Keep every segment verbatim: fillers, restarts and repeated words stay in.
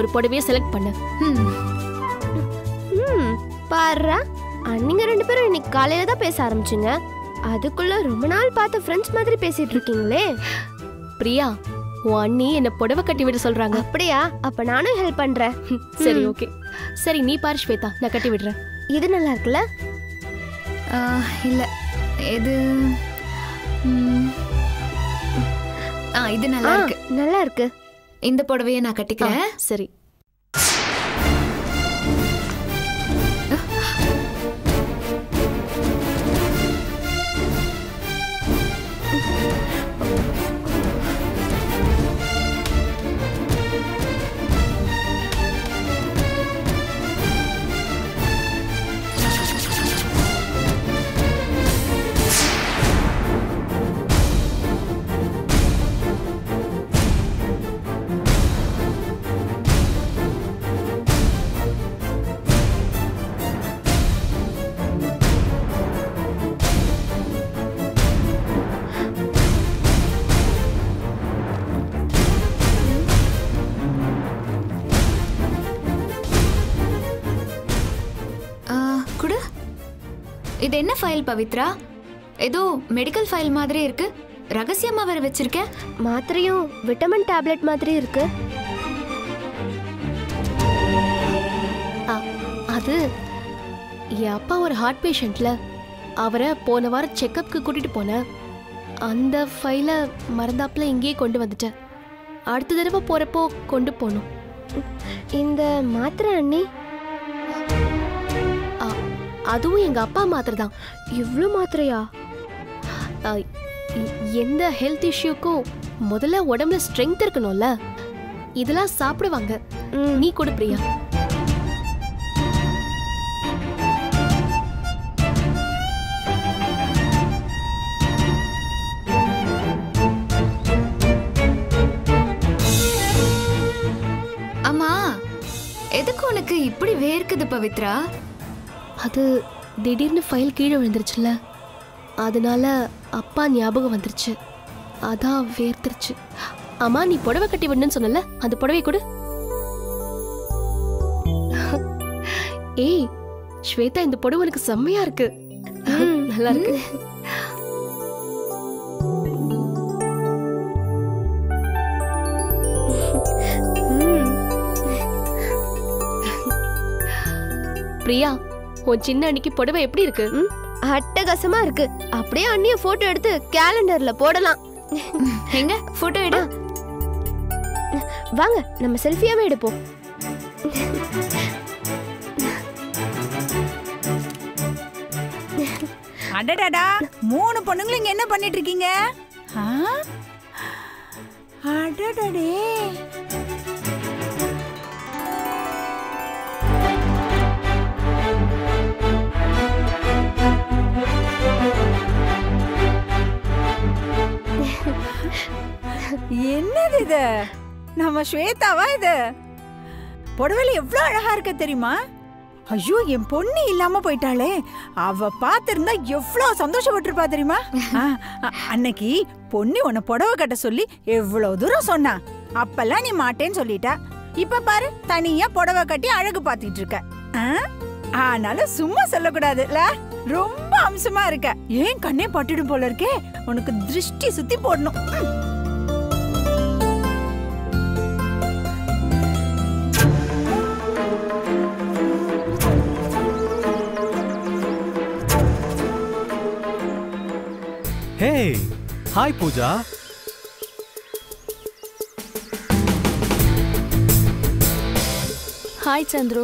ஒரு புடவையை செலக்ட் பண்ணு. ம் பாருடா, அண்ணிங்க ரெண்டு பேரும் இன்னைக்கு காலையில தான் பேச ஆரம்பிச்சிங்க. அதுக்குள்ள ரொம்ப நாள் பார்த்த ஃப்ரெண்ட்ஸ் மாதிரி பேசிட்டு இருக்கீங்களே. பிரியா, உன் அண்ணி என்ன புடவை கட்டி விட சொல்றாங்க. அப்படியா? அப்ப நானும் ஹெல்ப் பண்றேன். சரி ஓகே. சரி நீ பாரு ஸ்வேதா, நான் கட்டி விடுறேன். இது நல்லா இருக்குல்ல? இல்ல இது ஆ இது நல்லா இருக்கு. நல்லா இருக்கு. இந்த புடவையை நான் கட்டிக்கிறேன். சரி. இது என்ன ஃபைல் பவித்ரா? ஏதோ மெடிக்கல் ஃபைல் மாதிரி இருக்கு. ரகசியமா வேற வச்சிருக்க. மாத்திரையும் விட்டமின் டேப்லெட் மாதிரி இருக்கு. அது என் அப்பா ஒரு ஹார்ட் பேஷண்ட்ல, அவரை போன வாரம் செக்கப்க்கு கூட்டிட்டு போனேன். அந்த ஃபைலை மறந்தாப்புல இங்கேயே கொண்டு வந்துட்டேன். அடுத்த தடவை போறப்போ கொண்டு போகணும். இந்த மாத்திரை அண்ணி, அதுவும் எங்க அப்பா மாத்திரை தான். இவ்வளோ மாத்திரையா? எந்த ஹெல்த் இஷ்யூக்கும் முதல்ல உடம்புல ஸ்ட்ரென்த் இருக்கணும்ல, இதெல்லாம் சாப்பிடுவாங்க. நீ கொடு பிரியா. அம்மா, எதுக்கு உனக்கு இப்படி வேர்க்குது பவித்ரா? அது திடீர்னு ஃபைல் கீழே விழுந்துருச்சுல்ல, அதனால அப்பா ஞாபகம் வந்துருச்சு, அதான் வேர்த்துருச்சு. அம்மா, நீ புடவை கட்டி விடணும்னு சொன்னல, அந்த புடவை கொடு. ஏய் ஸ்வேதா, இந்த புடவை உனக்கு செம்மையா இருக்கு. நல்லா இருக்கு. பிரியா, உன் சின்ன அன்னைக்கு புடவை எப்படி இருக்கு? அட்டகாசமா இருக்கு. அப்படியே அண்ணிய போட்டோ எடுத்து கேலண்டர்ல போடலாம். எங்க போட்டோ எடு. வாங்க நம்ம செல்ஃபியாவே எடுப்போம். அடடடா, மூணு பொண்ணுங்களும் இங்க என்ன பண்ணிட்டு இருக்கீங்க? அடடடே, என்னது இது? நம்ம ஸ்வேதாவா இது? புடவையில எவ்வளவு அழகா இருக்க தெரியுமா? ஐயோ, என் பொண்ணு இல்லாம போயிட்டாளே, அவ பாத்திருந்தா எவ்வளவு சந்தோஷப்பட்டிருப்பா தெரியுமா? அன்னைக்கு பொண்ணு உன்னை புடவை கட்ட சொல்லி எவ்வளவு தூரம் சொன்னா, அப்பெல்லாம் நீ மாட்டேன்னு சொல்லிட்டா. இப்ப பாரு, தனியா புடவை கட்டி அழகு பாத்திட்டு இருக்க. ஆனாலும் சும்மா சொல்லக்கூடாதுல்ல, ரொம்ப அம்சமா இருக்க. ஏன் கண்ணே பட்டுடும் போல இருக்கே, உனக்கு திருஷ்டி சுத்தி போடணும். Hey, hi Pooja. Hi Chandru.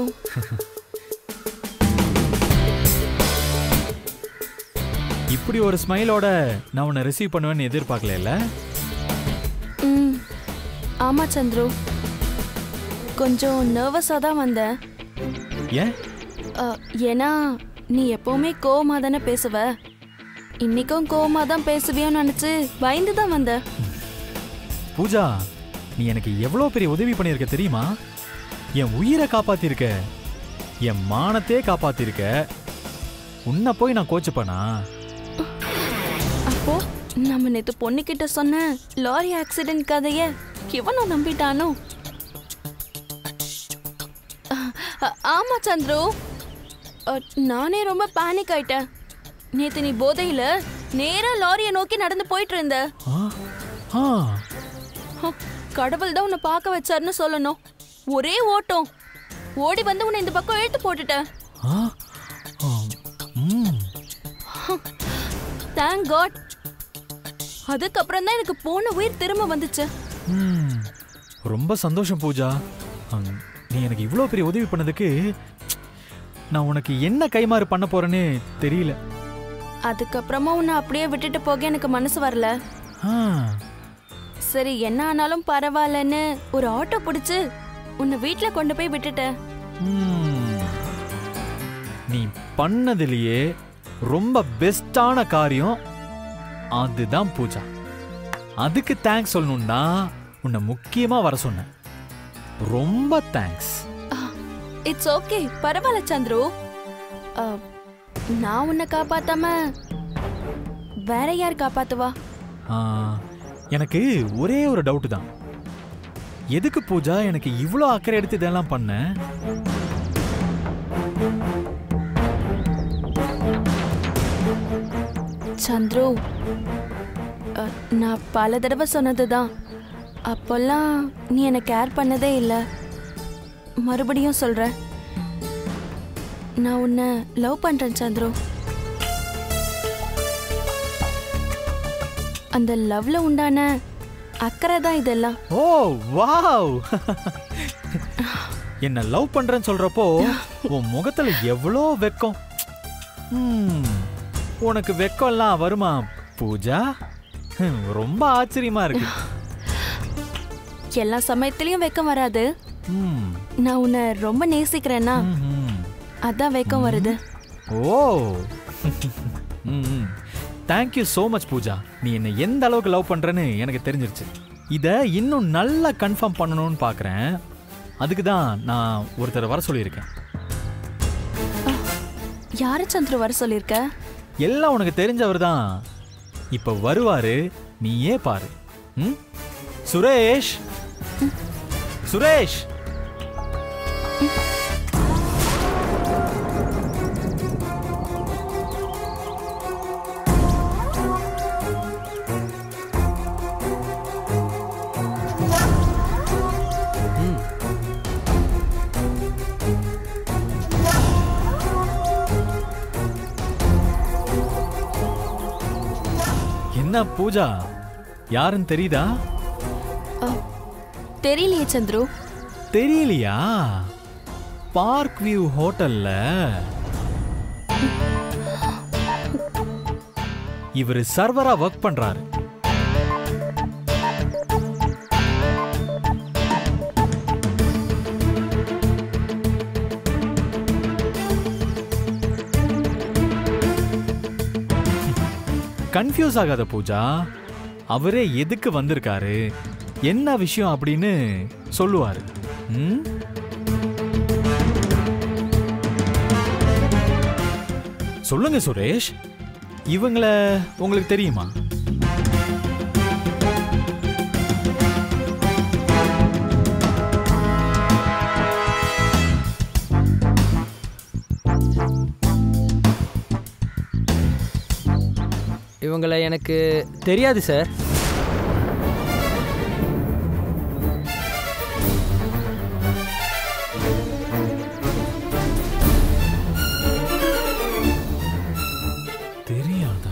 இப்படி ஒரு ஸ்மைலோட நான் உன்னை ரிசீவ் பண்ணுவேன்னு எதிர்பார்க்கல. ம் ஆமா சந்துரு, கொஞ்சம் நர்வஸாக தான் வந்தேன். ஏன்? ஏன்னா நீ எப்போவுமே கோவமாக தானே பேசுவ, இன்னைக்கும் கோவமாக தான் பேசுவியோன்னு நினச்சி பயந்து தான் வந்த. பூஜா, நீ எனக்கு எவ்வளோ பெரிய உதவி பண்ணியிருக்க தெரியுமா? என் உயிரை காப்பாத்திருக்க, என் மானத்தையே காப்பாத்திருக்க. உன்னை போய் நான் கோச்சுப்பேனா? அப்போ நம்ம நேற்று பொண்ணுக்கிட்ட சொன்ன லாரி ஆக்சிடென்ட் கதைய இவனும் நம்பிட்டானோ? அ- ஆமா சந்துரு, அ, நானே ரொம்ப பேனிக் ஆயிட்டேன். நேத்து நீ போதையில நேரா லாரியை நோக்கி நடந்து போயிட்டு இருந்த. ஆ ஆ ஹ, கடவுள் தான் உன்னை பார்க்க வச்சாருன்னு சொல்லணும். ஒரே ஓட்டம் ஓடி வந்து உன்னை இந்த பக்கம் இழுத்து போட்டுட்டேன். ஆ ஆ, ம் தேங்க் காட். அதுக்கப்புறம் தான் எனக்கு போன உயிர் திரும்ப வந்துச்சு. ம் ரொம்ப சந்தோஷம் பூஜா. அம், நீ எனக்கு இவ்வளோ பெரிய உதவி பண்ணதுக்கு நான் உனக்கு என்ன கைமாறு பண்ண போறேன்னு தெரியல. அதுக்கப்புறமா உன்னை அப்படியே விட்டுட்டு போக எனக்கு மனசு வரல. ஆ சரி என்ன ஆனாலும் பரவாயில்லன்னு ஒரு ஆட்டோ பிடிச்சு உன்னை வீட்டில் கொண்டு போய் விட்டுட்டேன். ம். நீ பண்ணதிலேயே ரொம்ப பெஸ்டான காரியம் அதுதான் பூஜா. அதுக்கு தேங்க்ஸ் சொல்லணும்னா உன்னை முக்கியமா வர சொன்னேன். ரொம்ப தேங்க்ஸ். இட்ஸ் ஓகே, பரவாயில்ல சந்துரு. அ, நான் உன்னை காப்பாத்தாம வேற யார் காப்பாத்துவா? ஆ, எனக்கு ஒரே ஒரு டவுட் தான். எதுக்கு பூஜா எனக்கு இவ்வளோ அக்கறை எடுத்து இதெல்லாம் பண்ண? சந்துரு, அ, நான் பல தடவை சொன்னதுதான். அப்போல்லாம் நீ என்னை கேர் பண்ணதே இல்லை. மறுபடியும் சொல்றேன், நான் உன்னை லவ் பண்றேன் சந்துரு. அந்த லவ்ல உண்டான அக்கறை தான் இதெல்லாம். ஓ வாவ். என்ன லவ் பண்றேன்னு சொல்றப்போ உன் முகத்துல எவ்வளோ வெக்கம். ம், உனக்கு வெக்கம்லாம் வருமா பூஜா? ஹம், ரொம்ப ஆச்சரியமா இருக்கு. எல்லா சமயத்திலயும் வெக்கம் வராது. ம், நான் உன்னை ரொம்ப நேசிக்கிறேன்னா ம்ஹும். அதான் வெக்கம் வருது. Oh thank you so much Pooja. நீ என்னை எந்த அளவுக்கு லவ் பண்றேன்னு எனக்கு தெரிஞ்சிருச்சு. இதை இன்னும் நல்லா கன்ஃபார்ம் பண்ணணும்னு பார்க்குறேன். அதுக்கு தான் நான் ஒருத்தரை வர சொல்லியிருக்கேன். யாரு சந்துரு வர சொல்லியிருக்க? எல்லாம் உனக்கு தெரிஞ்சவர் தான். இப்போ வருவாரு, நீயே பாரு. ம் சுரேஷ், சுரேஷ். என்ன பூஜா, யாருன்னு தெரியுதா? அ, தெரியலையே சந்துரு. தெரியலையா? பார்க் வியூ ஹோட்டல்ல இவரு சர்வரா ஒர்க் பண்றாரு. கன்ஃபியூஸ் ஆகாத பூஜா. அவரே எதுக்கு வந்திருக்காரு, என்ன விஷயம் அப்படின்னு சொல்லுவாரு. ம்? சொல்லுங்க சுரேஷ், இவங்கள உங்களுக்கு தெரியுமா? இவங்களை எனக்கு தெரியாது சார். தெரியாதா?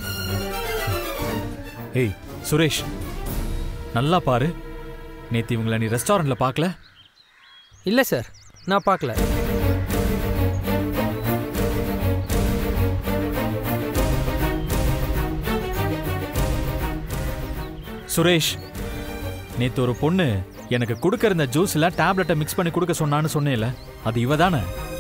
ஏய் சுரேஷ், நல்லா பாரு. நேத்து இவங்கள நீ ரெஸ்டாரண்ட்ல பார்க்கல? இல்லை சார், நான் பார்க்கல. சுரேஷ், நேத்து ஒரு பொண்ணு எனக்கு கொடுக்கற இந்த ஜூஸ்ல டேப்லெட்டை மிக்ஸ் பண்ணி கொடுக்க சொன்னான்னு சொன்னேல, அது இவ தானே?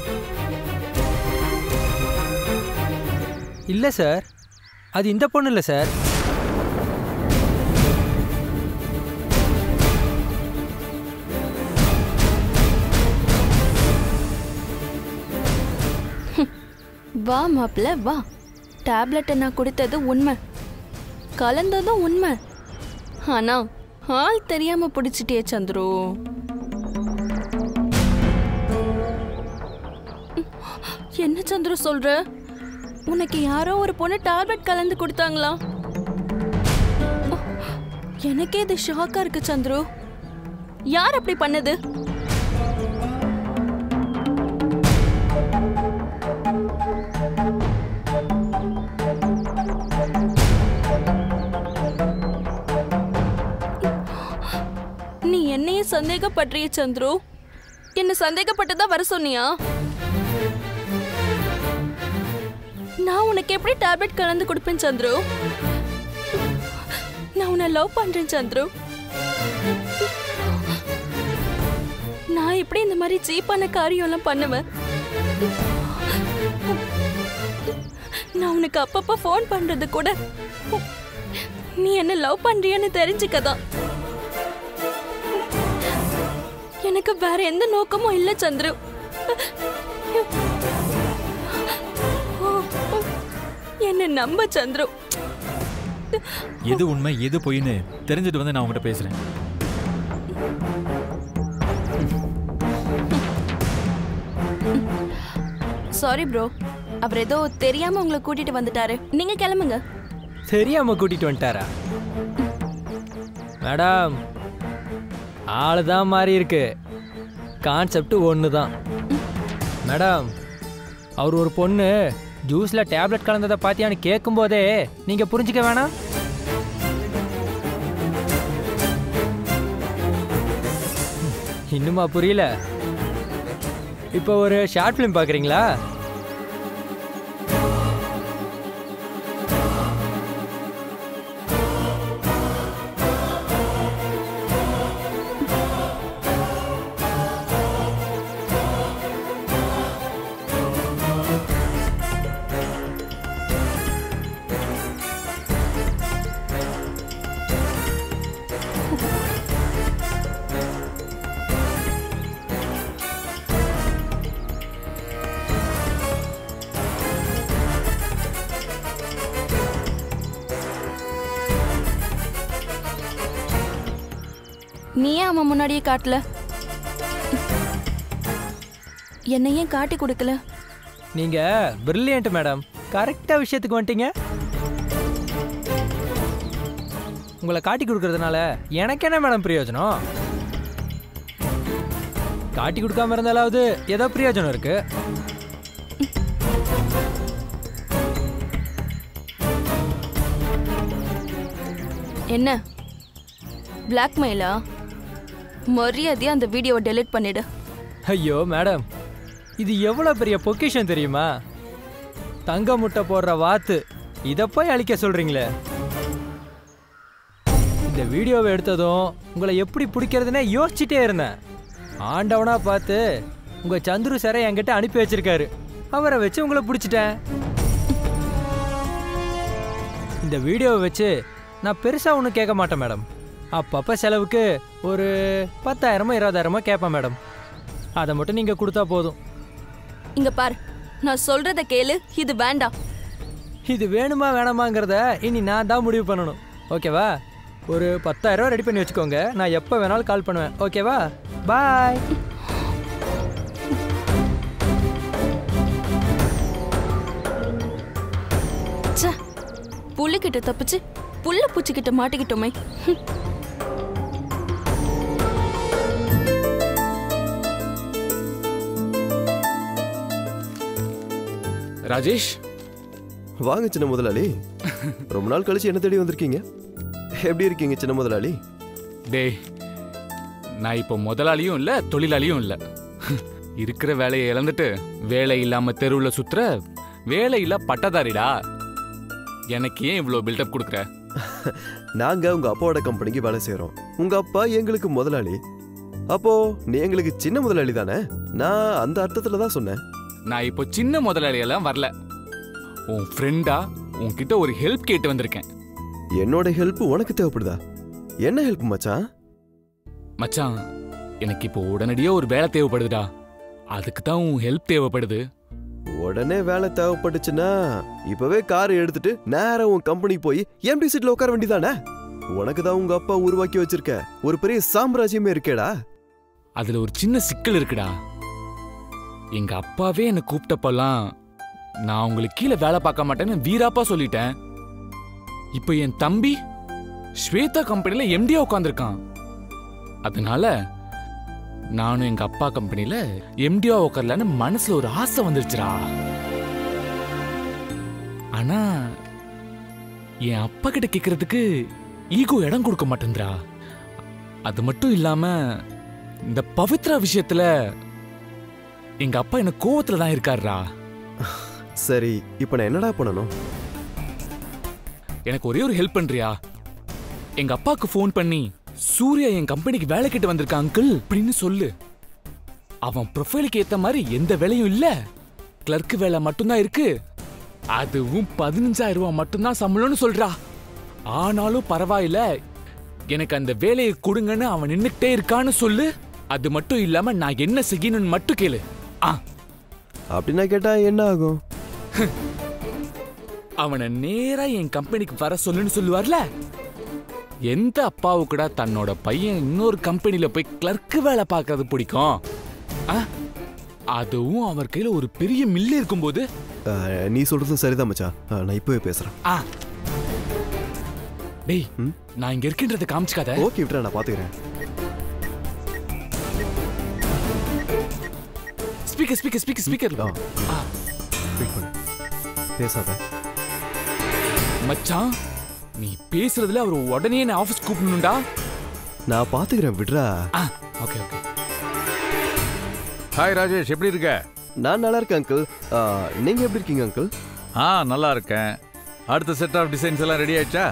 இல்லை சார், அது இந்த பொண்ணு இல்லை சார். வா மாப்பிள்ள வா. டேப்லெட்டை நான் கொடுத்தது உண்மை, கலந்ததும் உண்மை. ஆனா ஆள் தெரியாம பிடிச்சிட்டே சந்துரு. என்ன சந்துரு சொல்ற? உனக்கு யாரோ ஒரு பொண்ணு டேப்லெட் கலந்து கொடுத்தாங்களா? எனக்கே இது ஷாக்கா இருக்கு சந்துரு. யார் அப்படி பண்ணது? நீ என்னையே சந்தேகப்படுறிய சந்துரு. என்ன சந்தேகப்பட்டதா வர சொன்னியா? நான் உனக்கு எப்படி டேப்லெட் கலந்து கொடுப்பேன் சந்துரு? நான் உன்னை லவ் பண்றேன் சந்துரு. நான் எப்படி இந்த மாதிரி சீப்பான காரியம் எல்லாம் பண்ணுவேன்? நான் உனக்கு அப்பப்ப ஃபோன் பண்றது கூட நீ என்ன லவ் பண்றியன்னு தெரிஞ்சுக்கதான். எனக்கு வேற எந்த நோக்கமும் இல்ல சந்துரு. என்ன நம்ப சந்துரு. எது உண்மை எது பொய்ன்னு தெரிஞ்சுட்டு வந்து நான் உங்ககிட்ட பேசுறேன். சாரி ப்ரோ, அவர் ஏதோ தெரியாம உங்களை கூட்டிட்டு வந்துட்டாரு. நீங்க கிளம்புங்க. தெரியாம கூட்டிட்டு வந்துட்டாரா? மேடம், ஆளுதான் மாறி இருக்கு, கான்செப்ட் ஒன்று தான். மேடம், அவர் ஒரு பொண்ணு ஜூஸ்ல டேப்லெட் கலந்ததை பாத்தியான்னு கேட்கும் போதே நீங்க புரிஞ்சுக்க வேணாம்? இன்னுமா புரியல? இப்போ ஒரு ஷார்ட் ஃபிலிம் பார்க்குறீங்களா? நீ ஏன் அவன் முன்னாடியே காட்டல? என்ன ஏன் காட்டி கொடுக்கல? நீங்க பிரில்லியன்ட் மேடம், கரெக்டா விஷயத்துக்கு வந்துட்டீங்க. உங்களை காட்டி கொடுக்கறதுனால எனக்கு என்ன மேடம் பிரயோஜனம்? காட்டி கொடுக்காம இருந்தாலாவது ஏதோ பிரயோஜனம் இருக்கு. என்ன பிளாக்மெயிலா? மரியாதையா அந்த வீடியோவை டெலீட் பண்ணிடு. ஐயோ மேடம், இது எவ்வளவு பெரிய பொக்கிஷன் தெரியுமா? தங்க முட்டை போடுற வாத்து, இதை போய் அழிக்க சொல்றீங்களே. இந்த வீடியோவை எடுத்ததும் உங்களை எப்படி பிடிக்கிறதுனே யோசிச்சுட்டே இருந்தேன். ஆண்டவனா பார்த்து உங்க சந்துரு சாரை என்கிட்ட அனுப்பி வச்சிருக்காரு. அவரை வச்சு உங்களை பிடிச்சிட்டேன். இந்த வீடியோவை வச்சு நான் பெருசா ஒன்றும் கேட்க மாட்டேன் மேடம். அப்பப்போ செலவுக்கு ஒரு பத்தாயிரமோ இருபதாயிரமோ கேட்பேன் மேடம். அதை மட்டும் நீங்கள் கொடுத்தா போதும். இங்க பாரு, நான் சொல்றத கேளு. இது வேண்டாம். இது வேணுமா வேணாமாங்கிறத இனி நான் தான் முடிவு பண்ணணும். ஓகேவா? ஒரு பத்தாயிரம் ரூபா ரெடி பண்ணி வச்சுக்கோங்க. நான் எப்போ வேணாலும் கால் பண்ணுவேன். ஓகேவா? பாய். புள்ளிக்கிட்ட தப்பிச்சு புள்ள பூச்சிக்கிட்ட மாட்டிக்கிட்டோமே. ராஜேஷ், வாங்க சின்ன முதலாளி. ரொம்ப நாள் கழிச்சு என்ன தேடி வந்திருக்கீங்க. எப்படி இருக்கீங்க சின்ன முதலாளி? டேய், நான் இப்போ முதலாளியும் இல்ல தொழிலாளியும் இல்ல. இருக்கிற வேலையை இழந்துட்டு வேலை இல்லாம தெருவில் சுத்துற வேலை இல்ல பட்டதாரிடா. எனக்கு ஏன் இவ்வளோ பில்டப் கொடுக்குற? நாங்க உங்க அப்பாவோட கம்பெனிக்கு வேலை செய்யறோம். உங்க அப்பா எங்களுக்கு முதலாளி. அப்போ நீ எங்களுக்கு சின்ன முதலாளி தானே? நான் அந்த அர்த்தத்துல தான் சொன்னேன். நான் இப்போ சின்ன முதலாளியெல்லாம் வரல. உன் ஃப்ரெண்டா உன்கிட்ட ஒரு ஹெல்ப் கேட்டு வந்திருக்கேன். என்னோட ஹெல்ப் உனக்கு தேவைப்படுதா? என்ன ஹெல்ப் மச்சான்? மச்சான், எனக்கு இப்போ உடனடியா ஒரு வேலை தேவைப்படுதுடா. அதுக்கு தான் உன் ஹெல்ப் தேவைப்படுது. உடனே வேலை தேவைப்பட்டுச்சுன்னா இப்பவே கார் எடுத்துட்டு நேரா உன் கம்பெனிக்கு போய் எம்டி சீட்ல உட்கார வேண்டியதானே? உனக்கு தான் உங்க அப்பா உருவாக்கி வச்சிருக்க ஒரு பெரிய சாம்ராஜ்யமே இருக்கேடா. அதுல ஒரு சின்ன சிக்கல் இருக்குடா. எங்க அப்பாவே என்னை கூப்பிட்டப்பெல்லாம் நான் உங்களுக்கு கீழே வேலை பார்க்க மாட்டேன்னு வீராப்பா சொல்லிட்டேன். இப்போ என் தம்பி ஸ்வேதா கம்பெனில எம்டியா உட்காந்துருக்கான். அதனால நானும் எங்க அப்பா கம்பெனில எம்டியா உட்காரலான்னு மனசுல ஒரு ஆசை வந்துருச்சுடா. ஆனா என் அப்பா கிட்ட கேட்கறதுக்கு ஈகோ இடம் கொடுக்க மாட்டேன்றா. அது மட்டும் இல்லாம இந்த பவித்ரா விஷயத்துல எங்க அப்பா என்ன கோவத்துல தான் இருக்காருடா. சரி, இப்போ நான் என்னடா பண்ணணும்? எனக்கு ஒரே ஒரு ஹெல்ப் பண்றியா? எங்க அப்பாவுக்கு ஃபோன் பண்ணி சூர்யா என் கம்பெனிக்கு வேலை கிட்ட வந்திருக்கான் அங்கிள் அப்படின்னு சொல்லு. அவன் ப்ரொஃபைலுக்கு ஏத்த மாதிரி எந்த வேலையும் இல்ல, கிளர்க் வேலை மட்டும்தான் இருக்கு, அதுவும் பதினஞ்சாயிரம் ரூபாய் மட்டும்தான் சம்பளம்னு சொல்றா. ஆனாலும் பரவாயில்ல, எனக்கு அந்த வேலையை கொடுங்கன்னு அவன் நின்னுட்டே இருக்கான்னு சொல்லு. அது மட்டும் இல்லாம நான் என்ன செய்யணும்னு மட்டும் கேளு. ஆ அப்படின்னா கேட்டா என்ன ஆகும்? அவனை நேரா என் கம்பெனிக்கு வர சொல்லுன்னு சொல்லுவார்ல. எந்த அப்பாவுக்குடா தன்னோட பையன் இன்னொரு கம்பெனில போய் கிளர்க் வேலை பார்க்கறது பிடிக்கும்? அதுவும் அவர் கையில ஒரு பெரிய மில்லு இருக்கும்போது. நீ சொல்றது சரிதான் மச்சான், நான் இப்பவே பேசுறேன். டேய், நான் இங்க இருக்கின்றத காமிச்சுக்காத. ஓகே விட்டுறேன், நான் பாத்துக்கிறேன். Speaker speaker speaker speaker wait பண்ணு, பேசாத மச்சான். நீ பேசுறதுல அவர் உடனே என்ன ஆபீஸ் கூப்பிடணும்டா. நான் பாத்துக்கிறேன், விடுறா. Okay okay. ஹாய் ராஜேஷ், எப்படி இருக்க? நான் நல்லா இருக்கேன் அங்கிள். நீங்க எப்படி இருக்கீங்க அங்கிள்? ஆ நல்லா இருக்கேன். அடுத்த செட் ஆஃப் டிசைன்ஸ் எல்லாம் ரெடி ஆயிடுச்சா?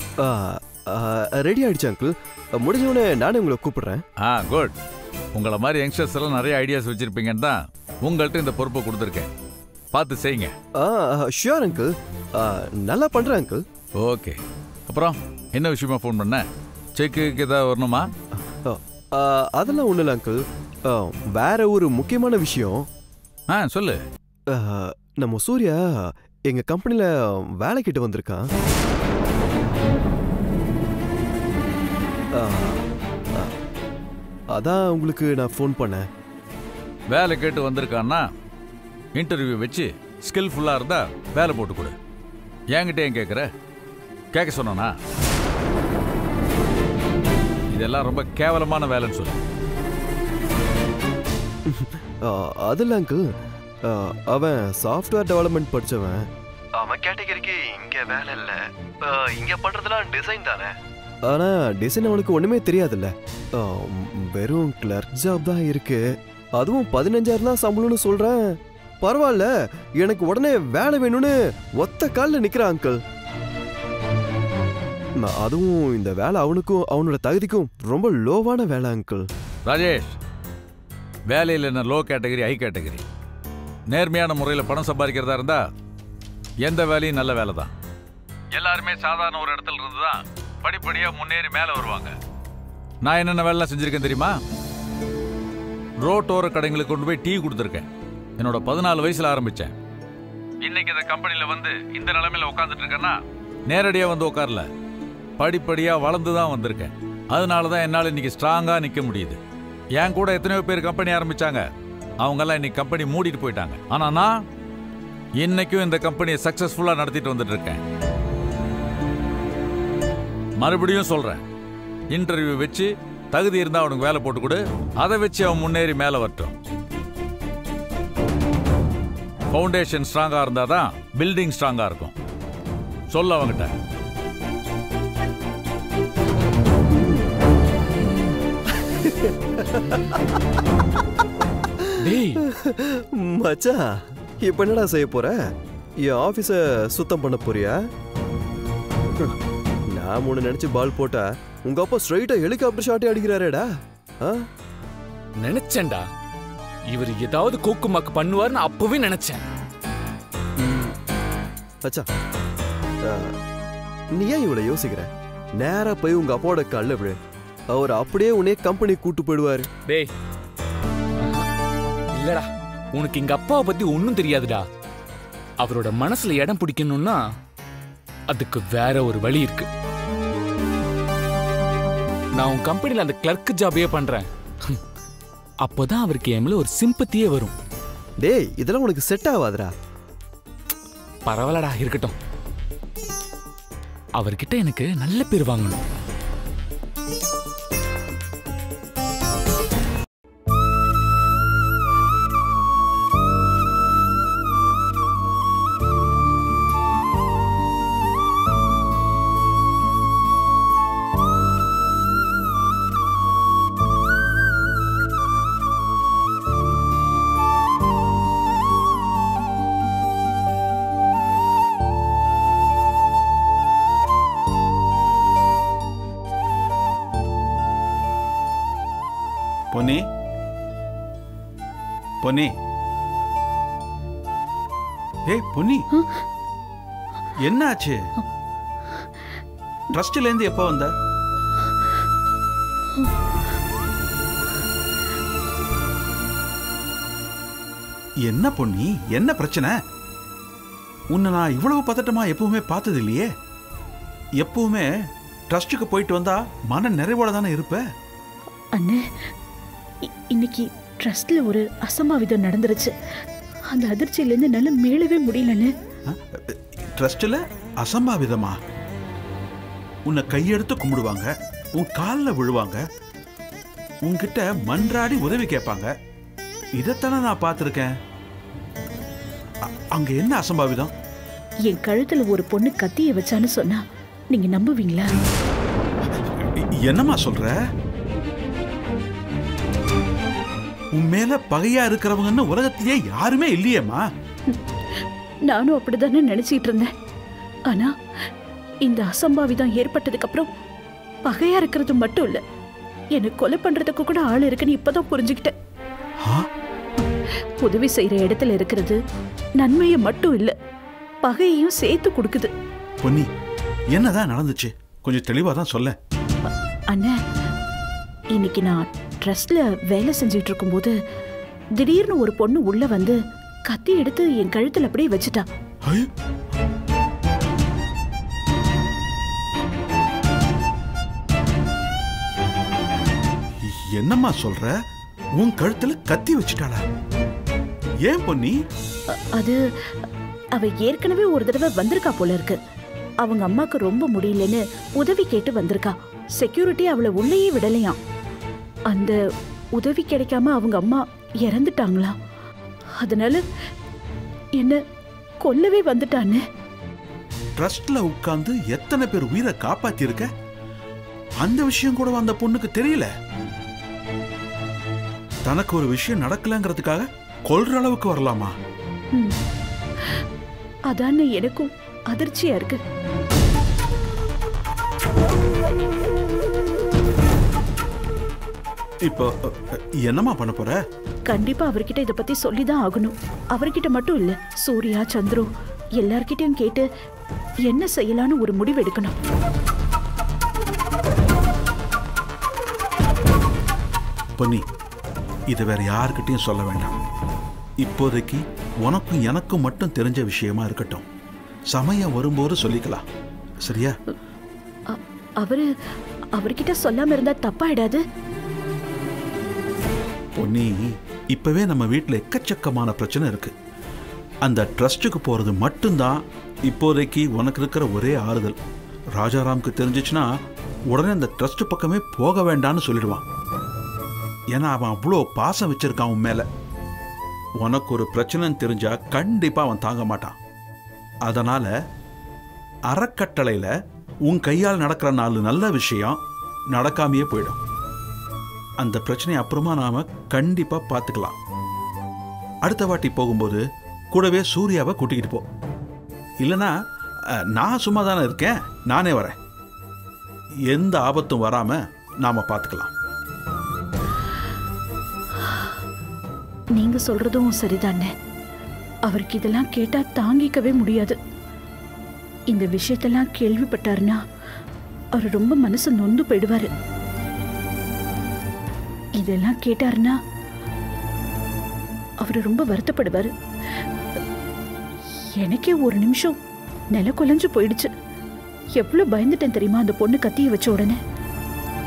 ரெடி ஆயிடுச்சு அங்கிள். முடிஞ்சவொடனே நானே உங்களை கூப்பிடுறேன். ஆ குட். உங்களை மாதிரி யங்ஸ்டர்ஸ் எல்லாம் நிறைய ஐடியாஸ் வச்சிருப்பீங்கன்னு தான் உங்கள்கிட்ட இந்த பொறுப்பை கொடுத்துருக்கேன். பார்த்து செய்யுங்க. ஷியோர் அங்கிள், நல்லா பண்றேன் அங்கிள். ஓகே. அப்புறம் என்ன விஷயமா ஃபோன் பண்ண? செக்கு ஏதாவது வரணுமா? அதெல்லாம் ஒன்றும் இல்லை அங்கிள், வேற ஒரு முக்கியமான விஷயம். ஆ சொல்லு. நம்ம சூர்யா எங்க கம்பெனில வேலை கிட்ட வந்திருக்கான். அதான் உங்களுக்கு நான் ஃபோன் பண்ணேன். வேலை கேட்டு வந்திருக்கான்னா இன்டர்வியூ வச்சு ஸ்கில்ஃபுல்லாக இருந்தா வேலை போட்டு கொடு. என்கிட்ட ஏன் கேட்குற? கேட்க சொன்னா இதெல்லாம் ரொம்ப கேவலமான வேலைன்னு சொல்லு. அதில் அங்கிள், அவன் சாஃப்ட்வேர் டெவலப்மெண்ட் படித்தவன். அவன் கேட்டகரிக்கு இங்கே வேலை இல்லை. இங்கே பண்ணுறதுலாம் டிசைன் தானே. ஆனால் டிசைன் அவனுக்கு ஒன்றுமே தெரியாதுல்ல. வெறும் கிளர்க் ஜாப் தான் இருக்கு, அதுவும் பதினஞ்சாயிரம் தான் சம்பளம்னு சொல்கிறேன். பரவாயில்ல, எனக்கு உடனே வேலை வேணும்னு ஒத்த காலில் நிற்கிறான் அங்கிள். அதுவும் இந்த வேலை அவனுக்கும் அவனோட தகுதிக்கும் ரொம்ப லோவான வேலை அங்கிள். ராஜேஷ், வேலையில் என்ன லோ கேட்டகரி ஹை கேட்டகரி? நேர்மையான முறையில் பணம் சம்பாதிக்கிறதா இருந்தா எந்த வேலையும் நல்ல வேலை தான். எல்லாருமே சாதாரண ஒரு இடத்துல இருந்து தான் படிப்படியாக முன்னேறி மேலே வருவாங்க. நான் என்னென்ன வேலைலாம் செஞ்சுருக்கேன் தெரியுமா? ரோட்டோர கடைங்களுக்கு கொண்டு போய் டீ கொடுத்துருக்கேன். என்னோட பதினாலு வயசுல ஆரம்பித்தேன். இன்னைக்கு இந்த கம்பெனியில் வந்து இந்த நிலைமையில உட்காந்துட்டு இருக்கேன்னா நேரடியாக வந்து உட்காரல, படிப்படியாக வளர்ந்து தான் வந்திருக்கேன். அதனால தான் என்னால் இன்னைக்கு ஸ்ட்ராங்காக நிற்க முடியுது. என் கூட எத்தனையோ பேர் கம்பெனி ஆரம்பித்தாங்க, அவங்கெல்லாம் இன்னைக்கு கம்பெனி மூடிட்டு போயிட்டாங்க. ஆனால் நான் இன்னைக்கும் இந்த கம்பெனியை சக்ஸஸ்ஃபுல்லாக நடத்திட்டு வந்துட்டு இருக்கேன். மறுபடியும் சொல்கிறேன், இன்டர்வியூ வச்சு தகுதி இருந்தால் அவனுக்கு வேலை போட்டு கொடு. அதை வச்சு அவன் முன்னேறி மேலே வரட்டும். ஃபவுண்டேஷன் ஸ்ட்ராங்காக இருந்தால் தான் பில்டிங் ஸ்ட்ராங்காக இருக்கும். சொல்ல அவங்கிட்ட. மச்சா, இப்ப என்னடா செய்ய போற? என் ஆபீஸ சுத்தம் பண்ண போறியா? நான் முன்ன நினைச்சு பால் போட்டா உங்க அப்பா ஸ்ட்ரைட்டா ஹெலிகாப்டர் ஷாட்டே அடிக்கிறாரேடா. நினைச்சேன்டா, இவர் ஏதாவது கோக்குமாக்கு பண்ணுவார்னு அப்பவே நினைச்சேன். மச்சா, நீ ஏன் இவ்வளவு யோசிக்கிற? நேரா போய் உங்க அப்பாவோட கல்ல விடு, அவர் அப்படியே உன்னைய கம்பெனி கூட்டு போயிடுவாரு. டேய், இல்லடா, உனக்கு எங்க அப்பாவை பத்தி ஒன்னும் தெரியாதுடா. அவரோட மனசுல இடம் பிடிக்கணும்னா அதுக்கு வேற ஒரு வழி இருக்கு. நான் உன் கம்பெனில அந்த கிளர்க் ஜாபே பண்றேன். அப்போதான் அவருக்கு என் மேல ஒரு சிம்பத்தியே வரும். டேய் இதெல்லாம் உனக்கு செட் ஆகாதுடா. பரவாயில்லடா, இருக்கட்டும். அவர்கிட்ட எனக்கு நல்ல பேர் வாங்கணும். பொன்னி, பொன்னி, ஏய் பொன்னி, என்ன ஆச்சு? ட்ரஸ்ட்ல இருந்து எப்போ வந்த? என்ன பொன்னி, என்ன பிரச்சனை? உன்னை நான் இவ்வளவு பதட்டமா எப்பவுமே பார்த்தது இல்லையே. எப்பவுமே ட்ரஸ்ட்டுக்கு போயிட்டு வந்தா மன நிறைவோட தானே இருப்ப. அண்ணே, இன்னைக்கு ட்ரஸ்ட்ல ஒரு அசம்பாவிதம் நடந்துருச்சு. அந்த அதிர்ச்சியிலேருந்து என்னால மீளவே முடியலன்னு. ட்ரஸ்ட்ல அசம்பாவிதமா? உன்னை கையெடுத்து கும்பிடுவாங்க, உன் காலில் விழுவாங்க, உன்கிட்ட மன்றாடி உதவி கேட்பாங்க. இதைத்தானே நான் பார்த்துருக்கேன். அங்க என்ன அசம்பாவிதம்? என் கழுத்துல ஒரு பொண்ணு கத்திய வச்சான்னு சொன்னா நீங்க நம்புவீங்களா? என்னம்மா சொல்ற? உன் மேல பகையா இருக்கிறவங்கன்னு உலகத்திலேயே யாருமே இல்லையேம்மா. நானும் அப்படிதானே நினைச்சிட்டு இருந்தேன். ஆனா இந்த அசம்பாவிதம் ஏற்பட்டதுக்கு அப்புறம் பகையா இருக்கிறது மட்டும் இல்ல, என்னை கொலை பண்றதுக்கு கூட ஆள் இருக்குன்னு இப்பதான் புரிஞ்சுக்கிட்டேன். உதவி செய்யற இடத்துல இருக்கிறது நன்மையை மட்டும் இல்ல, பகையையும் சேர்த்து கொடுக்குது. பொன்னி, என்னதான் நடந்துச்சு? கொஞ்சம் தெளிவா தான் சொல்ல. அண்ணா, இன்னைக்கு நான் ட்ரஸ்ட்ல வேலை செஞ்சுட்டு இருக்கும்போது திடீர்னு ஒரு பொண்ணு உள்ள வந்து கத்தி எடுத்து என் கழுத்துல அப்படியே வச்சுட்டா. என்னம்மா சொல்ற? உன் கழுத்துல கத்தி வச்சுட்டாளா? ஏன் பொன்னி? அது அவ ஏற்கனவே ஒரு தடவை வந்திருக்கா போல இருக்கு. அவங்க அம்மாக்கு ரொம்ப முடியலன்னு உதவி கேட்டு வந்திருக்கா. செக்யூரிட்டி அவளை உள்ளேயே விடலையாம். அந்த உதவி கிடைக்காம அவங்க அம்மா இறந்துட்டாங்களா. அதனால என்ன கொல்லவே வந்துட்டான்னு. ட்ரஸ்ட்ல உட்கார்ந்து எத்தனை பேர் உயிரை காப்பாத்தி இருக்க, அந்த விஷயம் கூட அந்த பொண்ணுக்கு தெரியல. தனக்கு ஒரு விஷயம் நடக்கலங்கிறதுக்காக கொல்ற அளவுக்கு வரலாமா? அதான எனக்கும் அதிர்ச்சியா இருக்கு. இப்போ என்னமா பண்ண போற? கண்டிப்பா அவர்கிட்ட இத பத்தி சொல்லிதான் ஆகணும். அவர்கிட்ட மட்டும் இல்ல, சூர்யா, சந்துரு எல்லார்கிட்டயும் கேட்டு என்ன செய்யலான்னு ஒரு முடிவு எடுக்கணும். பொன்னி, இதை வேற யாருக்கிட்டையும் சொல்ல வேண்டாம். இப்போதைக்கு உனக்கும் எனக்கும் மட்டும் தெரிஞ்ச விஷயமா இருக்கட்டும். சமயம் வரும்போது சொல்லிக்கலாம், சரியா? அவரு அவர்கிட்ட சொல்லாம இருந்தா தப்பாயிடாது? பொன்னி, இப்பவே நம்ம வீட்டுல எக்கச்சக்கமான பிரச்சனை இருக்கு. அந்த ட்ரஸ்டுக்கு போறது மட்டும்தான் இப்போதைக்கு உனக்கு இருக்கிற ஒரே ஆறுதல். ராஜாராமுக்கு தெரிஞ்சிச்சுன்னா உடனே அந்த ட்ரஸ்ட் பக்கமே போக வேண்டாம்னு சொல்லிடுவான். ஏன்னா அவன் அவ்வளோ பாசம் வச்சிருக்கான் உன் மேல. உனக்கு ஒரு பிரச்சனைன்னு தெரிஞ்சா கண்டிப்பா அவன் தாங்க மாட்டான். அதனால அறக்கட்டளையில உன் கையால் நடக்கிற நாலு நல்ல விஷயம் நடக்காமையே போயிடும். அந்த பிரச்சனையை அப்புறமா நாம கண்டிப்பா பார்த்துக்கலாம். அடுத்த வாட்டி போகும்போது கூடவே சூர்யாவை கூட்டிக்கிட்டு போ. இல்லைன்னா நான் சும்மா தானே இருக்கேன், நானே வரேன். எந்த ஆபத்தும் வராம நாம பார்த்துக்கலாம். நீங்க சொல்றதும் சரிதானே. அவருக்கு இதெல்லாம் கேட்டா தாங்கிக்கவே முடியாது. இந்த விஷயத்தெல்லாம் கேள்விப்பட்டாருன்னா அவர் ரொம்ப மனசு நொந்து போயிடுவாரு. இதெல்லாம் கேட்டாருன்னா அவர் ரொம்ப வருத்தப்படுவாரு. எனக்கே ஒரு நிமிஷம் நில குலைஞ்சு போயிடுச்சு. எவ்வளவு பயந்துட்டேன் தெரியுமா அந்த பொண்ணு கத்திய வச்ச உடனே.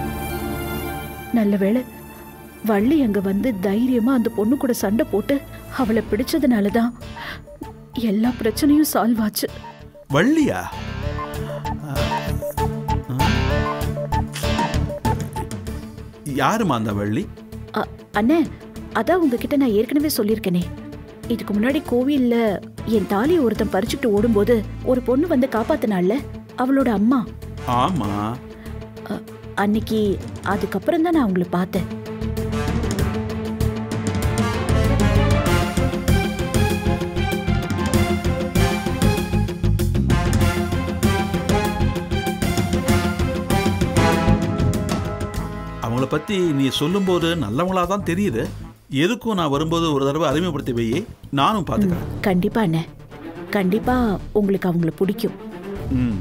நல்ல வேளை வள்ளி அங்க வந்து தைரியமா அந்த பொண்ணு கூட சண்டை போட்டு அவளை பிடிச்சதுனால தான் எல்லா பிரச்சனையும் சால்வ் ஆச்சு. வள்ளியா? யாருமா அந்த வள்ளி? அ- அண்ணே, அதான் உங்ககிட்ட நான் ஏற்கனவே சொல்லியிருக்கேனே. இதுக்கு முன்னாடி கோவில்ல என் தாலியை ஒருத்தன் பறிச்சுட்டு ஓடும்போது ஒரு பொண்ணு வந்து காப்பாத்தினால, அவளோட அம்மா. ஆமா. அ- அன்னைக்கு அதுக்கப்புறம் தான் நான் உங்களை பார்த்தேன். அவங்கள பத்தி நீ சொல்லும்போது நல்லவங்களா தான் தெரியுது. எதுக்கும் நான் வரும்போது ஒரு தடவை அறிமுகப்படுத்தி வையே, நானும் பார்த்துக்கிறேன். கண்டிப்பா அண்ணே, கண்டிப்பா உங்களுக்கு அவங்கள பிடிக்கும். ம்,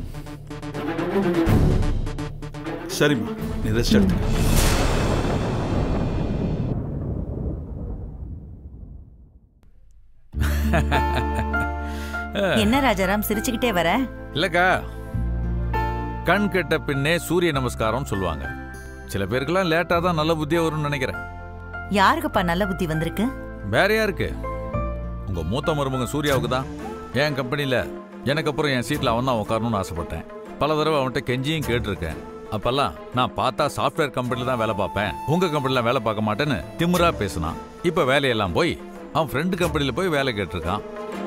சரிம்மா, நீ ரெஸ்ட் எடுத்துக்க. என்ன ராஜாராம் சிரிச்சுக்கிட்டே வர? இல்லக்கா, கண் கெட்ட பின்னே சூரிய நமஸ்காரம் சொல்லுவாங்க. சில பேருக்கெல்லாம் லேட்டா தான் நல்ல புத்தியா வரும்னு நினைக்கிறேன். யாருக்குப்பா நல்ல புத்தி வந்திருக்கு? வேற யாருக்கு? உங்க மூத்த மருமக சூர்யாவுக்கு தான். என் கம்பெனில எனக்கு அப்புறம் என் சீட்ல அவன் தான் உட்காரணும்னு ஆசைப்பட்டேன். பல தடவை அவன்கிட்ட கெஞ்சியும் கேட்டிருக்கேன். அப்பெல்லாம் நான் பார்த்தா சாஃப்ட்வேர் கம்பெனில தான் வேலை பார்ப்பேன், உங்க கம்பெனில வேலை பார்க்க மாட்டேன்னு திமிரா பேசினான். இப்ப வேலையெல்லாம் போய் அவன் ஃப்ரெண்டு கம்பெனில போய் வேலை கேட்டிருக்கான்.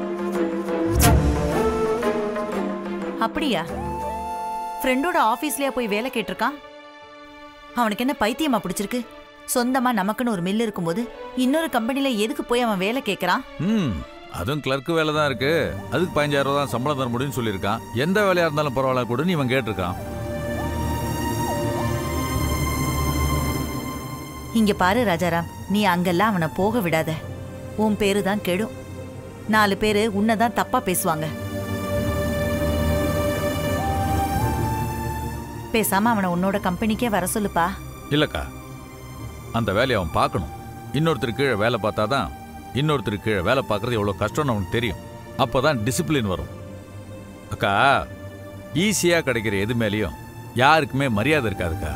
அப்படியா? ஃப்ரெண்டோட ஆபீஸ்லயா போய் வேலை கேட்டிருக்கான்? அவனுக்கு என்ன பைத்தியமா பிடிச்சிருக்கு? சொந்தமா நமக்குன்னு ஒரு மில் இருக்கும்போது இன்னொரு கம்பெனில எதுக்கு போய் அவன் வேலை கேட்கறான்? ம் அதுவும் கிளர்க்கு வேலை தான் இருக்கு, அதுக்கு பதினஞ்சாயிரம் ரூபா தான் சம்பளம் தர முடியும்னு சொல்லியிருக்கான். எந்த வேலையா இருந்தாலும் பரவாயில்ல கூட இவன் கேட்டிருக்கான். இங்க பாரு ராஜாராம், நீ அங்கெல்லாம் அவனை போக விடாத. உன் பேரு தான் கெடும். நாலு பேரு உன்னதான் தப்பா பேசுவாங்க. பேசாம அவனை உன்னோட கம்பெனிக்கே வர சொல்லுப்பா. இல்லக்கா, அந்த வேலையை அவன் பார்க்கணும். இன்னொருத்தர் கீழே வேலை பார்த்தாதான் இன்னொருத்தர் கீழே வேலை பார்க்கறது எவ்வளோ கஷ்டம்னு அவனுக்கு தெரியும். அப்போதான் டிசிப்ளின் வரும். அக்கா, ஈஸியா கிடைக்கிற எது மேலேயும் யாருக்குமே மரியாதை இருக்காதுக்கா.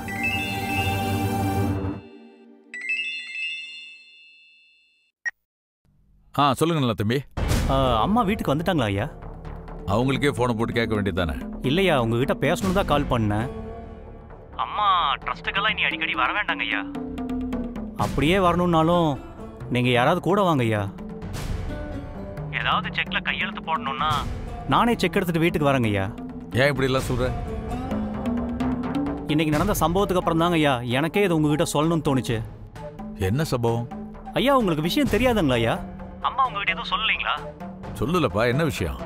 ஆ சொல்லுங்க நல்லா தம்பி. அம்மா வீட்டுக்கு வந்துட்டாங்களா ஐயா? அவங்களுக்கே ஃபோனை போட்டு கேட்க வேண்டியது தானே? இல்லையா, உங்ககிட்ட பேசணும் தான் கால் பண்ணேன். அம்மா ட்ரஸ்ட்டுக்கெல்லாம் இனி அடிக்கடி வர வேண்டாங்க ஐயா. அப்படியே வரணும்னாலும் நீங்கள் யாராவது கூட வாங்க ஐயா. ஏதாவது செக்கில் கையெழுத்து போடணும்னா நானே செக் எடுத்துட்டு வீட்டுக்கு வரேங்க ஐயா. ஏன் இப்படி எல்லாம் சொல்ற? இன்னைக்கு நடந்த சம்பவத்துக்கு அப்புறம் தாங்க ஐயா எனக்கே இது உங்ககிட்ட சொல்லணும்னு தோணுச்சு. என்ன சம்பவம்? ஐயா, உங்களுக்கு விஷயம் தெரியாதுங்களா ஐயா? அம்மா உங்ககிட்ட எதுவும் சொல்லலீங்களா? சொல்லலப்பா, என்ன விஷயம்?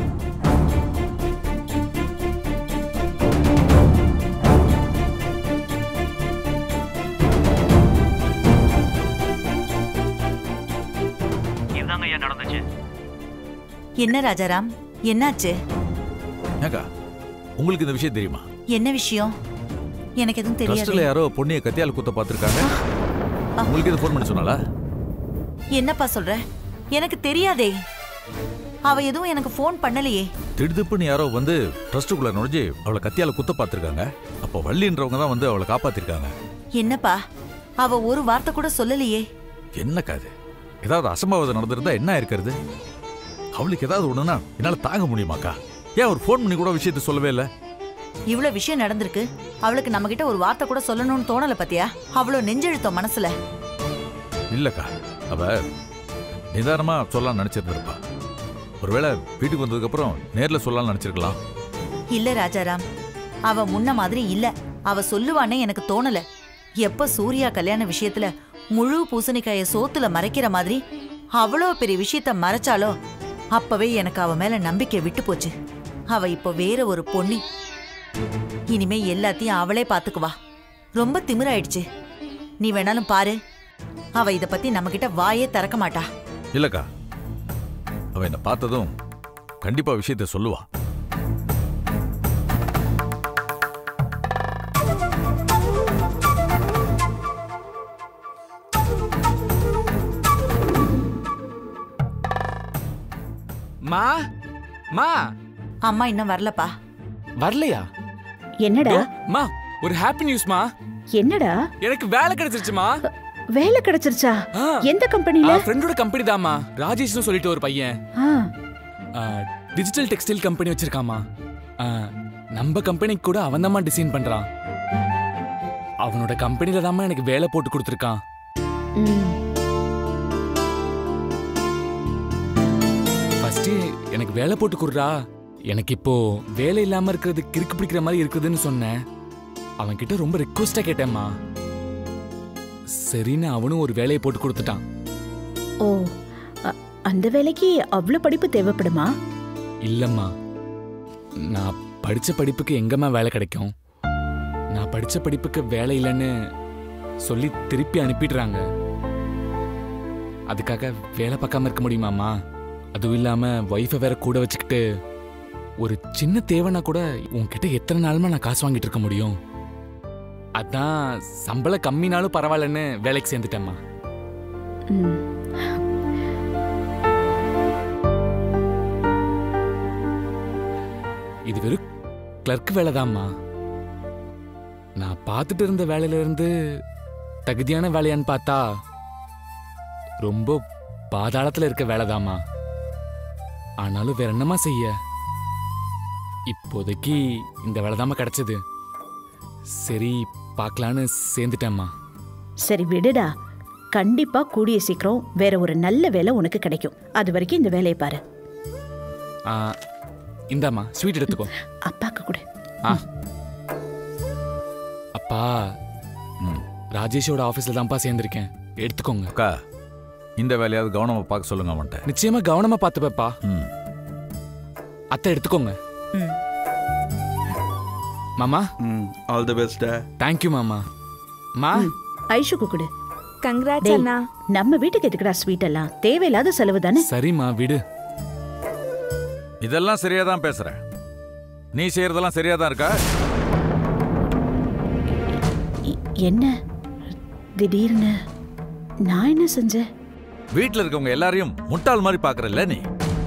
இதுதாங்க ஐயா நடந்துச்சு. என்ன ராஜாராம், என்னாச்சு? ஏக்கா, உங்களுக்கு இந்த விஷயம் தெரியுமா? என்ன விஷயம்? எனக்கு எதுவும் தெரியாது. ட்ரஸ்ட்ல யாரோ பொண்ணிய கத்தியால குத்த பார்த்திருக்காங்க. உங்களுக்கு இது ஃபோன் பண்ணி சொன்னாளா? என்னப்பா சொல்ற? எனக்கு தெரியாதே. அவ எதுவும் எனக்கு ஃபோன் பண்ணலையே. திடுதிப்புன்னு யாரோ வந்து ட்ரஸ்ட்டுக்குள்ள நுழைஞ்சு அவளை கத்தியால குத்த பார்த்திருக்காங்க. அப்போ வள்ளின்றவங்க தான் வந்து அவளை காப்பாத்திருக்காங்க. என்னப்பா, அவ ஒரு வார்த்தை கூட சொல்லலையே. என்னக்கா இது? ஏதாவது அசம்பாவிதம் நடந்திருந்தா என்ன இருக்கிறது? அவளுக்கு ஏதாவது ஒண்ணுன்னா என்னால தாங்க முடியுமாக்கா? ஏன் ஒரு ஃபோன் பண்ணி கூட விஷயத்த சொல்லவே இல்லை? இவ்வளவு விஷயம் நடந்திருக்கு, அவளுக்கு நம்ம கிட்ட ஒரு வார்த்தை கூட சொல்லணும்னு தோணல பாத்தியா? அவ்வளவு நெஞ்செழுத்தம் மனசுல. இல்லக்கா, அவ நிதானமா சொல்லலாம் நினைச்சிருந்திருப்பா. ஒருவேளை வீட்டுக்கு வந்ததுக்கு அப்புறம் நேர்ல சொல்லலாம் நினைச்சிருக்கலாம். இல்ல ராஜாராம், அவ முன்ன மாதிரி இல்ல. அவ சொல்லுவானே எனக்கு தோணல. எப்ப சூர்யா கல்யாண விஷயத்துல முழு பூசணிக்காய சோத்துல மறைக்கிற மாதிரி அவ்வளோ பெரிய விஷயத்த மறைச்சாலோ அப்பவே எனக்கு அவ மேல நம்பிக்கை விட்டு போச்சு. அவ இப்போ வேற ஒரு பொண்ணு. இனிமே எல்லாத்தையும் அவளே பாத்துக்குவா. ரொம்ப திமிராயிடுச்சு. நீ வேணாலும் பாரு, அவ இத பத்தி நம்ம கிட்ட வாயே திறக்க மாட்டா. இல்லக்கா, அவ என்ன பார்த்ததும் கண்டிப்பா விஷயத்த சொல்லுவா. மா மா அம்மா இன்னும் வரலப்பா. வரலையா? என்னடா? மா, ஒரு ஹாப்பி நியூஸ்மா. என்னடா? எனக்கு வேலை கிடைச்சிருச்சுமா. வேலை கிடைச்சிருச்சா? எந்த கம்பெனில? ஃப்ரெண்டோட கம்பெனி தாமா. ராஜேஷ்னு சொல்லிட்டு ஒரு பையன் டிஜிட்டல் டெக்ஸ்டைல் கம்பெனி வச்சிருக்காமா. நம்ம கம்பெனிக்கு கூட அவன் தாமா டிசைன் பண்றான். அவனோட கம்பெனில தாமா எனக்கு வேலை போட்டு கொடுத்துருக்கான். ஃபர்ஸ்ட் எனக்கு வேலை போட்டு கொடுறா, எனக்கு இப்போ வேலை இல்லாம இருக்கிறது கிறுக்கு பிடிக்கிற மாதிரி இருக்குதுன்னு சொன்னேன். அவன் கிட்ட ரொம்ப ரிக்வெஸ்டா கேட்டேம்மா. சரின்னு அவனும் ஒரு வேலையை போட்டு கொடுத்துட்டான். ஓ, அந்த வேலைக்கு அவ்வளவு படிப்பு தேவைப்படுமா? இல்லம்மா, நான் படிச்ச படிப்புக்கு எங்கம்மா வேலை கிடைக்கும்? நான் படிச்ச படிப்புக்கு வேலை இல்லைன்னு சொல்லி திருப்பி அனுப்பிடுறாங்க. அதுக்காக வேலை பார்க்காம இருக்க முடியுமாம்மா? அதுவும் இல்லாம ஒய்ஃபை வேற கூட வச்சுக்கிட்டு ஒரு சின்ன தேவைன்னா கூட உன்கிட்ட எத்தனை நாளுமா நான் காசு வாங்கிட்டு இருக்க முடியும்? அதான் சம்பளம் கம்மினாலும் பரவாயில்லன்னு வேலைக்கு சேர்ந்துட்டேம்மா. இது வெறும் கிளர்க் வேலைதாம்மா. நான் பார்த்துட்டு இருந்த வேலையில இருந்து தகுதியான வேலையான்னு பார்த்தா ரொம்ப பாதாளத்துல இருக்க வேலைதாம்மா. ஆனாலும் வேற என்னமா செய்ய, இப்போதைக்கு இந்த வேலைதாம்மா கிடைச்சது. சரி பார்க்கலான்னு சேர்ந்துட்டேம்மா. சரி விடுடா, கண்டிப்பா கூடிய சீக்கிரம் வேற ஒரு நல்ல வேலை உனக்கு கிடைக்கும். அது வரைக்கும் இந்த வேலையை பாரு. இந்தாம்மா ஸ்வீட் எடுத்துக்கோ. அப்பாக்கு கூட. அப்பா, ராஜேஷோட ஆபீஸ்ல தான்ப்பா சேர்ந்திருக்கேன், எடுத்துக்கோங்க. அக்கா, இந்த வேலையாவது கவனமா பார்க்க சொல்லுங்க அவன்கிட்ட. நிச்சயமா கவனமா பார்த்துப்பா. அத்தை எடுத்துக்கோங்க. மாமா, all the best. Thank you மாமா. மா, ஐஷுக்கு கொடு. கங்க்ராட்ஸ் அண்ணா. நம்ம வீட்டுக்கு எதுக்குடா ஸ்வீட் எல்லாம்? தேவையில்லாத செலவு தானே. சரிம்மா விடு. இதெல்லாம் சரியா தான் பேசுற. நீ செய்யறதெல்லாம் சரியா தான் இருக்கா? என்ன திடீர்னு நான் என்ன செஞ்சேன்? வீட்டுல இருக்கவங்க எல்லாரையும் முட்டாள் மாதிரி பாக்குறல்ல நீ.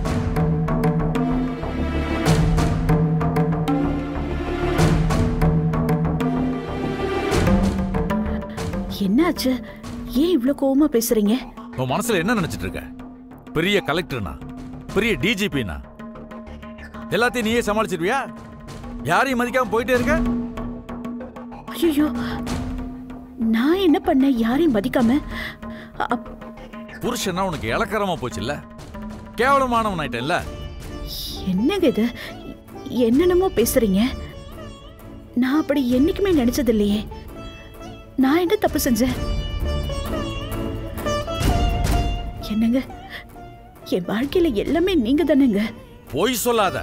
என்னாச்சு? ஏன் இவ்வளவு கோவமா பேசுறீங்க? உன் மனசுல என்ன நினைச்சிட்டு இருக்க? பெரிய கலெக்டர்னா, பெரிய டிஜிபினா எல்லாத்தையும் நீயே சமாளிச்சிருவியா? யாரையும் மதிக்காம போயிட்டே இருக்க. ஐயோ, நான் என்ன பண்ண? யாரையும் மதிக்காம? புருஷனா உனக்கு இலக்கரமா போச்சு இல்ல? கேவலமானவன் ஆயிட்டல்ல. என்னங்க இது? என்னென்னமோ பேசுறீங்க. நான் அப்படி என்னைக்குமே நினைச்சது இல்லையே. நான் என்ன தப்பு செஞ்சேன்? என்னங்க, என் வாழ்க்கையில எல்லாமே நீங்க தானேங்க. போய் சொல்லாத.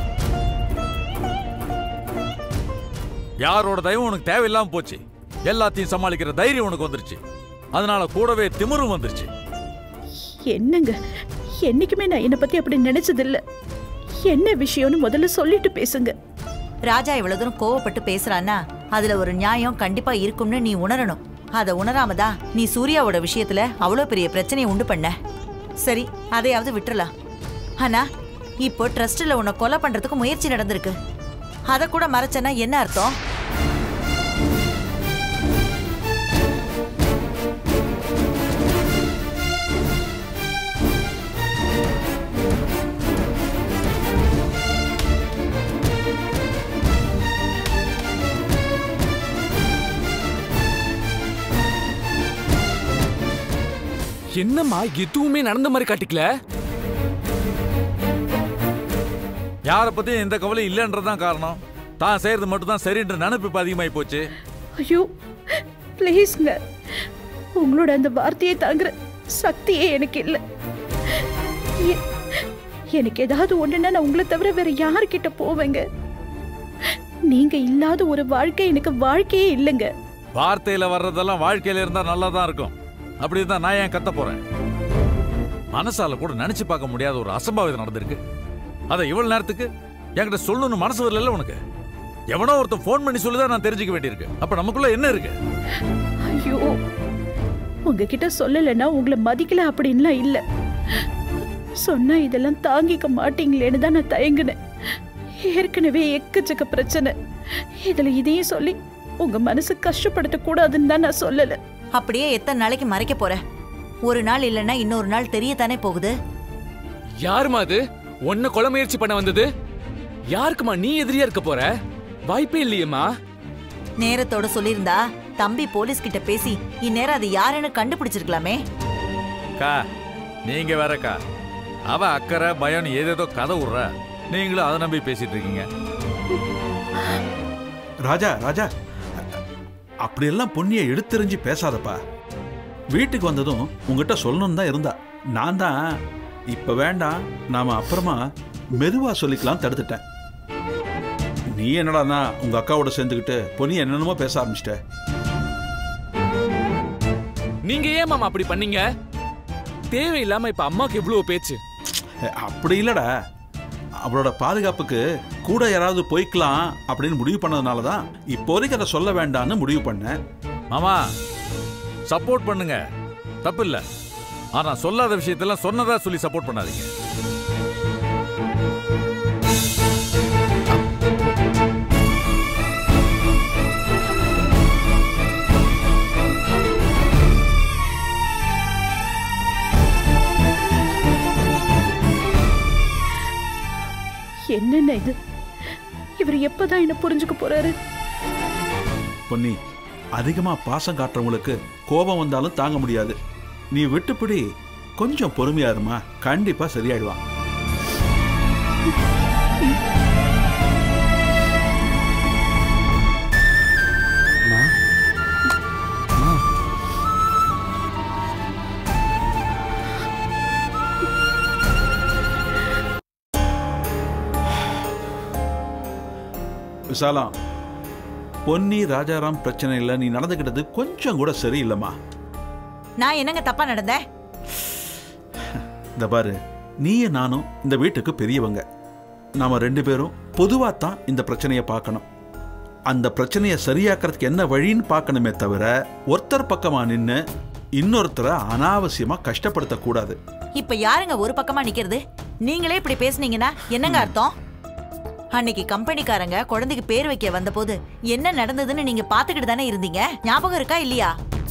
யாரோட தயவும் உனக்கு தேவையில்லாம போச்சு. எல்லாத்தையும் சமாளிக்கிற தைரியம் உனக்கு வந்துருச்சு. அதனால கூடவே திமிரும் வந்துருச்சு. என்னங்க, என்னைக்குமே நான் என்ன பத்தி அப்படி நினைச்சது இல்ல. என்ன விஷயம்னு முதல்ல சொல்லிட்டு பேசுங்க. ராஜா இவ்வளவு தூரம் கோவப்பட்டு பேசுறான்னா அதுல ஒரு நியாயம் கண்டிப்பா இருக்கும்னு நீ உணரணும். அதை உணராமதான் நீ சூர்யாவோட விஷயத்துல அவ்வளவு பெரிய பிரச்சனையை உண்டு பண்ண. சரி, அதையாவது விட்டுறலாம். ஆனா இப்போ ட்ரஸ்ட்ல உன்னை கொலை பண்றதுக்கு முயற்சி நடந்திருக்கு. அதை கூட மறைச்சனா என்ன அர்த்தம்? என்னம்மா எதுவுமே நடந்த மாதிரி காட்டிக்கல? யார பத்தி எந்த கவலை இல்லன்றதான் காரணம். தான் செய்யறது மட்டும் தான் சரின்ற நினைப்பு அதிகமாயி போச்சு. ஐயோ ப்ளீஸ்ங்க, உங்களோட அந்த வார்த்தையை தாங்குற சக்தியே எனக்கு இல்லை. எனக்கு ஏதாவது ஒண்ணுன்னா நான் உங்களை தவிர வேற யாருக்கிட்ட போவேங்க? நீங்க இல்லாத ஒரு வாழ்க்கை எனக்கு வாழ்க்கையே இல்லைங்க. வார்த்தையில வர்றதெல்லாம் வாழ்க்கையில இருந்தா நல்லா தான் இருக்கும். அப்படி இருந்தா நான் ஏன் கத்த போறேன்? மனசால கூட நினைச்சு பார்க்க முடியாத ஒரு அசம்பாவிதம் நடந்திருக்கு. அதை இவ்வளவு நேரத்துக்கு என்கிட்ட சொல்லணும்னு மனசு வரல உனக்கு? எவனோ ஒருத்தன் போன் பண்ணி சொல்லிதான் நான் தெரிஞ்சுக்க வேண்டியிருக்கு. அப்ப நமக்குள்ள என்ன இருக்கு? ஐயோ, உங்ககிட்ட சொல்லலைன்னா உங்களை மதிக்கல அப்படின்லாம் இல்ல. சொன்னா இதெல்லாம் தாங்கிக்க மாட்டீங்களேன்னு தான் நான் தயங்குனேன். ஏற்கனவே எக்கச்சக்க பிரச்சனை, இதுல இதையும் சொல்லி உங்க மனசு கஷ்டப்படுத்த கூடாதுன்னு தான் நான் சொல்லல. அப்படியே எத்தனை நாளைக்கு மறைக்க போற? ஒரு நாள் இல்லைன்னா இன்னொரு நாள் தெரியத்தானே போகுது. யாருமா அது ஒன்ன கொலை முயற்சி பண்ண வந்தது? யாருக்குமா நீ எதிரியா இருக்க போற? வாய்ப்பே இல்லையேம்மா. நேரத்தோட சொல்லியிருந்தா தம்பி போலீஸ் கிட்ட பேசி இந்நேரம் அது யாருன்னு கண்டுபிடிச்சிருக்கலாமே. கா நீங்க வேறக்கா, அவ அக்கறை பயம் ஏதேதோ கதை விடுற, நீங்களும் அதை நம்பி பேசிட்டு இருக்கீங்க. ராஜா ராஜா அப்படியெல்லாம் பொன்னியை எடுத்தெறிஞ்சு பேசாதப்பா. வீட்டுக்கு வந்ததும் உங்ககிட்ட சொல்லணும்னு தான் இருந்தா. நான் தான் இப்ப வேண்டாம், நாம அப்புறமா மெதுவா சொல்லிக்கலாம் தடுத்துட்டேன். நீ என்னடானா உங்க அக்காவோட சேர்ந்துக்கிட்டு பொன்னி என்னென்னமோ பேச ஆரம்பிச்சிட்ட. நீங்க ஏன் மாமா அப்படி பண்ணீங்க? தேவையில்லாம இப்ப அம்மாக்கு எவ்வளவு பேச்சு. அப்படி இல்லடா, அவளோட பாதுகாப்புக்கு கூட யாராவது போய்க்கலாம் அப்படின்னு முடிவு பண்ணதுனாலதான் இப்போதைக்கு அதை சொல்ல வேண்டாம்னு முடிவு பண்ணேன். மாமா சப்போர்ட் பண்ணுங்க, தப்பு இல்ல. ஆனா சொல்லாத விஷயத்தெல்லாம் சொன்னதா சொல்லி சப்போர்ட் பண்ணாதீங்க. என்னென்ன இது? இவர் எப்பதான் என்ன புரிஞ்சுக்க போறாரு? பொன்னி, அதிகமா பாசம் காட்டுறவங்களுக்கு கோபம் வந்தாலும் தாங்க முடியாது. நீ விட்டுப்பிடி, கொஞ்சம் பொறுமையா இருமா, கண்டிப்பா சரியாயிடுவான். விசாலம், பொன்னி ராஜாராம் பிரச்சனை இல்ல, நீ நடந்துகிட்டது கொஞ்சம் கூட சரியில்லைம்மா. நான் என்னங்க தப்பா நடந்தேன்? இந்த பாரு, நீயும் நானும் இந்த வீட்டுக்கு பெரியவங்க. நாம ரெண்டு பேரும் பொதுவா தான் இந்த பிரச்சனையை பார்க்கணும். அந்த பிரச்சனையை சரியாக்குறதுக்கு என்ன வழின்னு பார்க்கணுமே தவிர ஒருத்தர் பக்கமா நின்னு இன்னொருத்தரை அனாவசியமா கஷ்டப்படுத்த கூடாது. இப்ப யாருங்க ஒரு பக்கமா நிக்கிறது? நீங்களே இப்படி பேசுனீங்கன்னா என்னங்க அர்த்தம்? அன்னைக்கு கம்பெனிக்காரங்க குழந்தைக்கு பேர் வைக்க வந்த போது என்ன நடந்ததுன்னு நீங்க பாத்துக்கிட்டு தானே இருந்தீங்க. ஞாபகம் இருக்கா இல்லையா?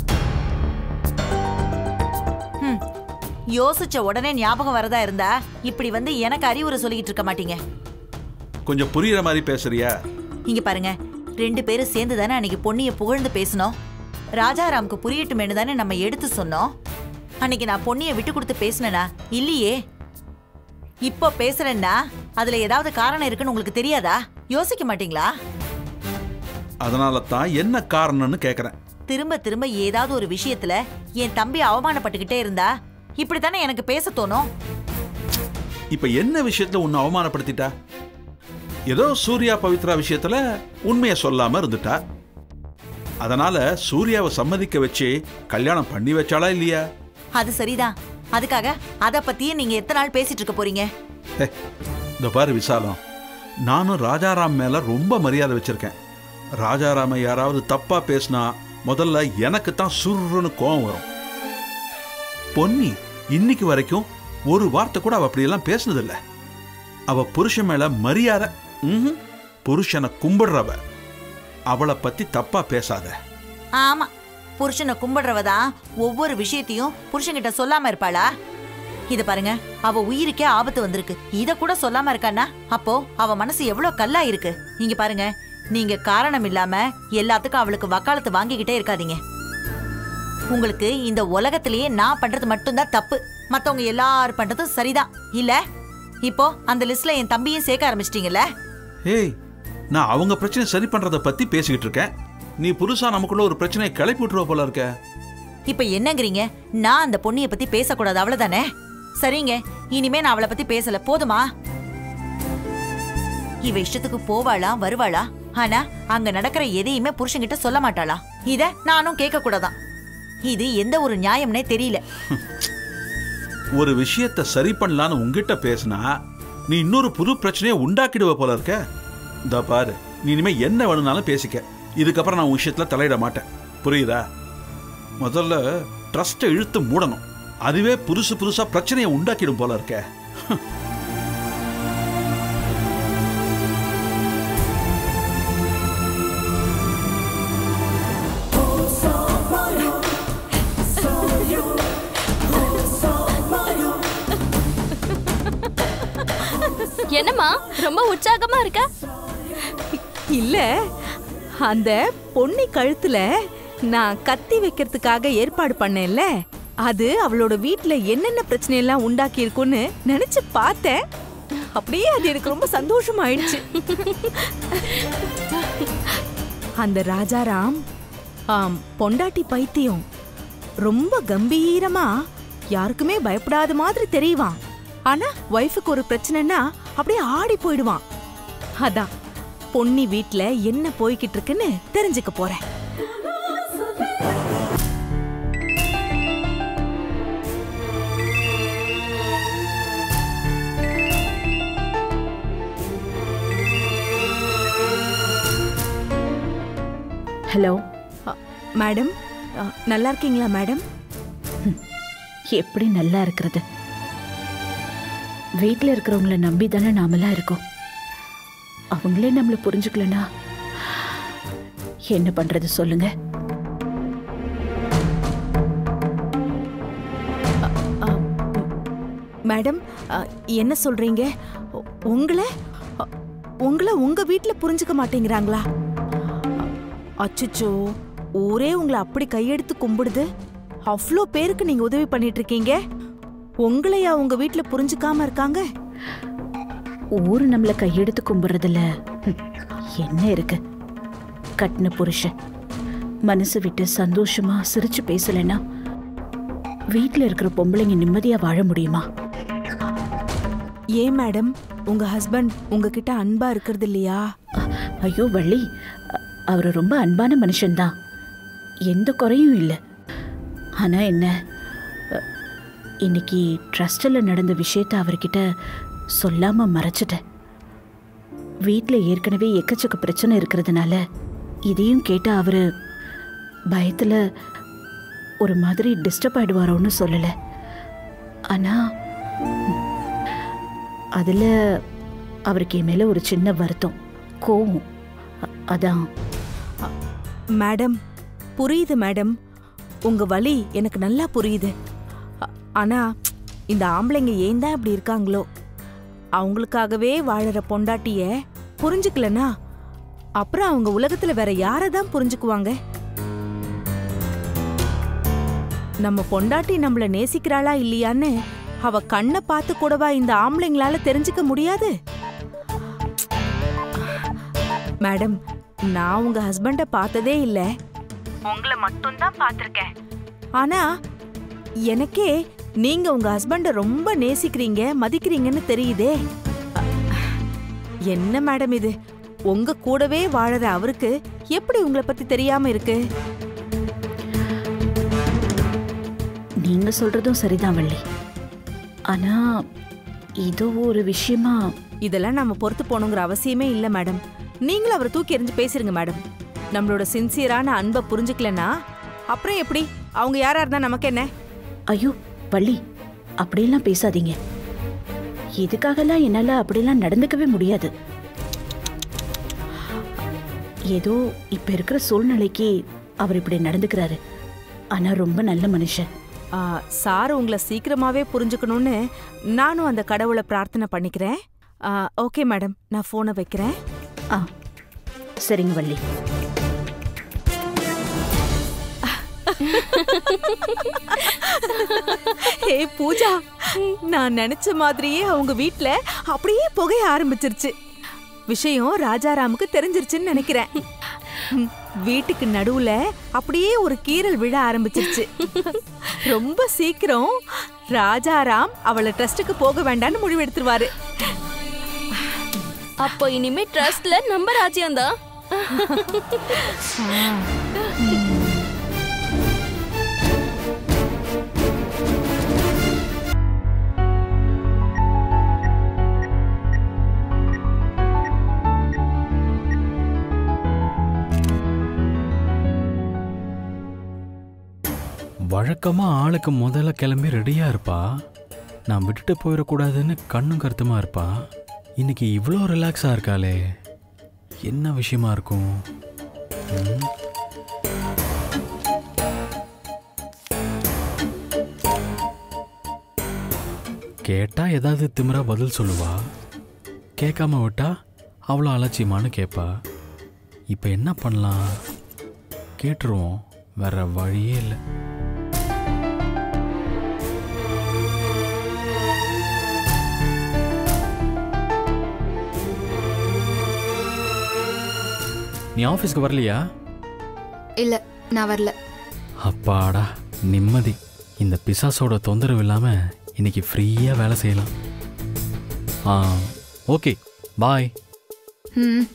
யோசிச்ச உடனே ஞாபகம் வரதா இருந்தா இப்படி வந்து எனக்கு அறிவுரை சொல்லிட்டு இருக்க மாட்டீங்க. கொஞ்சம் புரியுற மாதிரி பேசுறியா? இங்க பாருங்க, ரெண்டு பேரும் சேர்ந்து தானே அன்னைக்கு பொன்னிய புகழ்ந்து பேசணும். ராஜாராமுக்கு புரியட்டுமேனு தானே நம்ம எடுத்து சொன்னோம். அன்னைக்கு நான் பொன்னிய விட்டு கொடுத்து பேசினேனா? இல்லையே. இப்போ பேசுறேன்னா அதுல ஏதாவது காரணம் இருக்குன்னு உங்களுக்கு தெரியாதா? யோசிக்க மாட்டீங்களா? அதனால தான் என்ன காரணம்னு கேக்குறேன். திரும்ப திரும்ப ஏதாவது ஒரு விஷயத்துல என் தம்பி அவமானப்பட்டுக்கிட்டே இருந்தா இப்படித்தானே எனக்கு பேச தோணும். இப்ப என்ன விஷயத்துல உன்னை அவமானப்படுத்திட்டா? ஏதோ சூர்யா பவித்ரா விஷயத்துல உண்மையை சொல்லாம இருந்துட்டா. அதனால சூர்யாவை சம்மதிக்க வச்சு கல்யாணம் பண்ணி வச்சாளா இல்லையா? அது சரிதான். அதுக்காக அத பத்தியே நீங்க எத்தனை நாள் பேசிட்டு இருக்க போறீங்க? இந்த பாரு விசாலம், நானும் ராஜாராம் மேல ரொம்ப மரியாதை வச்சிருக்கேன். ராஜாராம யாராவது தப்பா பேசினா முதல்ல எனக்கு தான் சுருன்னு கோவம் வரும். பொன்னி இன்னைக்கு வரைக்கும் ஒரு வார்த்தை கூட அவ அப்படியெல்லாம் பேசினதில்லை. அவ புருஷன் மேல மரியாதை, புருஷனை கும்பிடுறவ. அவளை பத்தி தப்பா பேசாத. ஆமா, புருஷனை கும்பிடுறவதான் ஒவ்வொரு விஷயத்தையும் புருஷன்கிட்ட சொல்லாம இருப்பாளா? இத பாருங்க, அவ உயிருக்கே ஆபத்து வந்திருக்கு, இத கூட சொல்லாம இருக்கானா? அப்போ அவ மனசு எவ்வளவு கல்லா இருக்கு. இங்க பாருங்க, நீங்க காரணம் இல்லாம எல்லாத்துக்கும் அவளுக்கு வக்காலத்து வாங்கிக்கிட்டே இருக்காதீங்க. உங்களுக்கு இந்த உலகத்திலேயே நான் பண்றது மட்டும்தான் தப்பு, மத்தவங்க எல்லாரும் பண்றதும் சரிதான் இல்ல? இப்போ அந்த லிஸ்ட்ல என் தம்பியும் சேர்க்க ஆரம்பிச்சிட்டீங்கல்ல? ஏய், நான் அவங்க பிரச்சனை சரி பண்றத பத்தி பேசிக்கிட்டு இருக்கேன். நீ புதுசா நமக்குள்ள ஒரு பிரச்சனையை கிளப்பி விட்டுருவ போல இருக்க. இப்ப என்னங்கிறீங்க? நான் அந்த பொண்ணிய பத்தி பேசக்கூடாது அவ்வளவுதானே? சரிங்க, இனிமே நான் அவளை பத்தி பேசல, போதுமா? இவ இஷ்டத்துக்கு போவாளா வருவாளா, ஆனா அங்க நடக்கிற எதையுமே புருஷன்கிட்ட சொல்ல மாட்டாளா? இத நானும் கேட்க கூடாதான். இது எந்த ஒரு நியாயம்னே தெரியல. ஒரு விஷயத்தை சரி பண்ணலான்னு உங்ககிட்ட பேசினா நீ இன்னொரு புது பிரச்சனையை உண்டாக்கிடுவ போல இருக்க. இந்த பாரு, நீ இனிமே என்ன வேணும்னாலும் பேசிக்க. இதுக்கப்புறம் நான் உன் விஷயத்துல தலையிட மாட்டேன், புரியுதா? முதல்ல ட்ரஸ்ட்டை இழுத்து மூடணும், அதுவே புதுசு புதுசா பிரச்சனையை உண்டாக்கிடும் போல இருக்க. என்னம்மா ரொம்ப உற்சாகமா இருக்க? இல்ல, அந்த பொன்னி கழுத்துல நான் கத்தி வைக்கிறதுக்காக ஏற்பாடு பண்ணேன்ல, அது அவளோட வீட்ல என்னென்ன பிரச்சனை எல்லாம் உண்டாக்கி இருக்குன்னு நினைச்சு பார்த்தேன். அப்படியே அது எனக்கு ரொம்ப சந்தோஷம் ஆயிடுச்சு. அந்த ராஜாராம் ஆம் பொண்டாட்டி பைத்தியம் ரொம்ப கம்பீரமா யாருக்குமே பயப்படாத மாதிரி தெரியவான். ஆனா வைஃபுக்கு ஒரு பிரச்சனைனா அப்படியே ஆடி போயிடுவான். அதான் பொன்னி வீட்ல என்ன போய்கிட்டு இருக்குன்னு தெரிஞ்சுக்க போறேன். ஹலோ மேடம், நல்லா இருக்கீங்களா மேடம்? எப்படி நல்லா இருக்கிறது? வீட்டில் இருக்கிறவங்கள நம்பி தானே நாமெல்லாம் இருக்கோம். அவங்களே நம்மளை புரிஞ்சுக்கலனா என்ன பண்றது சொல்லுங்க? மேடம், என்ன சொல்றீங்க? உங்களை உங்களை உங்க வீட்ல புரிஞ்சுக்க மாட்டேங்கிறாங்களா? அச்சச்சோ, ஊரே உங்களை அப்படி கையெடுத்து கும்பிடுது. அவ்வளோ பேருக்கு நீங்க உதவி பண்ணிட்டு இருக்கீங்க, உங்களையா உங்க வீட்ல புரிஞ்சுக்காம இருக்காங்க? ஊரு நம்மளை கையெடுத்து கும்பிடுறதுல என்ன இருக்கு? கட்டின புருஷன் மனசு விட்டு சந்தோஷமா சிரிச்சு பேசலன்னா வீட்டுல இருக்கிற பொம்பளைங்க நிம்மதியா வாழ முடியுமா? ஏன் மேடம், உங்க ஹஸ்பண்ட் உங்ககிட்ட அன்பா இருக்கிறது இல்லையா? ஐயோ வள்ளி, அவரு ரொம்ப அன்பான மனுஷன்தான், எந்த குறையும் இல்லை. ஆனா என்ன, இன்னைக்கு ட்ரஸ்டில் நடந்த விஷயத்த அவர்கிட்ட சொல்லாம மறைச்சிட்டேன். வீட்டில் ஏற்கனவே எக்கச்சக்க பிரச்சனை இருக்கிறதுனால இதையும் கேட்ட அவரு பயத்தில் ஒரு மாதிரி டிஸ்டர்ப் ஆயிடுவாரோன்னு சொல்லலை. ஆனா அதில் அவருக்கு என் மேலே ஒரு சின்ன வருத்தம், கோவம். அதான் மேடம், புரியுது மேடம், உங்க வலி எனக்கு நல்லா புரியுது. ஆனா இந்த ஆம்பளைங்க ஏன் தான் இப்படி இருக்காங்களோ? அவங்களுக்காகவே வாழற பொண்டாட்டிய புரிஞ்சுக்கலனா அப்புறம் அவங்க உலகத்துல வேற யாரதான் புரிஞ்சுக்குவாங்க? நம்ம பொண்டாட்டி நம்மள நேசிக்கிறாளா இல்லையான்னு அவ கண்ணை பார்த்து கூடவா இந்த ஆம்பளைங்களால தெரிஞ்சுக்க முடியாது? மேடம், நான் உங்க ஹஸ்பண்ட பார்த்ததே இல்ல, உங்களை மட்டும் தான் பார்த்திருக்கேன். ஆனா எனக்கே நீங்க உங்க ஹஸ்பண்ட ரொம்ப நேசிக்கிறீங்க, மதிக்கிறீங்கன்னு தெரியுதே. என்ன மேடம் இது, உங்க கூடவே வாழற அவருக்கு எப்படி உங்களை பத்தி தெரியாம இருக்கு? நீங்க சொல்றதும் சரிதான் வள்ளி, ஆனா இது ஒரு விஷயமா இதெல்லாம் நம்ம பொறுத்து போகணுங்கிற அவசியமே இல்ல மேடம். நீங்களும் அவரை தூக்கி எறிஞ்சு பேசிருங்க மேடம். நம்மளோட சின்சியரான அன்பை புரிஞ்சுக்கலனா அப்புறம் எப்படி? அவங்க யாரா இருந்தா நமக்கு என்ன? ஐயோ வள்ளி, அப்படியெல்லாம் பேசாதீங்க. இதுக்காகலாம் என்னால அப்படியெல்லாம் நடந்துக்கவே முடியாது. ஏதோ இப்ப இருக்கிற சூழ்நிலைக்கு அவர் இப்படி நடந்துக்கிறாரு. ஆனா ரொம்ப நல்ல மனுஷன். சார் உங்களை சீக்கிரமாவே புரிஞ்சுக்கணும்னு நானும் அந்த கடவுளை பிரார்த்தனை பண்ணிக்கிறேன். ஓகே மேடம், நான் போனை வைக்கிறேன். ஆ சரிங்க வள்ளி. ஹே பூஜா, நான் நினைச்ச மாதிரியே அவங்க வீட்ல அப்படியே புகைய ஆரம்பிச்சிருச்சு. விஷயம் ராஜாராமுக்கு தெரிஞ்சிருச்சுன்னு நினைக்கிறேன். வீட்டுக்கு நடுவுல அப்படியே ஒரு கீறல் விழ ஆரம்பிச்சிருச்சு. ரொம்ப சீக்கிரம் ராஜாராம் அவளை ட்ரஸ்டுக்கு போக வேண்டாம்னு முடிவெடுத்துருவாரு. அப்போ இனிமே ட்ரஸ்ட்ல நம்ம ராஜ்யம் தான். வழக்கமா ஆளுக்கு முதல்ல கிளம்பி ரெடியா இருப்பா, நான் விட்டுட்டு போயிடக்கூடாதுன்னு கண்ணும் கருத்துமா இருப்பா. இன்னைக்கு இவ்வளோ ரிலாக்ஸா இருக்காளே, என்ன விஷயமா இருக்கும்? கேட்டா ஏதாவது திமிரா பதில் சொல்லுவா, கேட்காம விட்டா அவ்வளோ அலட்சியமானு கேட்பா. இப்போ என்ன பண்ணலாம்? கேட்டுருவோம், வேற வழியே இல்லை. நீ ஆஃபீஸ்க்கு வரலையா? இல்ல, நான் வரல. அப்பாடா, நிம்மதி. இந்த பிசாசோட தொந்தரவு இல்லாம இன்னைக்கு ஃப்ரீயா வேலை செய்யலாம். ஆ ஓகே, பாய். ம்.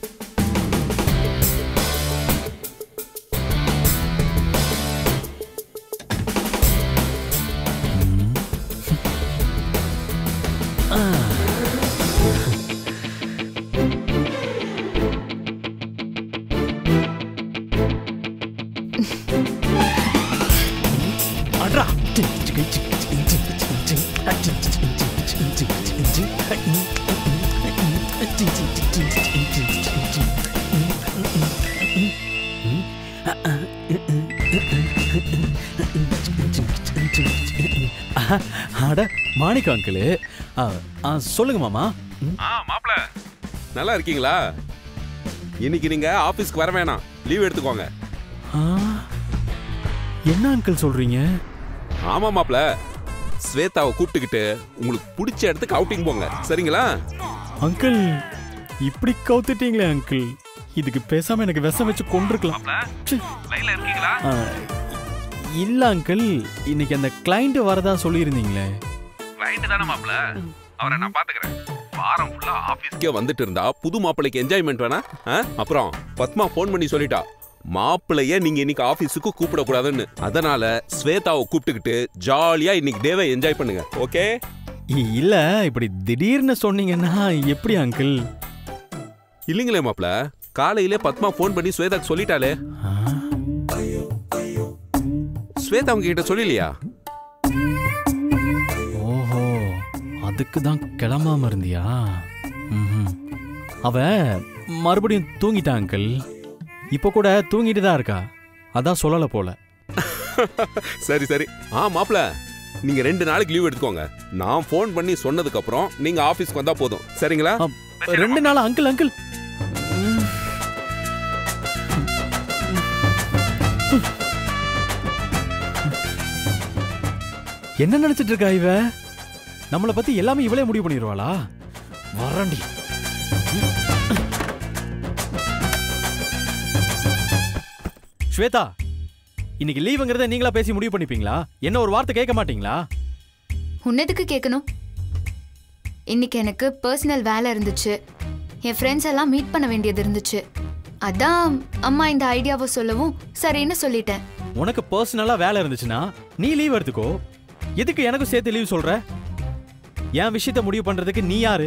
அட மாணிக்க அங்கிளு, சொல்லுங்க மாமா. மாப்பிள நல்லா இருக்கீங்களா? இன்னைக்கு நீங்க ஆபீஸ்க்கு வர வேணாம், லீவ் எடுத்துக்கோங்க. என்ன அங்கிள் சொல்றீங்க? ஆமா மாப்பிள, ஸ்வேதாவை கூப்பிட்டுக்கிட்டு உங்களுக்கு பிடிச்ச இடத்துக்கு அவுட்டிங் போங்க, சரிங்களா? அங்கிள் இப்படி கவுத்துட்டீங்களே அங்கிள், இதுக்கு பேசாம எனக்கு விஷம் வச்சு கொண்டிருக்கலாம். இல்ல அங்கிள், இன்னைக்கு அந்த கிளைண்ட் வரதா சொல்லியிருந்தீங்களே. கிளைண்ட் தானே மாப்பிள, அவரை நான் பாத்துக்கிறேன். வாரம் ஃபுல்லா ஆபீஸ்க்கே வந்துட்டு இருந்தா புது மாப்பிளைக்கு என்ஜாய்மெண்ட் வேணா? அப்புறம் பத்மா போன் பண்ணி சொல்லிட்டா, மாப்பிளைய நீங்க இன்னைக்கு ஆபீஸுக்கு கூப்பிட கூடாதுன்னு. அதனால ஸ்வேதாவை கூப்பிட்டுக்கிட்டு ஜாலியா இன்னைக்கு டேவை என்ஜாய் பண்ணுங்க, ஓகே? இல்ல, இப்படி திடீர்னு சொன்னீங்கன்னா எப்படி அங்கிள்? இல்லைங்களே மாப்பிள, காலையிலே பத்மா போன் பண்ணி ஸ்வேதாக்கு சொல்லிட்டாலே. ஸ்வேதா அவங்க கிட்ட சொல்லலையா? ஓஹோ, அதுக்கு தான் கிளம்பாம இருந்தியா? அவ மறுபடியும் தூங்கிட்டா அங்கிள். இப்ப கூட தூங்கிட்டு தான் இருக்கா, அதான் சொல்லல போல. சரி சரி. ஆ மாப்பிள, நீங்க ரெண்டு நாளைக்கு லீவ் எடுத்துக்கோங்க. நான் போன் பண்ணி சொன்னதுக்கு அப்புறம் நீங்க ஆபீஸ்க்கு வந்தா போதும், சரிங்களா? ரெண்டு நாள் அங்கிள் அங்கிள் என்ன நினைச்சிட்டு இருக்கா இவ? நம்மளை பத்தி எல்லாமே இவளே முடிவு பண்ணிடுவாளா? வரண்டி. ஸ்வேதா, இன்னைக்கு லீவுங்கிறத நீங்களா பேசி முடிவு பண்ணிப்பீங்களா? என்ன ஒரு வார்த்தை கேட்க மாட்டீங்களா? உன்னதுக்கு கேட்கணும். இன்னைக்கு எனக்கு பர்சனல் வேலை இருந்துச்சு, என் ஃப்ரெண்ட்ஸ் எல்லாம் மீட் பண்ண வேண்டியது இருந்துச்சு. அதான் அம்மா இந்த ஐடியாவை சொல்லவும் சரின்னு சொல்லிட்டேன். உனக்கு பர்சனலா வேலை இருந்துச்சுன்னா நீ லீவ் எடுத்துக்கோ. எதுக்கு எனக்கும் சேர்த்து லீவ் சொல்ற? என் விஷயத்தை முடிவு பண்றதுக்கு நீ யாரு?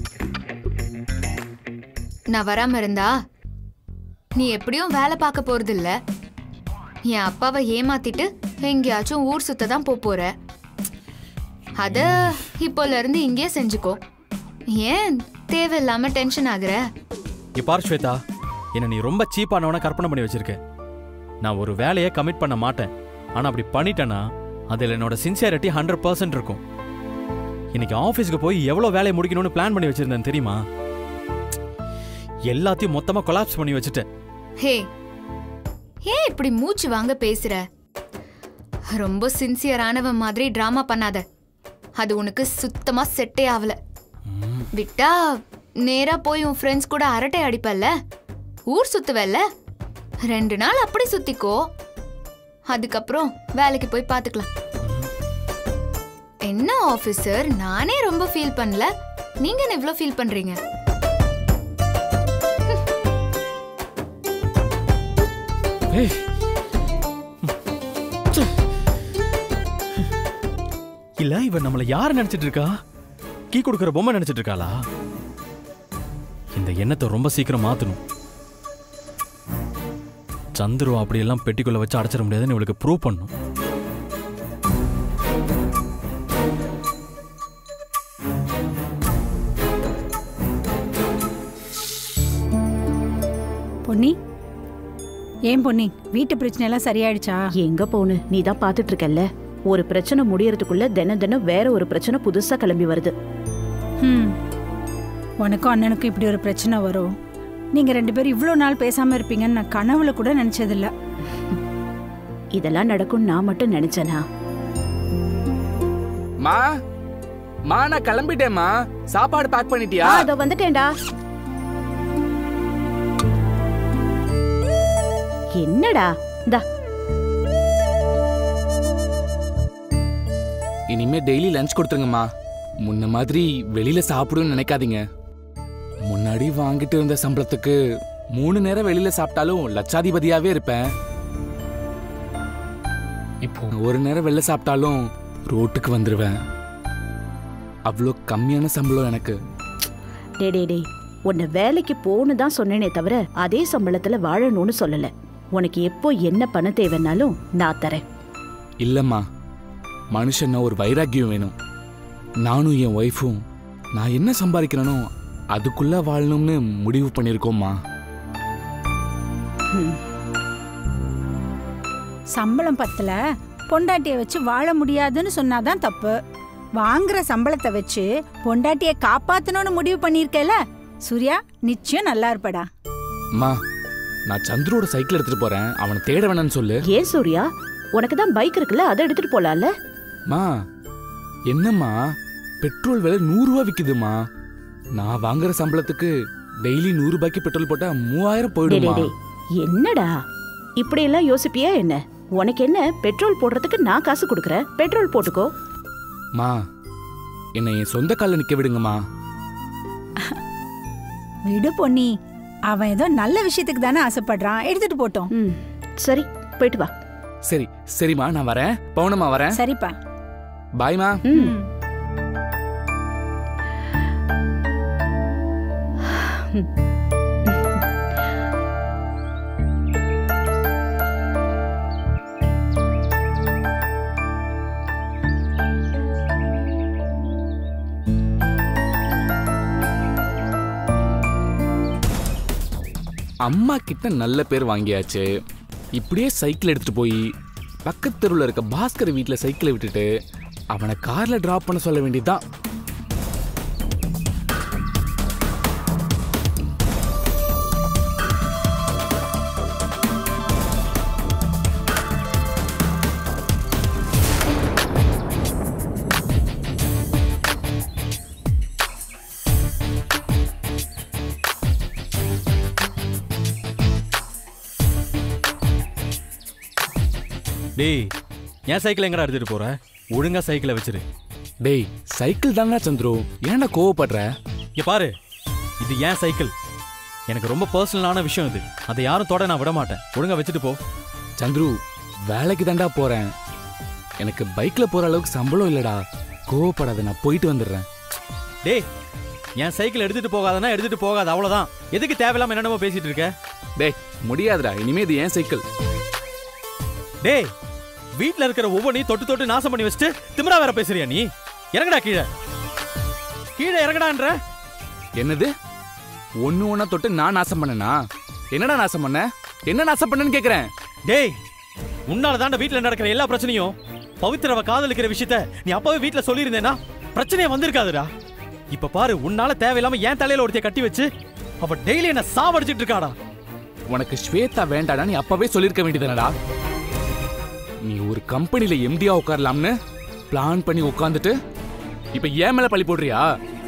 நான் வராம இருந்தா நீ எப்படியும் வேலை பார்க்க போறது இல்ல. என் அப்பாவை ஏமாத்திட்டு எங்கேயாச்சும் ஊர் சுத்த தான் போற. அத இப்போல இருந்து இங்கே செஞ்சுக்கோ. ஏன் தேவையில்லாம டென்ஷன் ஆகுற? பார் ஸ்வேதா, என்ன நீ ரொம்ப சீப்பானவன கற்பனை பண்ணி வச்சிருக்க. நான் ஒரு வேலையை கமிட் பண்ண மாட்டேன், ஆனா அப்படி பண்ணிட்டேன்னா அதில் என்னோட சின்சியாரிட்டி ஹண்ட்ரட் பர்சன்ட் இருக்கும். இன்னைக்கு ஆஃபீஸ்க்கு போய் எவ்வளோ வேலையை முடிக்கணும்னு பிளான் பண்ணி வச்சிருந்தேன் தெரியுமா? எல்லாத்தையும் மொத்தமா கொலாப்ஸ் பண்ணி வச்சுட்டேன். ஹே, ஏன் இப்படி மூச்சு வாங்க பேசுற? ரொம்ப சின்சியரானவன் மாதிரி டிராமா பண்ணாத. அது உனக்கு சுத்தமா செட்டே ஆகல. விட்டா நேரா போய் உன் ஃப்ரெண்ட்ஸ் கூட அரட்டை அடிப்பல்ல, ஊர் சுத்துவல்ல. ரெண்டு நாள் அப்படி சுத்திக்கோ, அதுக்கப்புறம் வேலைக்கு போய் பாத்துக்கலாம். என்ன ஆபீசர், நானே ரொம்ப ஃபீல் பண்ணல, நீங்க என்ன இவ்ளோ ஃபீல் பண்றீங்க? இல்ல, இவன் நம்மள யார நினைச்சிட்டு இருக்கா? கீ கொடுக்கிற பொம்மை நினைச்சிட்டு இருக்காளா? இந்த எண்ணத்தை ரொம்ப சீக்கிரம் மாத்தணும். சந்துரு அப்படியெல்லாம் பெட்டிக்குள்ள வச்சு அடைச்சிட முடியாதுன்னு இவளுக்கு ப்ரூவ் பண்ணும். பொன்னி, ஏன் பொன்னி, வீட்டு பிரச்சனை எல்லாம் சரியாயிடுச்சா? எங்க போனு, நீ தான் பாத்துட்டு இருக்கல்ல. ஒரு பிரச்சனை முடியறதுக்குள்ள தினம் தினம் வேற ஒரு பிரச்சனை புதுசா கிளம்பி வருது. ம், உனக்கும் அண்ணனுக்கும் இப்படி ஒரு பிரச்சனை வரும், நீங்க ரெண்டு பேரும் இவ்வளோ நாள் பேசாம இருப்பீங்கன்னு நான் கனவுல கூட நினைச்சதில்ல. இதெல்லாம் நடக்கும் நான் மட்டும் நினைச்சேனா? மா மா நான் கிளம்பிட்டேம்மா. சாப்பாடு பேக் பண்ணிட்டியா? அதோ வந்துட்டேன்டா. என்னடா இந்தா. இனிமே டெய்லி லஞ்ச் கொடுத்துருங்கம்மா. முன்ன மாதிரி வெளியில சாப்பிடுன்னு நினைக்காதீங்க. முன்னாடி வாங்கிட்டு இருந்த சம்பளத்துக்கு மூணு நேரம் வெளியில சாப்பிட்டாலும் லட்சாதிபதியாவே இருப்பேன். இப்போ ஒரு நேரம் வெளில சாப்பிட்டாலும் ரோட்டுக்கு வந்துருவேன். அவ்வளோ கம்மியான சம்பளம் எனக்கு. டே டே டே உன்னை வேலைக்கு போன்னு தான் சொன்னேனே தவிர அதே சம்பளத்துல வாழணும்னு சொல்லல. உனக்கு எப்போ என்ன பண்ண தேவைன்னாலும் நான் தரேன். இல்லம்மா, மனுஷன்னா ஒரு வைராக்கியம் வேணும். நானும் என் ஒய்ஃபும் நான் என்ன சம்பாதிக்கிறேனோ அதுக்குள்ள வாழணும்னு முடிவு பண்ணிருக்கோம்மா. சம்பளம் பத்தல பொண்டாட்டிய வச்சு வாழ முடியாதுன்னு சொன்னாதான் தப்பு. வாங்குற சம்பளத்தை வச்சு பொண்டாட்டிய காப்பாத்தணும்னு முடிவு பண்ணிருக்கல சூர்யா, நிச்சயம் நல்லா இருப்படா. அம்மா, நான் சந்துரோட சைக்கிள் எடுத்துட்டு போறேன். அவனை தேட வேணான்னு சொல்லு. ஏன் சூர்யா, உனக்கு தான் பைக் இருக்குல்ல, அதை எடுத்துட்டு போலாம்ல. மா என்னம்மா, பெட்ரோல் விலை நூறு ரூபா விக்குதுமா. நான் வாங்குற சம்பளத்துக்கு டெய்லி நூறு ரூபாய்க்கு பெட்ரோல் போட்டா மூவாயிரம் போயிடுமா. என்னடா இப்படி எல்லாம் யோசிப்பியா என்ன? உனக்கு என்ன, பெட்ரோல் போடுறதுக்கு நான் காசு கொடுக்கறேன், பெட்ரோல் போட்டுக்கோ. மா, என்னை என் சொந்த கால்ல நிக்க விடுங்கம்மா. விடு பொன்னி, அவன் ஏதோ நல்ல விஷயத்துக்கு தானே ஆசைப்படுறான், எடுத்துட்டு போட்டோம். சரி, போயிட்டு வா. சரி சரிம்மா, நான் வரேன். பவுனம்மா வரேன். சரிப்பா, பாய்மா. அம்மா கிட்ட நல்ல பேர் வாங்கியாச்சு. இப்படியே சைக்கிள் எடுத்துட்டு போய் பக்கத்து தெருவில் இருக்க பாஸ்கர் வீட்டில் சைக்கிளை விட்டுட்டு அவனை கார்ல டிராப் பண்ண சொல்ல வேண்டியதுதான். டேய், ஏன் சைக்கிள் எங்கடா எடுத்துட்டு போற? ஒழுங்கா சைக்கிளை வச்சிரு. டேய், சைக்கிள் தானே சந்துரு, ஏன்டா கோவப்படுற? இங்க பாரு, இது ஏன் சைக்கிள், எனக்கு ரொம்ப பர்சனலான விஷயம் இது. அதை யாரும் தொட நான் விட மாட்டேன். ஒழுங்கா வச்சுட்டு போ. சந்துரு, வேலைக்கு தாண்டா போறேன். எனக்கு பைக்ல போற அளவுக்கு சம்பளம் இல்லடா. கோவப்படாத, நான் போயிட்டு வந்துடுறேன். டேய், என் சைக்கிள் எடுத்துட்டு போகாதனா எடுத்துட்டு போகாத, அவ்வளவுதான். எதுக்கு தேவையில்லாம என்னென்னமோ பேசிட்டு இருக்க? டேய், முடியாதுடா, இனிமே இது ஏன் சைக்கிள். டேய், வீட்ல இருக்கிற ஒவ்வொன்றையும் தொட்டு தொட்டு நாசம் பண்ணி வச்சுட்டு திமிரா வேற பேசுறியா நீ? இறங்கடா கீழே, கீழே இறங்கடான்ற. என்னது, ஒன்னு ஒன்னா தொட்டு நான் நாசம் பண்ணனா? என்னடா நாசம் பண்ண? என்ன நாசம் பண்ணன்னு கேக்குறேன். டேய், உன்னால தாண்ட வீட்டுல நடக்கிற எல்லா பிரச்சனையும். பவித்ராவை காதலிக்கிற விஷயத்த நீ அப்பவே வீட்டுல சொல்லியிருந்தேன்னா பிரச்சனையே வந்திருக்காதுடா. இப்ப பாரு, உன்னால தேவையில்லாம ஏன் தலையில ஒருத்தைய கட்டி வச்சு அவ டெய்லி என்ன சாவடிச்சிட்டு இருக்காடா. உனக்கு ஸ்வேதா வேண்டாடா, நீ அப்பவே சொல்லிருக்க வேண்டியதுனடா. நீ ஒரு கம்பெனில எம்டியா உட்காரலாம்னு பிளான் பண்ணி உட்காந்துட்டு இப்ப ஏன் மேல பழி போடுறியா?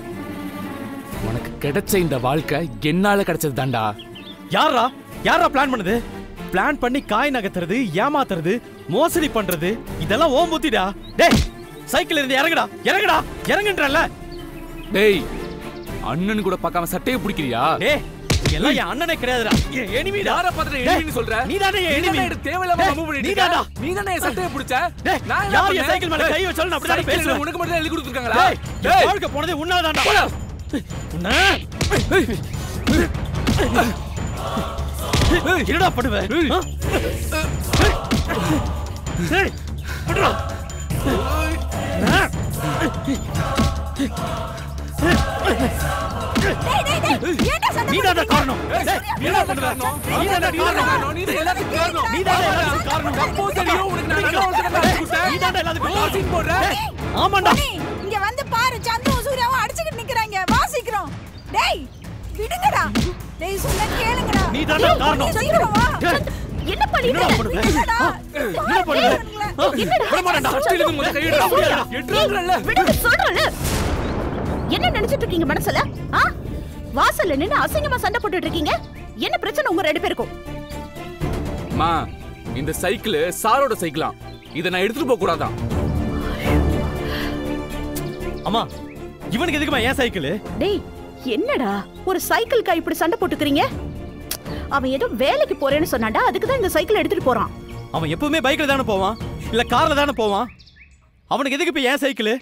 உனக்கு கிடைச்ச இந்த வாழ்க்கை என்னால கிடைச்சது தாண்டா. யாரா யாரா பிளான் பண்ணுது? பிளான் பண்ணி காய் நகர்த்துறது, ஏமாத்துறது, மோசடி பண்றது, இதெல்லாம் ஓம் புத்திடா. டேய், சைக்கிள் இருந்து இறங்குடா, இறங்குடா, இறங்குன்றல. டேய், அண்ணன் கூட பார்க்காம சட்டையை பிடிக்கிறியா? டேய், எல்லாம் என் அண்ணனே கிடையாதுடா. என் எனிமி யார பாத்துற எனிமின்னு சொல்ற? நீதானே என் எனிமி. தேவையில்லாம மூவ் பண்ணிட்டு நீதாடா. நீதானே என் சட்டையை பிடிச்ச. நான் யார் என் சைக்கிள் மேல கை வச்சாலும் அப்படி தான் பேசுவேன். உனக்கு மட்டும் எழுதி கொடுத்துருக்காங்களா? டேய், வாழ்க்கை போனதே உன்னால தான்டா. உன்ன என்னடா பண்ணுவே? டேய், விடுடா. நீதானே காரணம். நீதானே காரணம். நீதானே காரணம். நீதானே எல்லாத்துக்கும் காரணம். நீதானே எல்லாத்துக்கும் காரணம். அப்போ தெரியும் உனக்கு நான் நல்ல ஒருத்தனை தான் கூட்டேன். நீதானே எல்லாத்துக்கும் காரணம். போடுற. ஆமாடா. இங்க வந்து பாரு, சந்து சூர்யாவை அடிச்சிட்டு நிக்கறாங்க. வாசிக்கிறோம். டேய் விடுங்கடா. டேய் சொன்னா கேளுங்கடா. நீ தான் காரணம். சீக்கிரம் வா. என்ன பண்ணிட்டு என்ன பண்ணுவ? என்ன பண்ணுவ? விட மாட்டேன்டா. ஹாஸ்டல்ல இருந்து முதல்ல கையெடுடா. எட்றாங்கல. விடுங்க சொல்றல. என்ன நினைச்சிட்டு இருக்கீங்க மனசுல? ஆ? வாசல்ல நின்னு அசிங்கமா சண்டை போட்டுட்டு இருக்கீங்க. என்ன பிரச்சனை உங்க ரெண்டு பேருக்கும்? மா இந்த சைக்கிள் சாரோட சைக்கிளா? இத நான் எடுத்துட்டு போக கூடாதா? அம்மா இவனுக்கு எதுக்குமா ஏன் சைக்கிள்? டேய் என்னடா ஒரு சைக்கிள்க்கா இப்படி சண்டை போட்டுக்கிறீங்க? அவன் ஏதோ வேலைக்கு போறேன்னு சொன்னான்டா, அதுக்கு தான் இந்த சைக்கிள் எடுத்துட்டு போறான். அவன் எப்பவுமே பைக்ல தானே போவான், இல்ல கார்ல தானே போவான். அவனுக்கு எதுக்கு இப்ப ஏன் சைக்கிள்?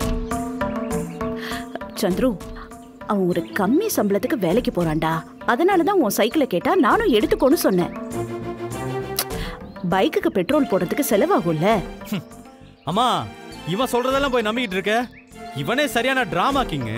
சந்துரு, அவன் ஒரு கம்மி சம்பளத்துக்கு வேலைக்கு போறான்டா. அதனால தான் உன் சைக்கிளை கேட்டா நானும் எடுத்துக்கோன்னு சொன்னேன். பைக்குக்கு பெட்ரோல் போடுறதுக்கு செலவாகும்ல. அம்மா இவன் சொல்றதெல்லாம் போய் நம்பிக்கிட்டு இருக்க? இவனே சரியான டிராமா கிங்.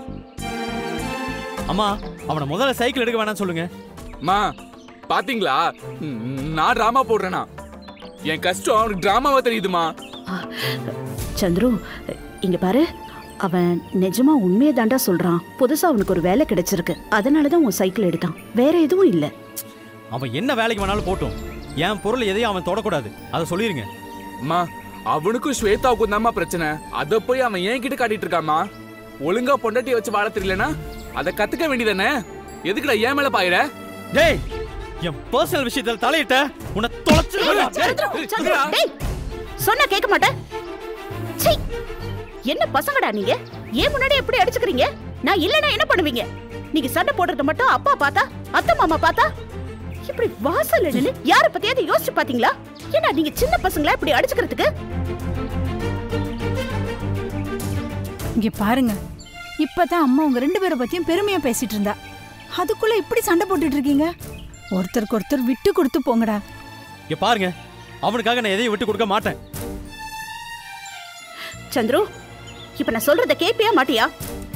அம்மா அவனை முதல்ல சைக்கிள் எடுக்க வேணாம்னு சொல்லுங்க. மா பாத்தீங்களா, நான் டிராமா போடுறேனா? என் கஷ்டம் அவனுக்கு டிராமாவா தெரியுதுமா. சந்துரு இங்க பாரு, அவன் நிஜமா உண்மையை தாண்டா சொல்றான். புதுசா அவனுக்கு ஒரு வேலை கிடைச்சிருக்கு, அதனாலதான் உன் சைக்கிள் எடுத்தான், வேற எதுவும் இல்ல. அவன் என்ன வேலைக்கு வேணாலும் போட்டும், என் பொருள் எதையும் அவன் தொடக்கூடாது, அதை சொல்லிருங்க. அம்மா அவனுக்கும் ஸ்வேதாவுக்கும் தான்மா பிரச்சனை. அத போய் அவன் ஏன் கிட்ட காட்டிட்டு இருக்காமா? ஒழுங்கா பொண்டாட்டியை வச்சு வாழ தெரியலனா அதை கத்துக்க வேண்டியதானே? எதுக்குடா ஏன் மேல பாயிர? டேய் என் பர்சனல் விஷயத்துல தலையிட்ட உன்னை தொலைச்சிருவேன். டேய் சொன்னா கேட்க மாட்டேன். சீ, என்ன பசங்கடா நீங்க? ஏன் முன்னாடி எப்படி அடிச்சுக்கிறீங்க? நான் இல்லனா என்ன பண்ணுவீங்க? நீங்க சண்டை போடுறது மட்டும் அப்பா பார்த்தா, அத்தை மாமா பார்த்தா, இப்படி வாசல்ல நின்னு யார பத்தியாவது யோசிச்சு பாத்தீங்களா? ஏன்னா நீங்க சின்ன பசங்களா இப்படி அடிச்சுக்கிறதுக்கு? இங்க பாருங்க, இப்பதான் அம்மா உங்க ரெண்டு பேரை பத்தியும் பெருமையா பேசிட்டு இருந்தா, அதுக்குள்ள இப்படி சண்டை போட்டுட்டு இருக்கீங்க. ஒருத்தருக்கு ஒருத்தர் விட்டு கொடுத்து போங்கடா. இங்க பாருங்க, அவனுக்காக நான் எதையும் விட்டு கொடுக்க மாட்டேன். சந்துரு, இப்ப நான் சொல்றத கேப்பியா மாட்டியா?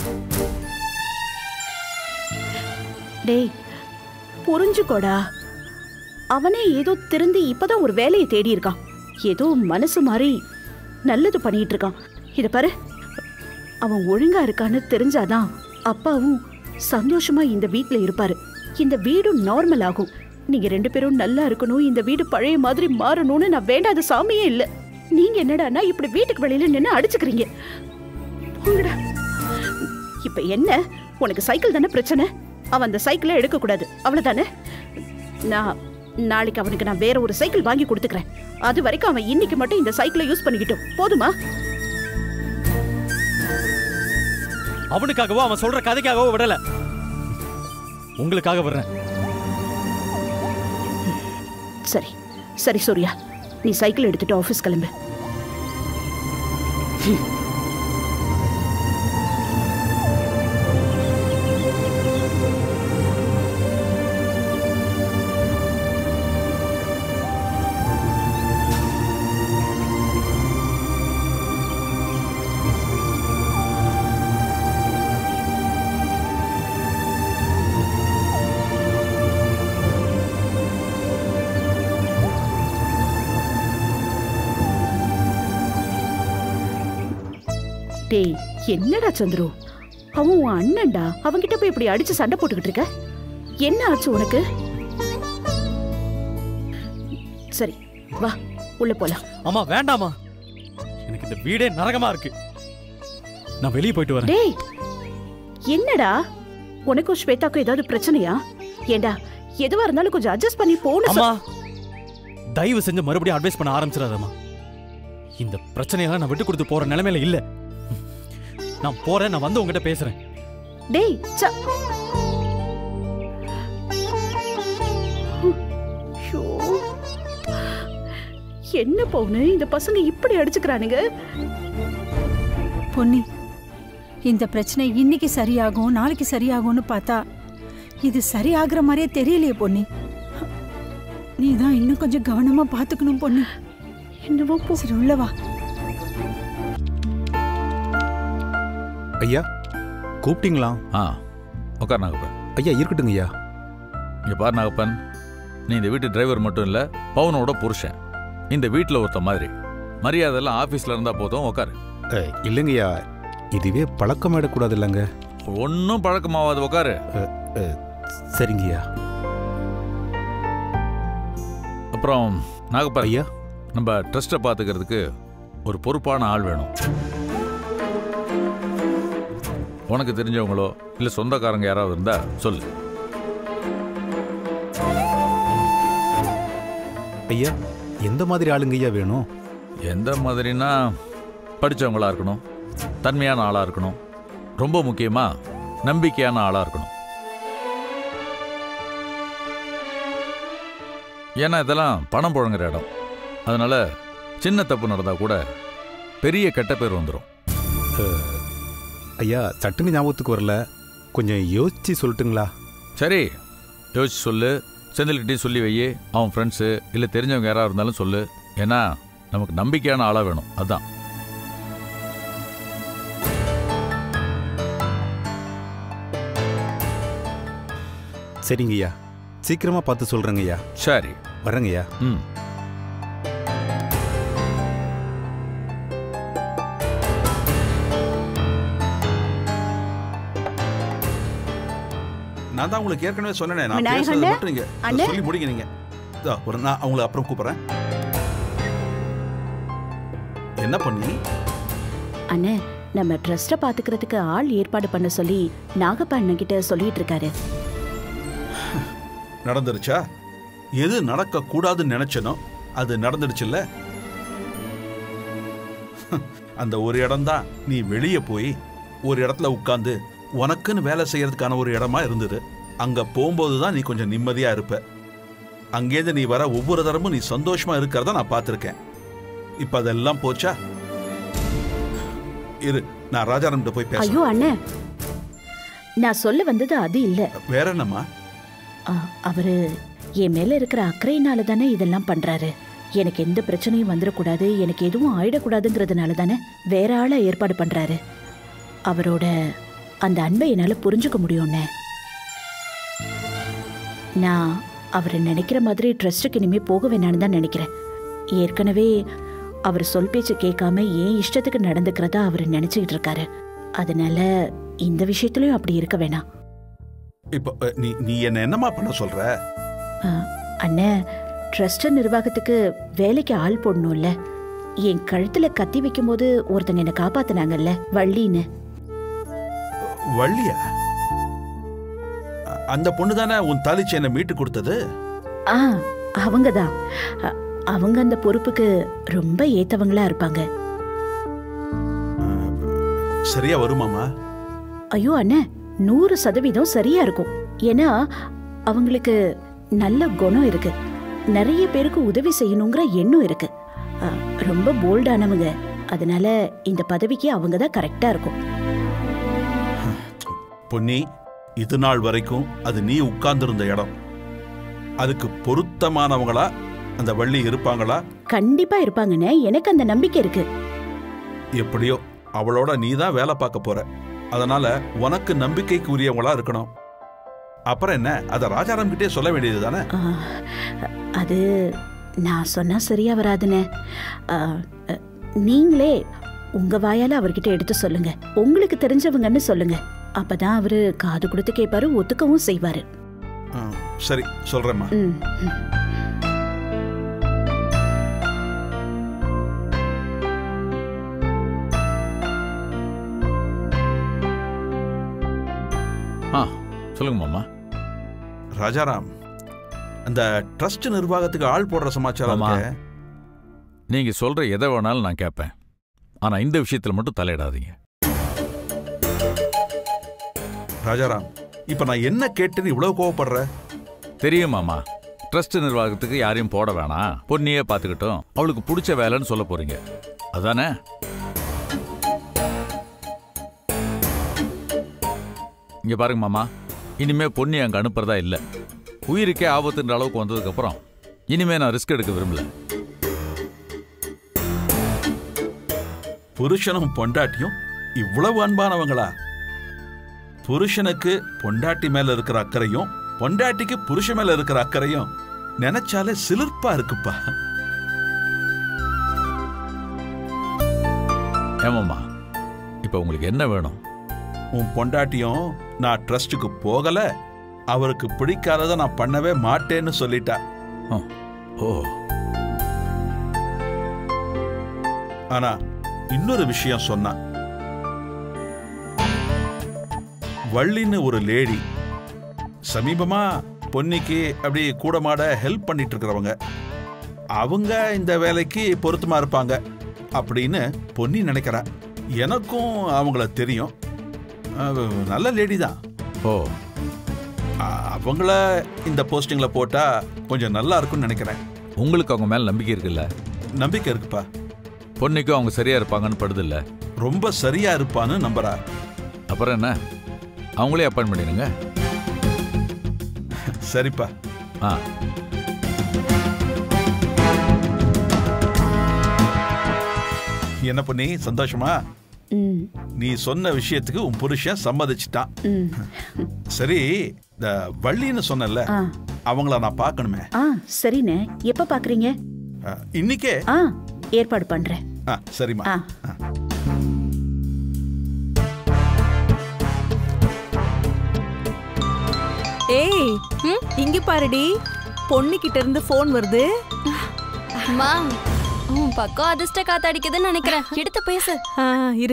டேய் புரிஞ்சுக்கோடா, அவனே ஏதோ திருந்தி இப்பதான் ஒரு வேலையை தேடி இருக்கான். ஏதோ மனசு மாதிரி நல்லது பண்ணிட்டு இருக்கான். இத பாரு, அவன் ஒழுங்கா இருக்கான்னு தெரிஞ்சாதான் அப்பாவும் சந்தோஷமா இந்த வீட்ல இருப்பாரு. இந்த வீடும் நார்மல் ஆகும். நீங்க ரெண்டு பேரும் நல்லா இருக்கணும், இந்த வீடு பழைய மாதிரி மாறணும்னு நான் வேண்டாத சாமியே இல்ல. நீங்க என்னடான்னா இப்படி வீட்டுக்கு வெளியில நின்னு அடிச்சுக்கிறீங்க. போங்கடா. இப்ப என்ன, உனக்கு சைக்கிள் தானே பிரச்சனை? அவன் அந்த சைக்கிளை எடுக்க கூடாது, அவ்வளவுதானே? நான் நாளைக்கு அவனுக்கு நான் வேற ஒரு சைக்கிள் வாங்கி கொடுத்துக்கிறேன். அது வரைக்கும் அவன் இன்னைக்கு மட்டும் இந்த சைக்கிளை யூஸ் பண்ணிக்கிட்டோம், போதுமா? அவனுக்காகவோ அவன் சொல்ற கதைக்காகவோ விடல, உங்களுக்காக விடுறேன். சரி சரி சூர்யா, நீ சைக்கிள் எடுத்துட்டு ஆபீஸ் கிளம்பு. டேய் என்னடா சந்துரு, அவன் உன் அண்ணன்டா, அவன்கிட்ட போய் இப்படி அடிச்சு சண்டை போட்டுக்கிட்டு இருக்க? என்ன ஆச்சு உனக்கு? சரி வா உள்ள போலாம். அம்மா வேண்டாமா, எனக்கு இந்த வீடே நரகமா இருக்கு, நான் வெளியே போயிட்டு வரேன். டேய் என்னடா, உனக்கும் ஸ்வேதாக்கும் ஏதாவது பிரச்சனையா? ஏண்டா எதுவா இருந்தாலும் கொஞ்சம் அட்ஜஸ்ட் பண்ணி போணும். அம்மா தயவு செஞ்சு மறுபடியும் அட்வைஸ் பண்ண ஆரம்பிச்சிடாதம்மா. இந்த பிரச்சனையெல்லாம் நான் விட்டு கொடுத்து போற நிலைமையில இல்ல. நான் போறேன், நான் வந்து உங்ககிட்ட பேசுறேன். டேய் ச என்ன பவுனு, இந்த பசங்க இப்படி அடிச்சுக்கிறானுங்க? பொன்னி, இந்த பிரச்சனை இன்னைக்கு சரியாகும் நாளைக்கு சரியாகும்னு பார்த்தா இது சரியாகிற மாதிரியே தெரியலையே பொன்னி. நீ தான் இன்னும் கொஞ்சம் கவனமா பாத்துக்கணும் பொன்னி. என்னவோ போ. சரி உள்ளவா. ஐயா கூப்பிட்டீங்களா? ஆ உட்கார் நாகப்பன். ஐயா இருக்கட்டுங்க ஐயா. இங்கே பார் நாகப்பன், நீ இந்த வீட்டு டிரைவர் மட்டும் இல்லை, பவுனோட புருஷன். இந்த வீட்டில் ஒருத்த மாதிரி மரியாதைலாம் ஆஃபீஸில் இருந்தால் போதும், உட்காரு. இல்லைங்கய்யா, இதுவே பழக்கமாயிடக்கூடாது இல்லைங்க. ஒன்றும் பழக்கமாவாது, உட்காரு. சரிங்கய்யா. அப்புறம் நாகப்பா ஐயா, நம்ம ட்ரஸ்ட்டை பார்த்துக்கிறதுக்கு ஒரு பொறுப்பான ஆள் வேணும். உனக்கு தெரிஞ்சவங்களோ இல்லை சொந்தக்காரங்க யாராவது இருந்தா சொல்லு. ஐயா, எந்த மாதிரி ஆளுங்க ஐயா வேணும்? எந்த மாதிரினா படித்தவங்களா இருக்கணும், தன்மையான ஆளாக இருக்கணும், ரொம்ப முக்கியமாக நம்பிக்கையான ஆளாக இருக்கணும். ஏன்னா இதெல்லாம் பணம் புழங்குற இடம். அதனால சின்ன தப்பு நடந்தால் கூட பெரிய கெட்ட பேர் வந்துடும். ஐயா, சட்டுன்னு ஞாபகத்துக்கு வரல, கொஞ்சம் யோசிச்சு சொல்லட்டுங்களா? சரி, யோசிச்சு சொல்லு. செந்தில்கிட்டையும் சொல்லி வை. அவன் ஃப்ரெண்ட்ஸு இல்லை தெரிஞ்சவங்க யாராக இருந்தாலும் சொல்லு. ஏன்னா நமக்கு நம்பிக்கையான ஆளாக வேணும். அதுதான். சரிங்கய்யா, சீக்கிரமாக பார்த்து சொல்கிறேங்கய்யா. சரி, வரேங்கய்யா. ம். நான் தான் உங்களுக்கு ஏற்கனவே சொன்னேனே, நான் விநாயகண்ணே, பேசுறது மட்டும் நீங்க அண்ணே. சொல்லி முடிங்க. நீங்க இதோ, ஒரு நான் அவங்கள அப்புறம் கூப்பிடுறேன். என்ன பண்ணி அண்ணே, நம்ம ட்ரஸ்ட்டை பாத்துக்கிறதுக்கு ஆள் ஏற்பாடு பண்ண சொல்லி நாகப்பா அண்ணன் கிட்ட சொல்லிட்டு இருக்காரு. நடந்துருச்சா? எது நடக்க கூடாதுன்னு நினைச்சனோ அது நடந்துடுச்சுல்ல. அந்த ஒரு இடம் தான் நீ வெளியே போய் ஒரு இடத்துல உட்கார்ந்து உனக்குன்னு வேலை செய்யறதுக்கான ஒரு இடமா இருந்தது. அங்க போகும்போது தான் நீ கொஞ்சம் நிம்மதியா இருப்ப. அங்கேருந்து நீ வர ஒவ்வொரு தரமும் நீ சந்தோஷமா இருக்கிறத நான் பார்த்துருக்கேன். இப்ப அதெல்லாம் போச்சா? இரு, நான் ராஜாராம் போய் ஐயோ பேசுறேன். அண்ணே, நான் சொல்ல வந்தது அது இல்ல. வேற என்னம்மா? ஆ, அவரு என் மேல இருக்கிற அக்கறையினால தானே இதெல்லாம் பண்றாரு. எனக்கு எந்த பிரச்சனையும் வந்துடக்கூடாது, எனக்கு எதுவும் ஆயிடக்கூடாதுங்கிறதுனால தானே வேற ஆளை ஏற்பாடு பண்றாரு. அவரோட அந்த அன்பை என்னால புரிஞ்சுக்க முடியும்னே. நான் அவர் நினைக்கிற மாதிரி ட்ரஸ்ட்டுக்கு இனிமே போக வேணான்னு தான் நினைக்கிறேன். ஏற்கனவே அவர் சொல் பேச்சு கேட்காம ஏன் இஷ்டத்துக்கு நடந்துக்கிறதா அவர் நினைச்சுக்கிட்டு இருக்காரு. அதனால இந்த விஷயத்துலயும் அப்படி இருக்க வேணாம். இப்ப அ, நீ நீ என்ன என்னமா பண்ண சொல்ற? அண்ணே, ட்ரஸ்ட் நிர்வாகத்துக்கு வேலைக்கு ஆள் போடணும்ல. என் கழுத்துல கத்தி வைக்கும் போது ஒருத்தங்க என்ன காப்பாத்தினாங்கல்ல, வள்ளின்னு. வள்ளியா? அந்த பொண்ணு தானே உன் தாலி செயினை மீட்டு கொடுத்தது? ஆ, அவங்கதான். அ- அவங்க அந்த பொறுப்புக்கு ரொம்ப ஏத்தவங்களா இருப்பாங்க. சரியா வருமாமா? ஐயோ அண்ணே, நூறு சதவீதம் சரியா இருக்கும். ஏன்னா அவங்களுக்கு நல்ல குணம் இருக்கு, நிறைய பேருக்கு உதவி செய்யணுங்கிற எண்ணம் இருக்கு. அ, ரொம்ப போல்டானவங்க. அதனால இந்த பதவிக்கு அவங்க தான் கரெக்டா இருக்கும். பொன்னி, இது நாள் வரைக்கும் அது நீ உட்கார்ந்திருந்த இடம். அதுக்கு பொருத்தமானவங்களா அந்த வள்ளி இருப்பாங்களா? கண்டிப்பா இருப்பாங்கண்ணே, எனக்கு அந்த நம்பிக்கை இருக்கு. எப்படியோ அவளோட நீ தான் வேலை பார்க்க போற. அதனால உனக்கு நம்பிக்கைக்கு உரியவங்களா இருக்கணும். அப்புறம் என்ன, அதை ராஜாராம் கிட்டே சொல்ல வேண்டியது தானே? ஆ, அது நான் சொன்னா சரியா வராதுண்ணே. ஆ, அ, நீங்களே உங்க வாயால அவர்கிட்ட எடுத்து சொல்லுங்க. உங்களுக்கு தெரிஞ்சவங்கன்னு சொல்லுங்க. அப்பதான் அவரு காது கொடுத்து கேட்பாரு, ஒத்துக்கவும் செய்வாரு. ஆ, சரி சொல்றேம்மா. ம், ம். ஆ, சொல்லுங்க மாமா. ராஜாராம், அந்த ட்ரஸ்ட் நிர்வாகத்துக்கு ஆள் போடுற சமாச்சாரம் மாமா, இருக்கே. நீங்க சொல்ற எதை வேணாலும் நான் கேட்பேன். ஆனா இந்த விஷயத்துல மட்டும் தலையிடாதீங்க. ராஜாராம், இப்ப நான் என்ன கேட்டுன்னு இவ்வளவு கோவப்படுற? தெரியும் மாமா, ட்ரஸ்ட் நிர்வாகத்துக்கு யாரையும் போட வேணாம், பொண்ணியே பார்த்துக்கிட்டோம், அவளுக்கு பிடிச்ச வேலைன்னு சொல்ல போறீங்க, அதானே? இங்க பாருங்க மாமா, இனிமே பொண்ணி அங்க அனுப்புறதா இல்ல. உயிருக்கே ஆபத்துன்ற அளவுக்கு வந்ததுக்கு அப்புறம் இனிமே நான் ரிஸ்க் எடுக்க விரும்பல. புருஷனும் பொண்டாட்டியும் இவ்வளவு அன்பானவங்களா? புருஷனுக்கு பொண்டாட்டி மேல இருக்கிற அக்கறையும் பொண்டாட்டிக்கு புருஷன் மேல இருக்கிற அக்கறையும் நினைச்சாலே சிலிர்ப்பா இருக்குப்பா. ஏமாம்மா, இப்ப உங்களுக்கு என்ன வேணும்? உன் பொண்டாட்டியும் நான் ட்ரஸ்டுக்கு போகல, அவருக்கு பிடிக்காததை நான் பண்ணவே மாட்டேன்னு சொல்லிட்டா. ஓ. ஆனா இன்னொரு விஷயம் சொன்னா, வள்ளின்னு ஒரு லேடி சமீபமா பொன்னிக்கு அப்படி கூட மாட ஹெல்ப் பண்ணிட்டு இருக்கிறவங்க, அவங்க இந்த வேலைக்கு பொருத்தமா இருப்பாங்க அப்படின்னு பொன்னி நினைக்கிறா. எனக்கும் அவங்கள தெரியும், நல்ல லேடி தான். ஓ. அவங்கள இந்த போஸ்டிங்ல போட்டா கொஞ்சம் நல்லா இருக்கும்னு நினைக்கிறேன். உங்களுக்கு அவங்க மேல நம்பிக்கை இருக்குல்ல? நம்பிக்கை இருக்குப்பா. பொன்னிக்கும் அவங்க சரியா இருப்பாங்கன்னு படுது இல்ல? ரொம்ப சரியா இருப்பான்னு நம்புறா. அப்புறம் என்ன, அவங்களே அப்பாயின் பண்ணிடுங்க. சரிப்பா. ஆ. என்ன பண்ணி சந்தோஷமா? நீ சொன்ன விஷயத்துக்கு உன் புருஷன் சம்மதிச்சிட்டான். சரி, இந்த வள்ளின்னு சொன்னல, அவங்கள நான் பார்க்கணுமே. ஆ சரிண்ணே, எப்ப பாக்குறீங்க? இன்னைக்கே. ஆ ஏற்பாடு பண்றேன். ஆ சரிம்மா. ஏய், இங்க பாருடி, பொண்ணு கிட்ட இருந்து போன் வருது. அம்மா, உன் பக்கம் அதிர்ஷ்ட காத்தடிக்குதுன்னு நினைக்கிறேன், எடுத்து பேசு. ஆ இரு.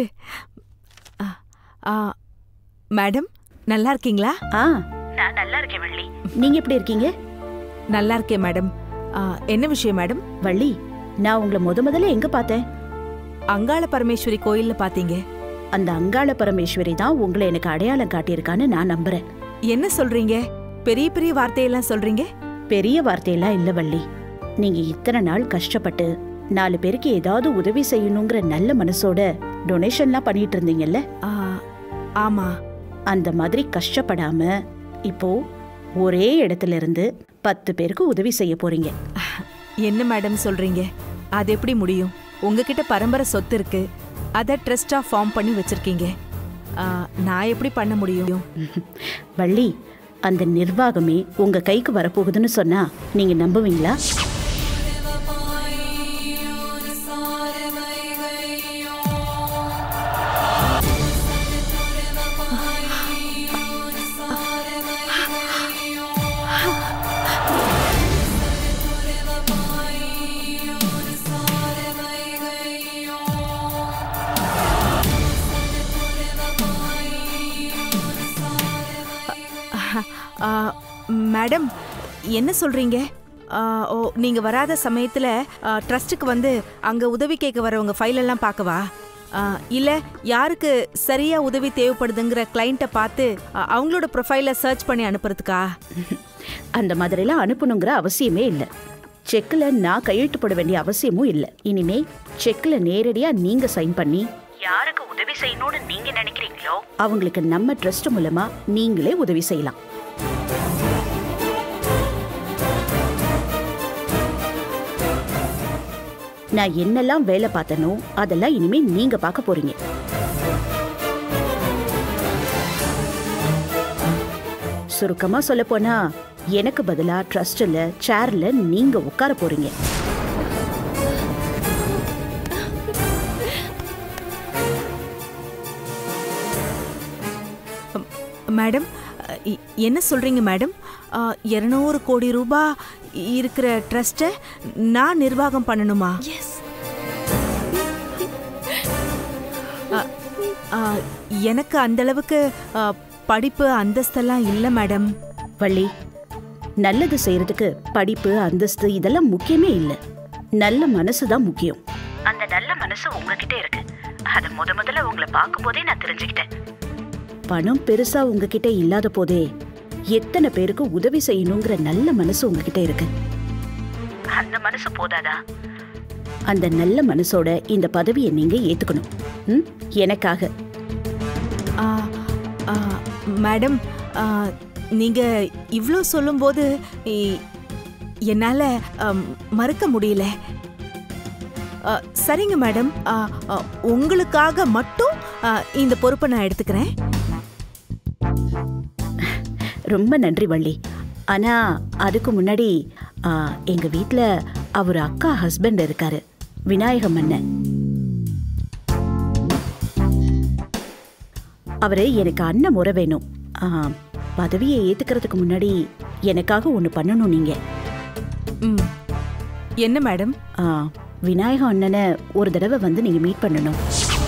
மேடம், நல்லா இருக்கீங்களா? ஆ நான் நல்லா இருக்கேன் வள்ளி. நீங்க எப்படி இருக்கீங்க? நல்லா இருக்கேன் மேடம். என்ன விஷயம் மேடம்? வள்ளி, நான் உங்களை முத முதல்ல எங்க பார்த்தேன்? அங்காள பரமேஸ்வரி கோயில்ல பாத்தீங்க. அந்த அங்காள பரமேஸ்வரி தான் உங்களை எனக்கு அடையாளம் காட்டியிருக்கான்னு நான் நம்புறேன். என்ன சொல்றீங்க? பெரிய பெரிய வார்த்தையெல்லாம் சொல்றீங்க. பெரிய வார்த்தையெல்லாம் இல்ல வள்ளி, நீங்க இத்தனை நாள் கஷ்டப்பட்டு நாலு பேருக்கு ஏதாவது உதவி செய்யணுங்கிற நல்ல மனசோட டொனேஷன்லாம் பண்ணிட்டு இருந்தீங்கல்ல? ஆமா. அந்த மாதிரி கஷ்டப்படாம இப்போ ஒரே இடத்துல இருந்து பத்து பேருக்கு உதவி செய்ய போறீங்க. என்ன மேடம் சொல்றீங்க? அது எப்படி முடியும்? உங்ககிட்ட பரம்பரை சொத்து இருக்கு, அதை ட்ரஸ்டா ஃபார்ம் பண்ணி வச்சிருக்கீங்க. நான் எப்படி பண்ண முடியும்? வள்ளி, அந்த நிர்வாகமே உங்க கைக்கு வரப்போகுதுன்னு சொன்னா நீங்க நம்புவீங்களா? மேடம், என்ன சொல்றீங்க? ஓ, நீங்க வராத சமயத்துல ட்ரஸ்ட்டுக்கு வந்து அங்க உதவி கேட்க வரவங்க ஃபைல் எல்லாம் பார்க்கவா? இல்ல யாருக்கு சரியா உதவி தேவைப்படுதுங்கிற கிளைண்ட்டை பார்த்து அவங்களோட ப்ரொஃபைலை சர்ச் பண்ணி அனுப்புறதுக்கா? அந்த மாதிரிலாம் அனுப்பணுங்கிற அவசியமே இல்லை. செக்கில் நான் கையெழுத்து போட வேண்டிய அவசியமும் இல்லை. இனிமே செக்கில் நேரடியா நீங்க சைன் பண்ணி யாருக்கு உதவி செய்யணும்னு நீங்க நினைக்கிறீங்களோ அவங்களுக்கு நம்ம ட்ரஸ்ட் மூலமா நீங்களே உதவி செய்யலாம். நான் என்னெல்லாம் வேலை பார்த்தனோ அதெல்லாம் இனிமே நீங்க பார்க்க போறீங்க. சுருக்கமா சொல்ல போனா எனக்கு பதிலா ட்ரஸ்ட்ல சேர்ல நீங்க உட்கார போறீங்க. மேடம், என்ன சொல்றீங்க மேடம்? இருநூறு கோடி ரூபாய் இருக்கிற ட்ரஸ்ட்டை நான் நிர்வாகம் பண்ணணுமா? எனக்கு அந்த அளவுக்கு படிப்பு அந்தஸ்தெல்லாம் இல்லை மேடம். வள்ளி, நல்லது செய்யறதுக்கு படிப்பு அந்தஸ்து இதெல்லாம் முக்கியமே இல்லை. நல்ல மனசு தான் முக்கியம். அந்த நல்ல மனசு உங்ககிட்ட இருக்கு. அத முத முதல்ல உங்களை பார்க்கும் போதே நான் தெரிஞ்சுக்கிட்டேன். பணம் பெருசா உங்ககிட்ட இல்லாத போதே எத்தனை பேருக்கு உதவி செய்யணுங்கிற நல்ல மனசு உங்ககிட்ட இருக்கு. அந்த மனசு போதாதா? அந்த நல்ல மனசோட இந்த பதவியை நீங்க ஏத்துக்கணும். ம், எனக்காக. மேடம், நீங்க இவ்ளோ சொல்லும்போது என்னால மறுக்க முடியல. சரிங்க மேடம், உங்களுக்காக மட்டும் இந்த பொறுப்பை நான் எடுத்துக்கிறேன். ரொம்ப நன்றி வள்ளி. ஆனா அதுக்கு முன்னாடி எங்க வீட்டுல அவர் அக்கா ஹஸ்பண்ட் இருக்காரு, விநாயகம் அண்ணன். அவரு எனக்கு அண்ணன் முறை வேணும். ஆ, பதவியை ஏத்துக்கிறதுக்கு முன்னாடி எனக்காக ஒண்ணு பண்ணணும் நீங்க. என்ன மேடம்? விநாயக அண்ணனை ஒரு தடவை வந்து நீங்க மீட் பண்ணணும்.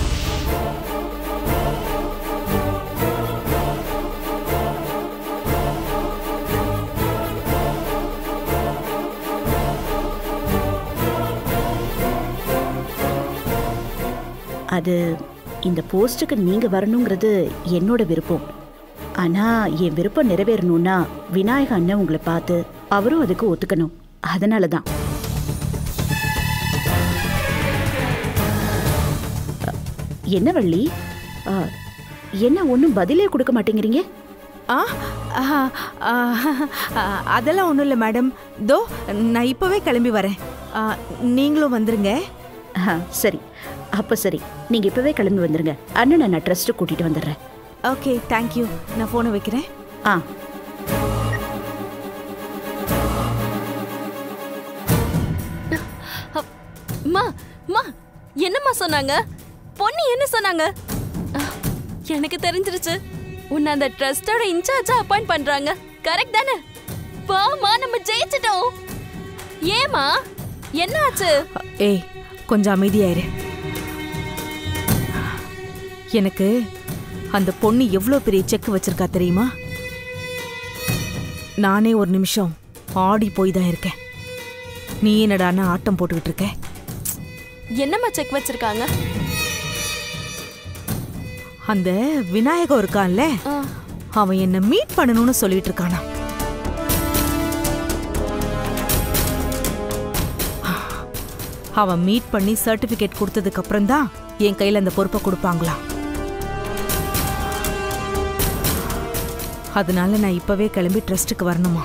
அது இந்த போஸ்டுக்கு நீங்க வரணுங்கிறது என்னோட விருப்பம். ஆனா என் விருப்பம் நிறைவேறணும்னா விநாயக அண்ணன் உங்களை பார்த்து அவரும் அதுக்கு ஒத்துக்கணும். அதனாலதான். என்ன வள்ளி, என்ன ஒன்றும் பதிலே கொடுக்க மாட்டேங்கிறீங்க? அதெல்லாம் ஒன்றும் இல்லை மேடம். தோ நான் இப்பவே கிளம்பி வரேன், நீங்களும் வந்துருங்க. சரி, அப்ப சரி, நீங்க இப்பவே கிளம்பி வந்துருங்க. அண்ணனை நான் ட்ரஸ்ட் கூட்டிட்டு வந்துடுறேன். Okay, thank you. நான் போனை வைக்கிறேன். ஆ மா மா என்னம்மா சொன்னாங்க? பொண்ணு என்ன சொன்னாங்க? எனக்கு தெரிஞ்சிருச்சு, உன்னை அந்த ட்ரஸ்டோட இன்சார்ஜா அப்பாயிண்ட் பண்றாங்க. கரெக்ட் தானே? வாமா, நம்ம ஜெயிச்சிட்டோம். ஏமா, என்ன ஆச்சு? ஏய், கொஞ்சம் அமைதியாயிரு. எனக்கு அந்த பொண்ணு எவ்வளவு பெரிய செக் வச்சிருக்கா தெரியுமா? நானே ஒரு நிமிஷம் ஆடி போய் தான் இருக்கேன். நீ என்னடானா ஆட்டம் போட்டுக்கிட்டு இருக்க? என்னம்மா செக் வச்சிருக்காங்க? அந்த விநாயகம் இருக்கான்ல, அவன் என்ன மீட் பண்ணணும்னு சொல்லிட்டு இருக்கானா. அவன் மீட் பண்ணி சர்டிபிகேட் கொடுத்ததுக்கு அப்புறம் தான் என் கையில அந்த பொறுப்பை கொடுப்பாங்களா. அதனால நான் இப்பவே கிளம்பி ட்ரஸ்டுக்கு வரணுமா?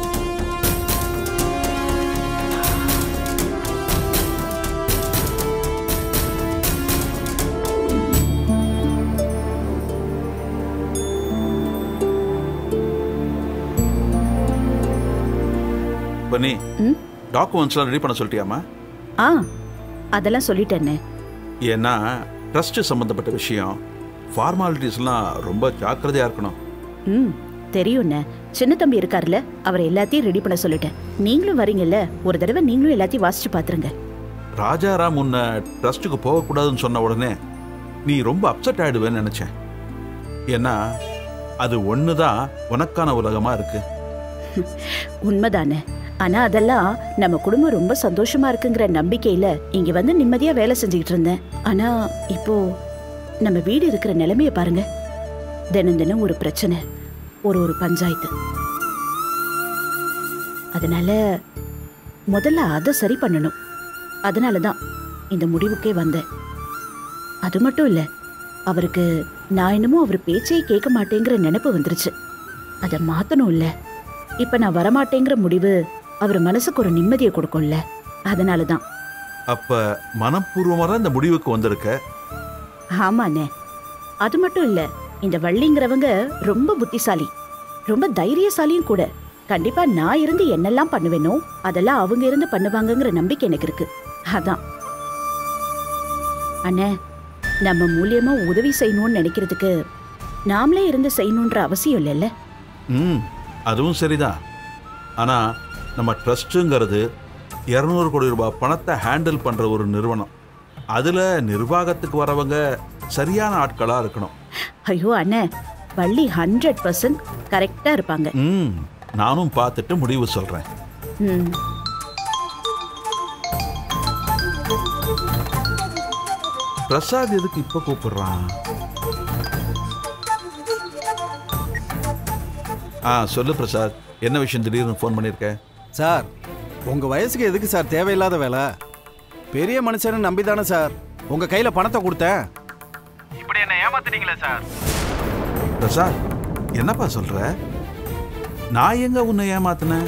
பண்ணி டாக்குமெண்ட்ஸ்லாம் ரெடி பண்ண சொல்லிட்டியாமா? ஆ, அதெல்லாம் சொல்லிட்டேனே. ஏன்னா ட்ரஸ்ட் சம்பந்தப்பட்ட விஷயம், ஃபார்மாலிட்டிஸ்லாம் ரொம்ப ஜாக்கிரதையா இருக்கணும். ம், தெரியும்ண்ணே. சின்ன தம்பி இருக்காருல்ல, அவர் எல்லாத்தையும் ரெடி பண்ண சொல்லிட்டேன். நீங்களும் வரீங்கல்ல, ஒரு தடவை நீங்களும் எல்லாத்தையும் வாசிச்சு பாத்துருங்க. ராஜாராம் உன்னை ட்ரஸ்ட்டுக்கு போகக்கூடாதுன்னு சொன்ன உடனே நீ ரொம்ப அப்செட் ஆயிடுவேன்னு நினைச்சேன். ஏன்னா அது ஒண்ணுதான் உனக்கான உலகமா இருக்கு. உண்மைதானே. ஆனா அதெல்லாம் நம்ம குடும்பம் ரொம்ப சந்தோஷமா இருக்குங்கிற நம்பிக்கையில இங்க வந்து நிம்மதியா வேலை செஞ்சுக்கிட்டு இருந்தேன். ஆனா இப்போ நம்ம வீடு இருக்கிற நிலைமைய பாருங்க. தினம் தினம் ஒரு பிரச்சனை, ஒரு ஒரு பஞ்சாயத்து. அதனால முதல்ல அதை சரி பண்ணணும். அதனாலதான் இந்த முடிவுக்கே வந்தேன். அது மட்டும் இல்ல, அவருக்கு நான் என்னமோ அவர் பேச்சையே கேட்க மாட்டேங்கிற நினைப்பு வந்துருச்சு. அதை மாத்தணும் இல்ல. இப்ப நான் வரமாட்டேங்கிற முடிவு அவர் மனசுக்கு ஒரு நிம்மதியை கொடுக்கும்ல. அதனாலதான். அப்ப மனப்பூர்வமாக இந்த முடிவுக்கு வந்திருக்க? ஆமாண்ணே. அது மட்டும் இல்ல, இந்த வள்ளிங்கிறவங்க ரொம்ப புத்திசாலி, ரொம்ப தைரியசாலியும் கூட. கண்டிப்பா நான் இருந்து என்னெல்லாம் பண்ணுவேனோ அதெல்லாம் அவங்க இருந்து பண்ணுவாங்கங்கிற நம்பிக்கை எனக்கு இருக்கு. அதான் அண்ணே, நம்ம மூலியமா உதவி செய்யணும்னு நினைக்கிறதுக்கு நாமளே இருந்து செய்யணுன்ற அவசியம் இல்லைல்ல. ம், அதுவும் சரிதான். ஆனா நம்ம ட்ரஸ்ட்டுங்கிறது இருநூறு கோடி ரூபாய் பணத்தை ஹேண்டில் பண்ற ஒரு நிறுவனம். அதுல நிர்வாகத்துக்கு வரவங்க சரியான ஆட்களா இருக்கணும். ஐயோ அண்ணே, வள்ளி ஹண்ட்ரட் பர்சன்ட் கரெக்டா இருப்பாங்க. ம், நானும் பார்த்துட்டு முடிவு சொல்றேன். ம், பிரசாத் எதுக்கு இப்ப கூப்பிடுறான்? ஆ, சொல்லு பிரசாத், என்ன விஷயம் திடீர்னு ஃபோன் பண்ணிருக்க? சார், உங்க வயசுக்கு எதுக்கு சார் தேவையில்லாத வேலை? பெரிய மனுஷன்னு நம்பிதானே சார் உங்க கையில பணத்தை கொடுத்தேன். இப்படி என்ன ஏமாத்திட்டீங்களே சார். பிரசாத், என்னப்பா சொல்ற? நான் எங்க உன்னை ஏமாத்தினேன்?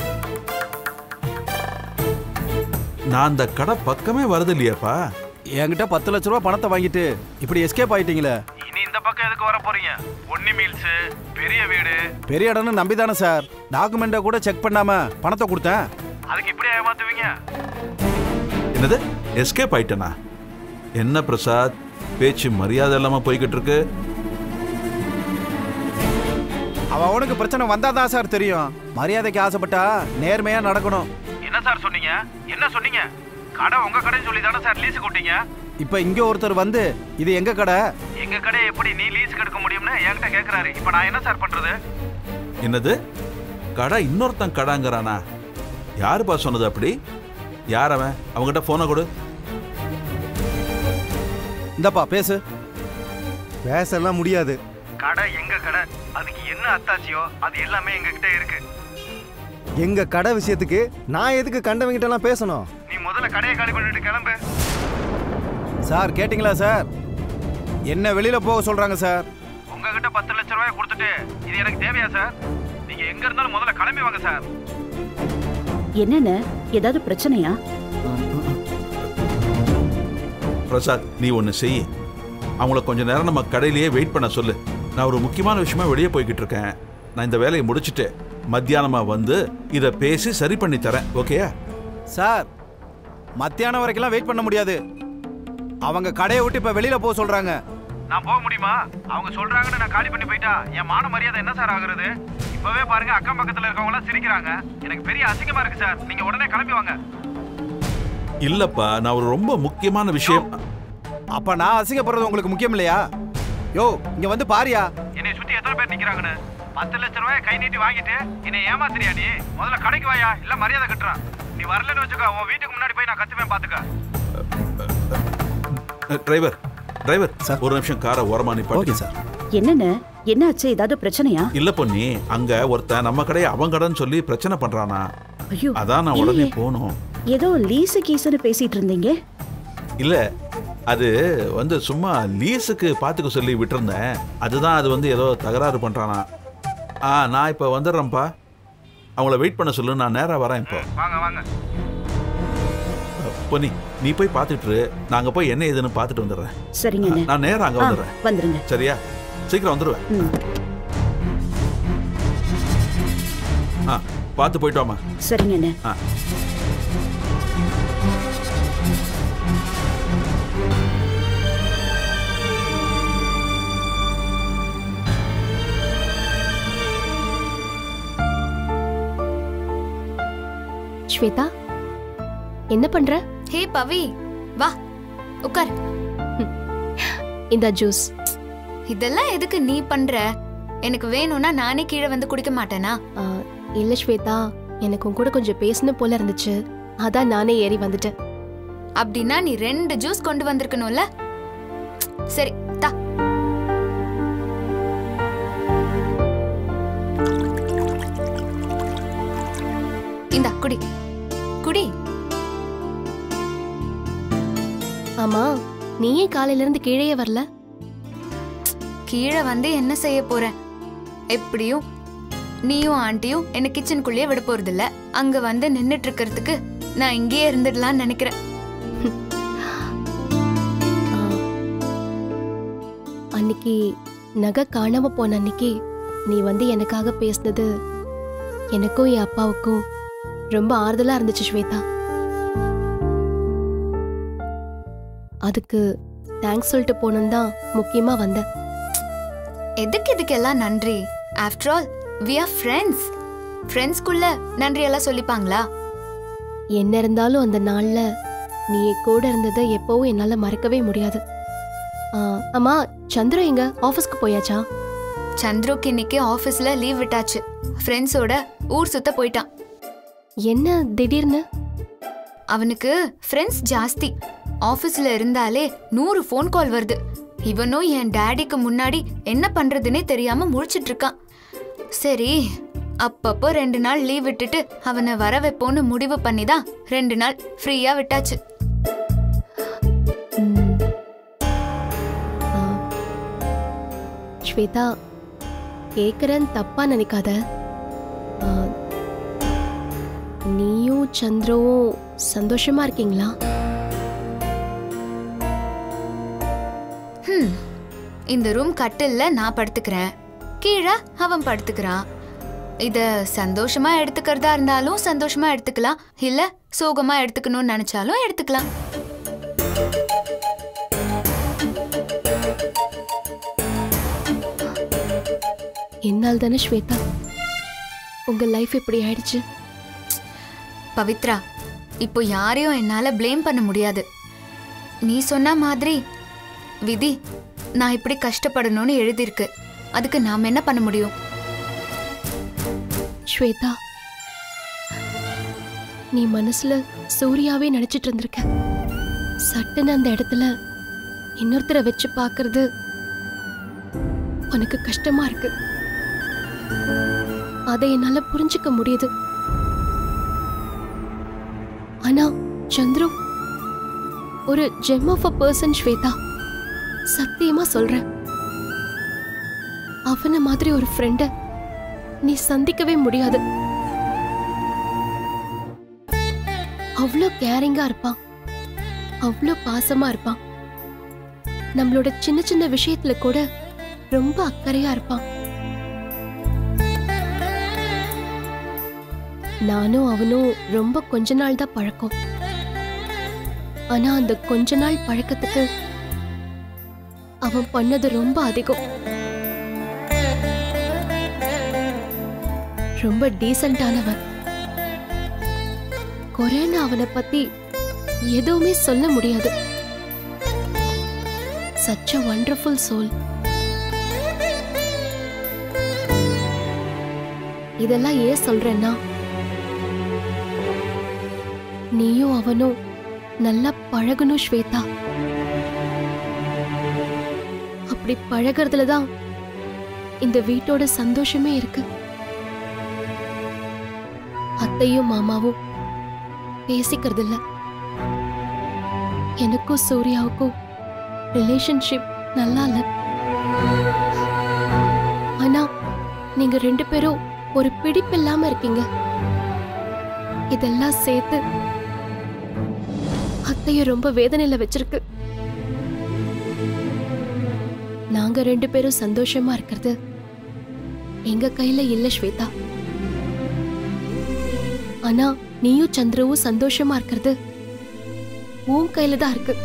நான் அந்த கடை பக்கமே வருது இல்லையாப்பா. என்கிட்ட பத்து லட்ச ரூபா பணத்தை வாங்கிட்டு இப்படி எஸ்கேப் ஆயிட்டீங்களே. இனி இந்த பக்கம் எதுக்கு வர போறீங்க? பொன்னி மீல்ஸ், பெரிய வீடு, பெரிய இடம்னு நம்பிதானே சார் டாக்குமெண்ட்டை கூட செக் பண்ணாம பணத்தை கொடுத்தேன். அதுக்கு இப்படி ஏமாத்துவீங்க? என்னது, எஸ்கேப் ஆயிட்டனா? என்ன பிரசாத், பேச்சு மரியாதை இல்லாம போய்கிட்டு இருக்கு. அவ அவனுக்கு பிரச்சனை வந்தாதான் சார் தெரியும். மரியாதைக்கு ஆசைப்பட்டா நேர்மையா நடக்கணும். என்ன சார் சொன்னீங்க? என்ன சொன்னீங்க? கடை உங்க கடைன்னு சொல்லி தானே சார் லீஸுக்கு விட்டீங்க? இப்ப இங்க ஒருத்தர் வந்து இது எங்க கடை, எங்க கடையை எப்படி நீ லீஸுக்கு எடுக்க முடியும்னு என்கிட்ட கேக்குறாரு. இப்ப நான் என்ன சார் பண்றது? என்னது கடை இன்னொருத்தன் கடாங்கிறானா? யாருப்பா சொன்னது அப்படி? யார் அவன்? அவங்ககிட்ட போனை கொடு. இந்தப்பா பேசு. பேசலாம் முடியாது. கடை எங்க கடை, அதுக்கு என்ன அத்தாச்சியோ அது எல்லாமே எங்க கிட்ட இருக்கு. எங்க கடை விஷயத்துக்கு நான் எதுக்கு கண்டவங்கிட்ட எல்லாம் பேசணும்? நீ முதல்ல கடையை காலி பண்ணிட்டு கிளம்பு. சார் கேட்டிங்களா சார்? என்ன வெளியில போக சொல்றாங்க சார். உங்ககிட்ட பத்து லட்சம் ரூபாய் கொடுத்துட்டு இது எனக்கு தேவையா சார்? நீங்க எங்க இருந்தாலும் முதல்ல கிளம்பி வாங்க சார். என்னென்ன ஏதாவது பிரச்சனையா? பிரசாத், நீ ஒன்று செய். அவங்கள கொஞ்ச நேரம் நம்ம கடையிலேயே வெயிட் பண்ண சொல்லு. நான் ஒரு முக்கியமான விஷயமா வெளியே போய்கிட்டு இருக்கேன். நான் இந்த வேலையை முடிச்சுட்டு மத்தியானமா வந்து இதை பேசி சரி பண்ணி தரேன். ஓகேயா? சார் மத்தியானம் வரைக்கும் வெயிட் பண்ண முடியாது. அவங்க கடையை விட்டு இப்ப வெளியில போக சொல்றாங்க. நான் போக முடியுமா? அவங்க சொல்றாங்கன்னு நான் காலி பண்ணி போயிட்டா என் மான மரியாதை என்ன சார் ஆகுறது? இப்பவே பாருங்க, அக்கம் பக்கத்துல இருக்கவங்க எல்லாம் சிரிக்கிறாங்க. எனக்கு பெரிய அசிங்கமா இருக்கு சார். நீங்க உடனே கிளம்பி வாங்க. இல்லப்பா, நான் ஒரு ரொம்ப முக்கியமான விஷயம். அப்ப நான் அசிங்கப்படுறது உங்களுக்கு முக்கியம் இல்லையா? யோ இங்க வந்து பாரியா, என்னை சுத்தி எத்தனை பேர் நிக்கிறாங்கன்னு. பத்து லட்சம் ரூபாய் கை நீட்டி வாங்கிட்டு என்னை ஏமாத்துறியா நீ? முதல்ல கடைக்கு வாயா, இல்ல மரியாதை கட்டுறான். நீ வரலன்னு வச்சுக்கோ, உன் வீட்டுக்கு முன்னாடி போய் நான் கத்துவேன் பாத்துக்க. டிரைவர் டிரைவர் ஒரு நிமிஷம் காரை ஓரமா நிப்பாட்டு. சார் என்னென்ன என்னாச்சு? ஏதாவது பிரச்சனையா? இல்ல பொண்ணி, அங்க ஒருத்தன் நம்ம கடையை அவன் கடைன்னு சொல்லி பிரச்சனை பண்றானா. ஐயோ, அதான் நான் உடனே போனோம். ஏதோ லீஸு கீசுன்னு பேசிட்டு இருந்தீங்க. இல்ல, அது வந்து சும்மா லீஸுக்கு பாத்துக்க சொல்லி விட்டுருந்தேன். அதுதான் அது வந்து ஏதோ தகராறு பண்றானா. ஆ நான் இப்ப வந்துடுறேன்ப்பா. அவங்கள வெயிட் பண்ண சொல்லு, நான் நேரா வரேன். இப்போ வாங்க வாங்க. பொன்னி, நீ போய் பார்த்துட்டு நாங்க போய் என்ன ஏதுன்னு பார்த்துட்டு வந்துடுறேன். சரிங்க, நான் நேரா அங்க வந்துடுறேன். வந்துருங்க. சரியா? சீக்கிரம் வந்துடுவேன். ஆ பார்த்து போயிட்டு வாமா. சரிங்க. ஆ ஸ்வேதா, என்ன பண்ற? ஹே பவி, வா உட்கார். இந்த ஜூஸ். இதெல்லாம் எதுக்கு நீ பண்ற? எனக்கு வேணும்னா நானே கீழே வந்து குடிக்க மாட்டேனா? இல்ல ஸ்வேதா, எனக்கு உன் கூட கொஞ்சம் பேசணும் போல இருந்துச்சு, அதான் நானே ஏறி வந்துட்டேன். அப்படின்னா நீ ரெண்டு ஜூஸ் கொண்டு வந்திருக்கணும்ல. சரி தா. இந்தா குடி குடி. ஆமா, நீ ஏன் காலையில இருந்து கீழே வரல? கீழே வந்து என்ன செய்ய போறேன்? எப்படியும் நீயும் ஆண்டியும் என்ன கிச்சனுக்குள்ளேயே விட போறது இல்ல. அங்க வந்து நின்னுட்டு இருக்கிறதுக்கு நான் இங்கேயே இருந்துடலாம்னு நினைக்கிறேன். அன்னைக்கு நகை காணாம போன அன்னைக்கு நீ வந்து எனக்காக பேசினது எனக்கும் என் அப்பாவுக்கும் ரொம்ப ஆறுதலா இருந்துச்சு ஸ்வேதா. அதுக்கு தேங்க்ஸ் சொல்லிட்டு போனோம் தான் முக்கியமா வந்தேன். எதுக்கு இதுக்கெல்லாம் நன்றி? After all we are friends. ஃப்ரெண்ட்ஸ்குள்ள நன்றி எல்லாம் சொல்லிப்பாங்களா? என்ன இருந்தாலும் அந்த நாள்ல நீ கூட இருந்ததை எப்பவும் என்னால மறக்கவே முடியாது. அம்மா, சந்திர எங்க? ஆபீஸ்க்கு போயாச்சா? சந்திரோக்கு இன்னைக்கு ஆபீஸ்ல லீவ் விட்டாச்சு. ஃப்ரெண்ட்ஸோட ஊர் சுத்த போயிட்டான். என்ன திடீர்னு? அவனுக்கு ஃப்ரெண்ட்ஸ் ஜாஸ்தி. ஆபீஸ்ல இருந்தாலே நூறு ஃபோன் கால் வருது. இவனும் என் டாடிக்கு முன்னாடி என்ன பண்றதுன்னே தெரியாம முழிச்சிட்டு இருக்கான். சரி, அப்பப்போ ரெண்டு நாள் லீவ் விட்டுட்டு அவனை வர வைப்போன்னு முடிவு பண்ணிதான் ரெண்டு நாள் ஃப்ரீயா விட்டாச்சு. ஸ்வேதா, கேக்குறேன் தப்பா நினைக்காத. நீயும் சந்திரவும் சந்தோஷமா இருக்கீங்களா? இந்த ரூம் கட்டில்ல நான் படுத்துக்கிறேன், கீழே அவன் படுத்துக்கிறான். இத சந்தோஷமா எடுத்துக்கிறதா இருந்தாலும் சந்தோஷமா எடுத்துக்கலாம், இல்ல சோகமா எடுத்துக்கணும்னு நினைச்சாலும் எடுத்துக்கலாம். என்னால் தானே ஸ்வேதா உங்க லைஃப் இப்படி ஆயிடுச்சு. பவித்ரா, இப்போ யாரையும் என்னால ப்ளேம் பண்ண முடியாது. நீ சொன்ன மாதிரி விதி நான் இப்படி கஷ்டப்படணும்னு எழுதியிருக்கு. அதுக்கு நாம என்ன பண்ண முடியும்? ஸ்வேதா, நீ மனசுல சூர்யாவே நினைச்சிட்டு இருந்திருக்க. சட்டுன்னு அந்த இடத்துல இன்னொருத்தரை வச்சு பார்க்கிறது உனக்கு கஷ்டமா இருக்கு. அதை என்னால புரிஞ்சுக்க முடியுது. ஆனா சந்துரு ஒரு gem of a person Shweta. சத்தியமா சொல்றேன், அவன மாதிரி ஒரு ஃப்ரெண்ட நீ சந்திக்கவே முடியாது. அவ்வளோ கேரிங்கா இருப்பான், அவ்வளோ பாசமா இருப்பான். நம்மளோட சின்ன சின்ன விஷயத்துல கூட ரொம்ப அக்கறையா இருப்பான். நானும் அவனும் ரொம்ப கொஞ்ச நாள் தான் பழக்கம். ஆனா அந்த கொஞ்ச நாள் பழக்கத்துக்கு அவன் பண்ணது ரொம்ப அதிகம். ரொம்ப டீசென்டானவன். கொரோனா அவனை பத்தி எதுவுமே சொல்ல முடியாது. such a wonderful soul. இதெல்லாம் ஏன் சொல்றேன்னா, நீயும் அவனும் நல்லா பழகணும் ஸ்வேதா. அப்படி பழகிறதுல தான் இந்த வீட்டோட சந்தோஷமே இருக்கு. அத்தையும் மாமாவும் பேசிக்கிறது இல்ல. எனக்கும் சூர்யாவுக்கும் ரிலேஷன்ஷிப் நல்லா இல்ல. ஆனா நீங்க ரெண்டு பேரும் ஒரு பிடிப்பு இல்லாம இருக்கீங்க. இதெல்லாம் சேர்த்து அத்தைய ரொம்ப வேதனையில வச்சிருக்கு. நாங்க ரெண்டு பேரும் சந்தோஷமா இருக்கிறது எங்க கையில இல்ல ஸ்வேதா. ஆனா நீயும் சந்திரவும் சந்தோஷமா இருக்கிறது உன் கையில தான் இருக்கு.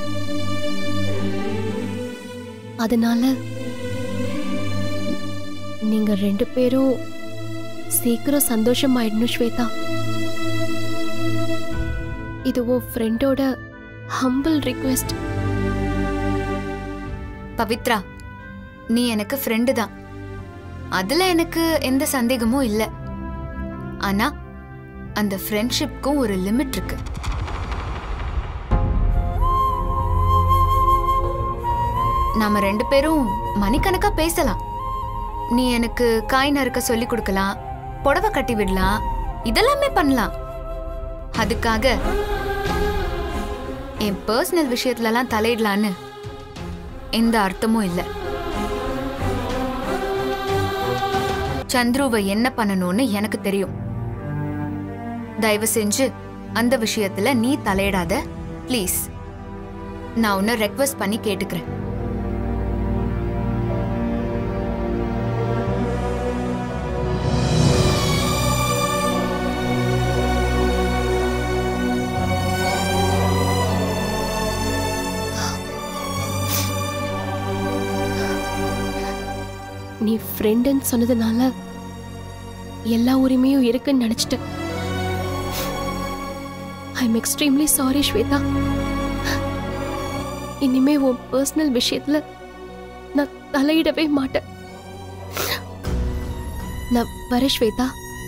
அதனால நீங்க ரெண்டு பேரும் சீக்கிரம் சந்தோஷமாயிடணும் ஸ்வேதா. இது உன் ஃப்ரெண்டோட ஹம்பிள் ரிக்வெஸ்ட். பவித்ரா, நீ எனக்கு ஃப்ரெண்டு தான், அதுல எனக்கு எந்த சந்தேகமும் இல்லை. ஆனா அந்த ஃப்ரெண்ட்ஷிப்க்கும் ஒரு லிமிட் இருக்கு. நாம ரெண்டு பேரும் மணிக்கணக்கா பேசலாம். நீ எனக்கு காய் நறுக்க சொல்லி கொடுக்கலாம், புடவை கட்டி விடலாம், இதெல்லாமே பண்ணலாம். அதுக்காக என் பர்சனல் விஷயத்துலலாம் தலையிடலான்னு எந்த அர்த்தமும் இல்லை. சந்துருவை என்ன பண்ணணும்னு எனக்கு தெரியும். தயவு செஞ்சு அந்த விஷயத்துல நீ தலையிடாத ப்ளீஸ். நான் உன்னை ரெக்வெஸ்ட் பண்ணி கேட்டுக்கிறேன். நீ ஃப்ரெண்டுன்னு சொன்னதுனால எல்லா உரிமையும் இருக்குன்னு நினைச்சிட்டேன். I am extremely sorry Shweta. இனிமே உன் பர்சனல் விஷயத்துல நான் தலையிடவே மாட்டேன். நான் வர ஸ்வேதா.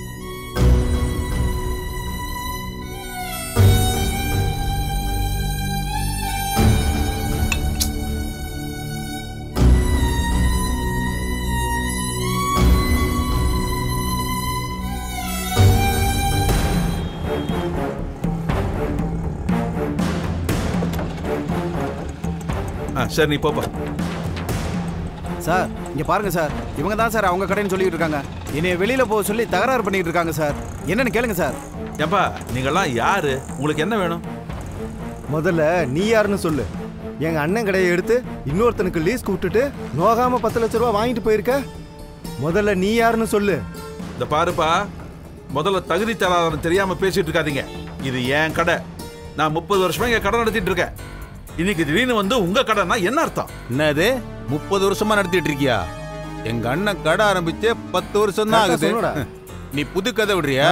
சரி நீ போப்பா. சார் இங்க பாருங்க சார், இவங்க தான் சார் அவங்க கடைன்னு சொல்லிட்டு இருக்காங்க. என்னைய வெளியில போக சொல்லி தகராறு பண்ணிட்டு இருக்காங்க சார். என்னன்னு கேளுங்க சார். ஏப்பா நீங்கெல்லாம் யாரு? உங்களுக்கு என்ன வேணும்? முதல்ல நீ யாருன்னு சொல்லு. எங்க அண்ணன் கடையை எடுத்து இன்னொருத்தனுக்கு லீஸ் விட்டுட்டு நோகாம பத்து லட்ச ரூபா வாங்கிட்டு போயிருக்க. முதல்ல நீ யாருன்னு சொல்லு. இந்த பாருப்பா, முதல்ல தகுதி தராதன்னு தெரியாம பேசிட்டு இருக்காதீங்க. இது என் கடை. நான் முப்பது வருஷமா இங்க கடை நடத்திட்டு இருக்கேன். இன்னைக்கு திடீர்னு வந்து உங்க கடைனா என்ன அர்த்தம்? என்னது முப்பது வருஷமா நடத்திட்டு இருக்கியா? எங்க அண்ணன் கடை ஆரம்பிச்சே பத்து வருஷம் தான் ஆகுது. நீ புது கதை விடுறியா?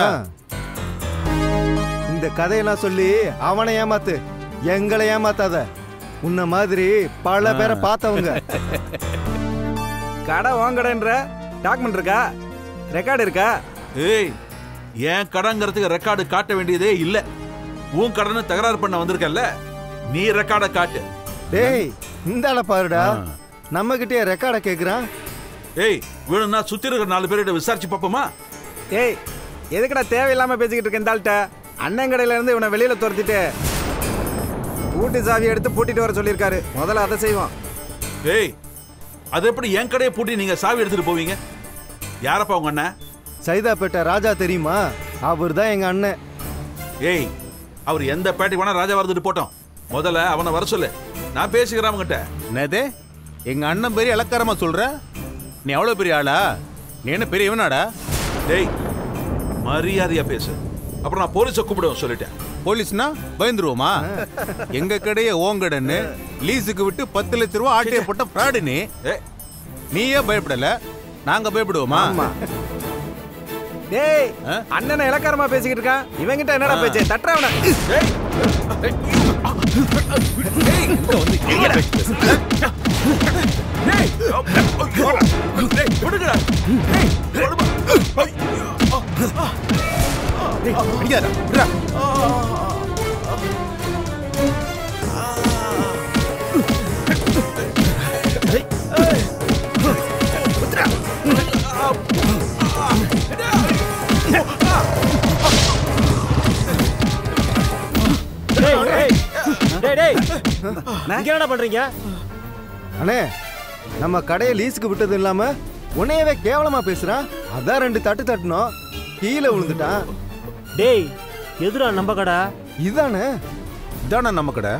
இந்த கதையெல்லாம் சொல்லி அவனை ஏமாத்து, எங்களை ஏமாத்தாத. உன்ன மாதிரி பல பேரை பார்த்தவங்க. கடை வாங்கடன்ற டாக்குமெண்ட் இருக்கா, ரெக்கார்டு இருக்கா? ஏய், ஏன் கடங்கிறதுக்கு ரெக்கார்டு காட்ட வேண்டியதே இல்ல. உன் கடனை தகராறு பண்ண வந்திருக்கல, நீ ரெக்கார்டை காட்டு. டேய், இந்த ஆளை பாருடா, நம்ம கிட்டே ரெக்கார்டை கேக்குறான். ஏய், வேணும்னா சுத்தி இருக்கிற நாலு பேர்கிட்ட விசாரிச்சு பாப்போமா? ஏய், எதுக்குடா தேவையில்லாம பேசிக்கிட்டு இருக்க இந்த ஆள்கிட்ட? அண்ணன் கடையில இருந்து இவனை வெளியில துரத்திட்டு பூட்டி சாவி எடுத்து பூட்டிட்டு வர சொல்லியிருக்காரு. முதல்ல அதை செய்வான். ஏய், அது எப்படி என் கடையை பூட்டி நீங்க சாவி எடுத்துட்டு போவீங்க? யாரப்பா உங்க அண்ணன்? சைதாப்பேட்டை ராஜா தெரியுமா? அவர் தான் எங்க அண்ணன். ஏய், அவர் எந்த பேட்டைக்கு வேணா ராஜா வரதுட்டு போட்டோம். முதல்ல அவனை வர சொல்லு, நான் பேசிக்கிறேன் அவங்கிட்ட. என்னது, எங்க அண்ணன் பெரிய இலக்காரமா சொல்ற? நீ அவ்வளவு பெரிய ஆளா? நீ என்ன பெரிய இவனாடா? டேய், மரியாதையா பேசு, அப்புறம் நான் போலீஸை கூப்பிடுவேன் சொல்லிட்டேன். போலீஸ்னா பயந்துருவோமா? எங்க கடையை ஓங்கடன்னு லீஸுக்கு விட்டு பத்து லட்ச ரூபா ஆட்டைய போட்ட ஃப்ராடு நீ. நீயே பயப்படல, நாங்க பயப்படுவோமா? டேய், அண்ணனை இலக்காரமா பேசிக்கிட்டு இருக்கான். இவங்கிட்ட என்னடா பேச்சு? தட்டுறவன. என்ன பண்றீங்க அண்ணே? நம்ம கடையை லீஸுக்கு விட்டது இல்லாம உன்னையவே கேவலமா பேசுறான். அதான் ரெண்டு தட்டு தட்டணும், கீழே விழுந்துட்டான். டேய், எதுடா நம்ம கடை? இதானே இதானே நம்ம கடை.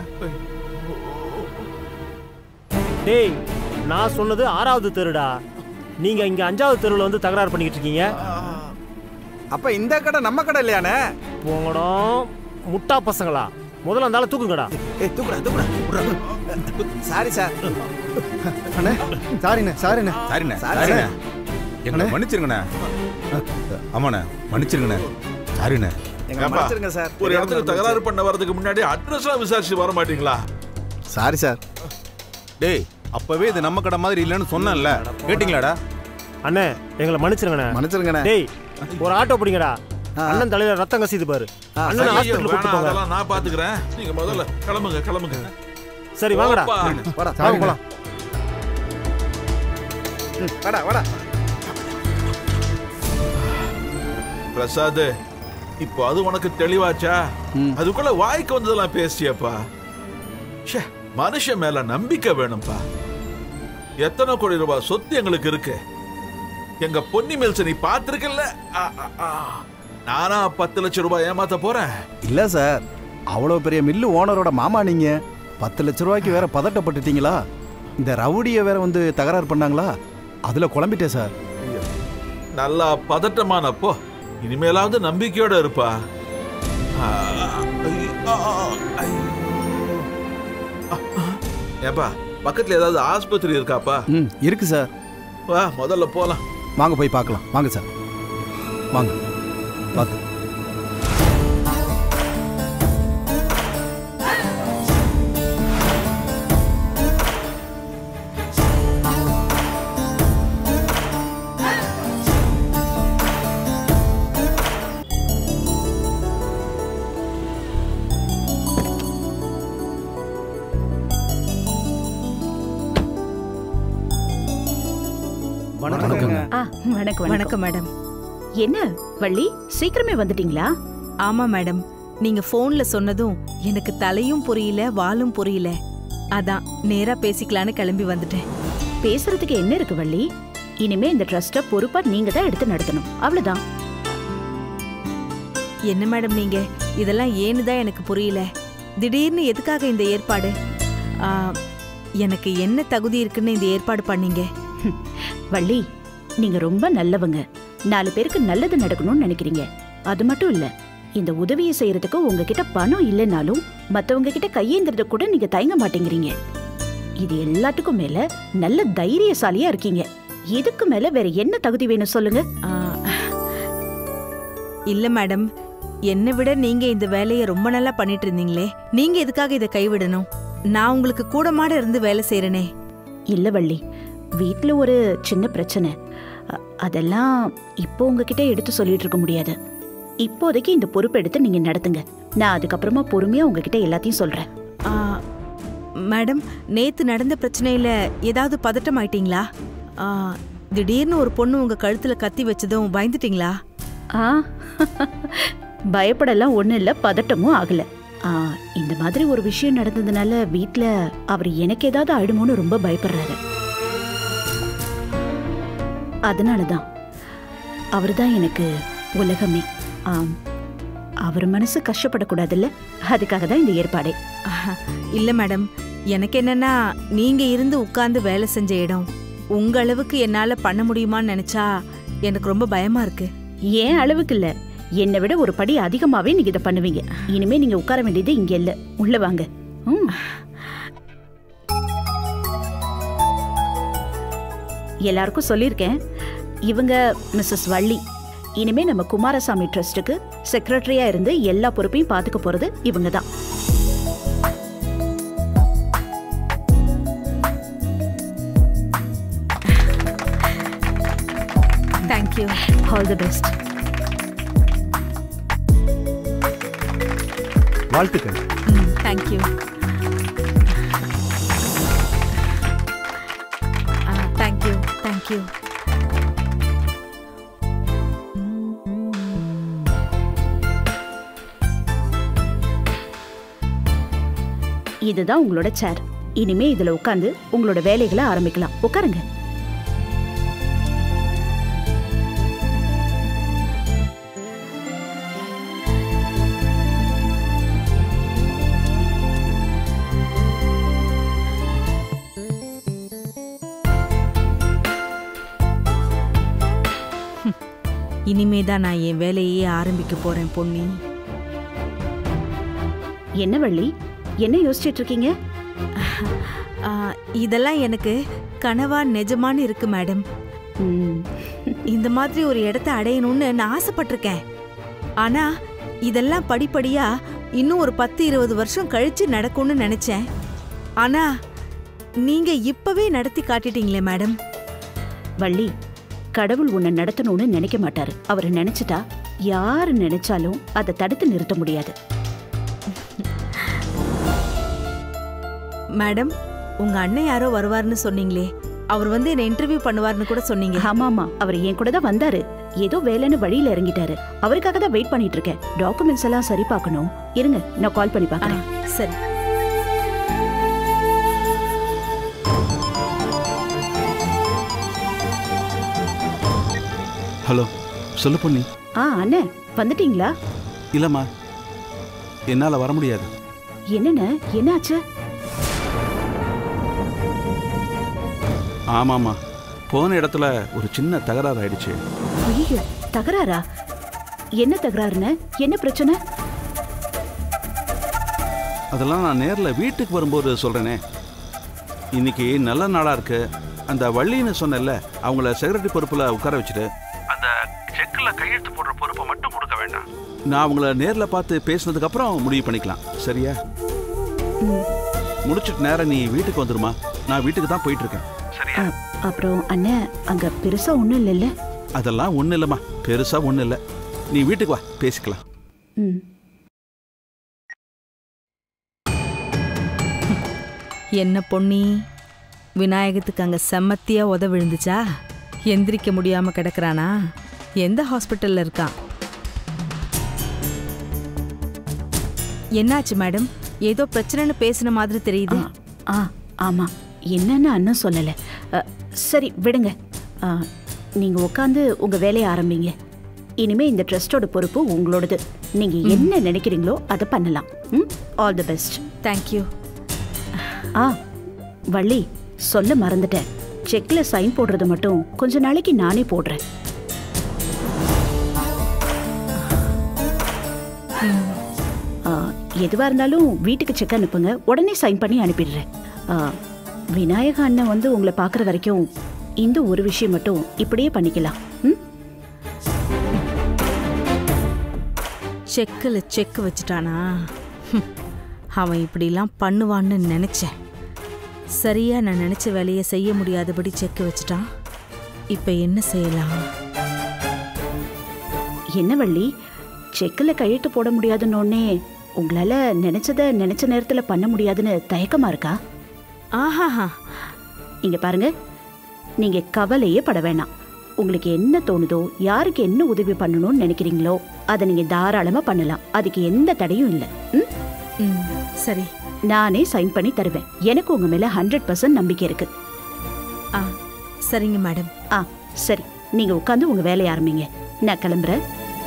டேய், நான் சொன்னது ஆறாவது தெருடா. நீங்க இங்க அஞ்சாவது தெருவில் வந்து தகராறு பண்ணிக்கிட்டு இருக்கீங்க. அப்ப இந்த கடை நம்ம கடை இல்லையானே? போங்கடா முட்டா பசங்களா, முதல்ல அந்த ஆளை தூக்குங்கடா. ஏய், தூக்குடா தூக்குடா. Sorry sir. அண்ணே, சாரிண்ணே சாரிண்ணே சாரிண்ணே சாரிண்ணே எங்களை மன்னிச்சிருங்கண்ணே. ஆமாண்ணே, மன்னிச்சிருங்கண்ணே. சாரிண்ணே. ஒரு இடத்துக்கு தகராறு பண்ண வரதுக்கு முன்னாடி அட்ரஸ்லாம் விசாரிச்சு வர மாட்டீங்களா? Sorry sir. டேய், அப்பவே இது நம்ம கடை மாதிரி இல்லைன்னு சொன்னேன்ல, கேட்டீங்களாடா? அண்ணே, எங்களை மன்னிச்சிருங்கண்ணே. மன்னிச்சிருங்கண்ணே. டேய், ஒரு ஆட்டோ பிடிங்கடா. அண்ணன் தலையில ரத்தம் கசிது பாரு. அண்ணன் ஹாஸ்பிடல் கூட்டி போங்க. அதெல்லாம் நான் பாத்துக்கறேன். நீங்க முதல்ல கிளம்புங்க கிளம்புங்க. சரி வாங்கடா. வாடா வாங்க போலாம். வாடா வாடா. பிரசாத், இப்போ அது உனக்கு தெளிவாச்சா? அதுக்குள்ள வாய்க்கு வந்ததெல்லாம் பேசியப்பா. மனுஷன் மேல நம்பிக்கை வேணும்பா. எத்தனை கோடி ரூபாய் சொத்து எங்களுக்கு இருக்கு. எங்க பொன்னி மில்ஸ் நீ பாத்திருக்கல. நானா பத்து லட்சம் ரூபாய் ஏமாத்த போறேன்? இல்ல சார், அவ்வளவு பெரிய மில்லு ஓனரோட மாமா நீங்க. பத்து லட்சம் ரூபாய்க்கு வேற பதட்டப்பட்டுட்டீங்களா? இந்த ரவுடிய வேற வந்து தகராறு பண்ணாங்களா? அதுல குழம்பிட்டேன் சார். நல்லா பதட்டமானப்போ இனிமேலாவது நம்பிக்கையோட இருப்பா. ஏப்பா, பக்கத்துல ஏதாவது ஆஸ்பத்திரி இருக்காப்பா? ம், இருக்கு சார். வா, முதல்ல போலாம். வாங்க போய் பார்க்கலாம். வாங்க சார், வாங்க பார்த்து. வணக்கம் வணக்கம் மேடம். என்ன வள்ளி, சீக்கிரமே வந்துட்டீங்களா? ஆமா மேடம், நீங்க போன்ல சொன்னதும் எனக்கு தலையும் புரியல வாலும் புரியல. அதான் நேரா பேசிக்கலான்னு கிளம்பி வந்துட்டேன். பேசுறதுக்கு என்ன இருக்கு வள்ளி? இனிமே இந்த ட்ரஸ்ட பொறுப்பா நீங்க தான் எடுத்து நடத்தணும், அவ்வளவுதான். என்ன மேடம் நீங்க இதெல்லாம் ஏன்னுதான் எனக்கு புரியல. திடீர்னு எதுக்காக இந்த ஏற்பாடு? எனக்கு என்ன தகுதி இருக்குன்னு இந்த ஏற்பாடு பண்ணீங்க? வள்ளி, நீங்க ரொம்ப நல்லவங்க. நாலு பேருக்கு நல்லது நடக்கணும்னு நினைக்கிறீங்க. அது மட்டும் இல்ல, இந்த உதவியை செய்யறதுக்கு உங்ககிட்ட பணம் இல்லைனாலும் மத்தவங்க கிட்ட கையேந்திரத கூட நீங்க தயங்க மாட்டேங்கிறீங்க. இது எல்லாத்துக்கும் மேல நல்ல தைரியசாலியா இருக்கீங்க. இதுக்கு மேல வேற என்ன தகுதி வேணும் சொல்லுங்க? இல்ல மேடம், என்னை விட நீங்க இந்த வேலையை ரொம்ப நல்லா பண்ணிட்டு இருந்தீங்களே, நீங்க எதுக்காக இதை கைவிடணும்? நான் உங்களுக்கு கூட மாட இருந்து வேலை செய்யறேனே. இல்ல வள்ளி, வீட்டுல ஒரு சின்ன பிரச்சனை. அ- அதெல்லாம் இப்போ உங்ககிட்ட எடுத்து சொல்லிட்டு இருக்க முடியாது. இப்போதைக்கு இந்த பொறுப்பு எடுத்து நீங்க நடத்துங்க. நான் அதுக்கப்புறமா பொறுமையா உங்ககிட்ட எல்லாத்தையும் சொல்றேன். ஆ, மேடம், நேத்து நடந்த பிரச்சனையில ஏதாவது பதட்டம் ஆயிட்டீங்களா? ஆ, திடீர்னு ஒரு பொண்ணு உங்க கழுத்துல கத்தி வச்சதும் பயந்துட்டீங்களா? ஆ பயப்படலாம் ஒண்ணும் இல்ல, பதட்டமும் ஆகல. ஆ, இந்த மாதிரி ஒரு விஷயம் நடந்ததுனால வீட்ல அவர் எனக்கு ஏதாவது ஆயிடுமோன்னு ரொம்ப பயப்படுறாரு. அதனாலதான் அவர்தான் எனக்கு உலகமே. ஆம், அவர் மனசு கஷ்டப்படக்கூடாதுல்ல, அதுக்காக தான் இந்த ஏற்பாடே. இல்ல மேடம், எனக்கு என்னன்னா நீங்க இருந்து உட்கார்ந்து வேலை செஞ்ச இடம் உங்க அளவுக்கு என்னால பண்ண முடியுமான்னு நினைச்சா எனக்கு ரொம்ப பயமா இருக்கு. ஏன் அளவுக்கு இல்ல, என்னை விட ஒரு படி அதிகமாவே நீங்க இதை பண்ணுவீங்க. இனிமே நீங்க உட்கார வேண்டியது இங்க இல்ல, உள்ள வாங்க. ம். எல்லாருக்கும் சொல்லியிருக்கேன், இவங்க மிஸ்ஸஸ் வள்ளி. இனிமே நம்ம குமாரசாமி ட்ரஸ்டுக்கு செக்ரட்டரியா இருந்து எல்லா பொறுப்பையும் பாத்துக்க போறது இவங்க தான். தேங்க்யூ. All the best. வாழ்த்துக்கள். தேங்க்யூ. Thank you thank you. இதுதான் உங்களோட சேர். இனிமே இதுல உட்கார்ந்து உங்களோட வேலைகளை ஆரம்பிக்கலாம். உட்காருங்க. இனிமேதான் நான் என் வேலையே ஆரம்பிக்க போறேன் பொன்னி. என்ன வள்ளி, என்ன யோசிச்சுட்டு இருக்கீங்க? ஆ, இதெல்லாம் எனக்கு கனவா நிஜமான்னு இருக்கு மேடம். இந்த மாதிரி ஒரு இடத்த அடையணும்னு நான் ஆசைப்பட்டிருக்கேன். ஆனா இதெல்லாம் படிப்படியா இன்னும் ஒரு பத்து இருபது வருஷம் கழிச்சு நடக்கும்னு நினைச்சேன். ஆனா நீங்க இப்பவே நடத்தி காட்டிட்டீங்களே மேடம். வள்ளி, கடவுள் உன்னை நடத்தணும்னு நினைக்க மாட்டாரு. அவர் நினைச்சிட்டா யாரு நினைச்சாலும் அதை தடுத்து நிறுத்த முடியாது. மேடம், உங்க அண்ணன் யாரோ வருவார்னு சொன்னீங்களே, அவர் வந்து என்ன இன்டர்வியூ பண்ணுவார்னு கூட சொன்னீங்க. ஆமாமா, அவர் என் கூட தான் வந்தாரு. ஏதோ வேலைன்னு வழியில இறங்கிட்டாரு. அவருக்காக தான் வெயிட் பண்ணிட்டு இருக்கேன். டாக்குமெண்ட்ஸ் எல்லாம் சரி பார்க்கணும். இருங்க, நான் கால் பண்ணி பார்க்கறேன். சரி. ஹலோ, சொல்லு பொன்னி. ஆ அண்ணே, வந்துட்டீங்களா? இல்லம்மா, என்னால வர முடியாது. என்னண்ணே, என்னாச்சு? ஆமாம்மா, போன இடத்துல ஒரு சின்ன தகராறு ஆயிடுச்சு. ஐயோ, தகராறா? என்ன தகராறுண்ணே? என்ன பிரச்சனை? அதெல்லாம் நான் நேரில் வீட்டுக்கு வரும்போது சொல்கிறேனே. இன்னைக்கு நல்ல நாளாக இருக்கு. அந்த வள்ளின்னு சொன்னேன்ல, அவங்கள செக்ரட்டரி பொறுப்பில் உட்கார வச்சுட்டு அந்த செக்கில் கையெழுத்து போடுற பொறுப்பை மட்டும் கொடுக்க வேண்டாம். நான் அவங்கள நேரில் பார்த்து பேசினதுக்கப்புறம் முடிவு பண்ணிக்கலாம். சரியா? முடிச்சுட்டு நேரம் நீ வீட்டுக்கு வந்துருமா. நான் வீட்டுக்கு தான் போயிட்டு இருக்கேன். சரியா? அப்புறம் அண்ணே, அங்க பெருசா ஒண்ணும் இல்லைல்ல? அதெல்லாம் ஒன்றும் இல்லைம்மா, பெருசாக ஒன்றும் இல்லை. நீ வீட்டுக்கு வா, பேசிக்கலாம். ம். என்ன பொன்னி, விநாயகத்துக்கு அங்க செம்மத்தியா உத விழுந்துச்சா? எந்திரிக்க முடியாம கிடக்குறானா? எந்த ஹாஸ்பிட்டல்ல இருக்கான்? என்னாச்சு மேடம்? ஏதோ பிரச்சனைன்னு பேசின மாதிரி தெரியுது. ஆ ஆமா, என்னன்னு அண்ணன் சொல்லல. அ, சரி விடுங்க. ஆ, நீங்க உட்காந்து உங்க வேலையை ஆரம்பிங்க. இனிமே இந்த ட்ரஸ்டோட பொறுப்பு உங்களோடது. நீங்க என்ன நினைக்கிறீங்களோ அதை பண்ணலாம். ம், ஆல் தி பெஸ்ட். தேங்க்யூ. ஆ வள்ளி, சொல்ல மறந்துட்டேன். செக்ல சைன் போடுறது மட்டும் கொஞ்ச நாளைக்கு நானே போடுறேன். எதுவா இருந்தாலும் வீட்டுக்கு செக் அனுப்புங்க, உடனே சைன் பண்ணி அனுப்பிடுறேன். விநாயக அண்ணன் வந்து உங்களை பார்க்குற வரைக்கும் இந்த ஒரு விஷயம் மட்டும் இப்படியே பண்ணிக்கலாம். ம்? செக்கில் செக் வச்சுட்டானா? ஹம், அவன் இப்படிலாம் பண்ணுவான்னு நினைச்சேன். சரியா நான் நினைச்ச வேலையை செய்ய முடியாதபடி செக் வச்சுட்டான். இப்ப என்ன செய்யலாம்? என்ன வள்ளி, செக்கில் கையெழுத்து போட முடியாதுன்னொன்னே உங்களால நினைச்சத நினைச்ச நேரத்துல பண்ண முடியாதுன்னு தயக்கமா இருக்கா? ஆஹாஹா, இங்க பாருங்க, நீங்க கவலையே பட வேணாம். உங்களுக்கு என்ன தோணுதோ, யாருக்கு என்ன உதவி பண்ணணும்னு நினைக்கிறீங்களோ அதை நீங்க தாராளமா பண்ணலாம். அதுக்கு எந்த தடையும் இல்லை. ம்? சரி, நானே சைன் பண்ணி தருவேன். எனக்கு உங்க மேல ஹண்ட்ரட் பர்சன்ட் நம்பிக்கை இருக்கு. ஆ சரிங்க மேடம். ஆ சரி, நீங்க உட்காந்து உங்க வேலையை ஆரம்பிங்க. நான் கிளம்புறேன்.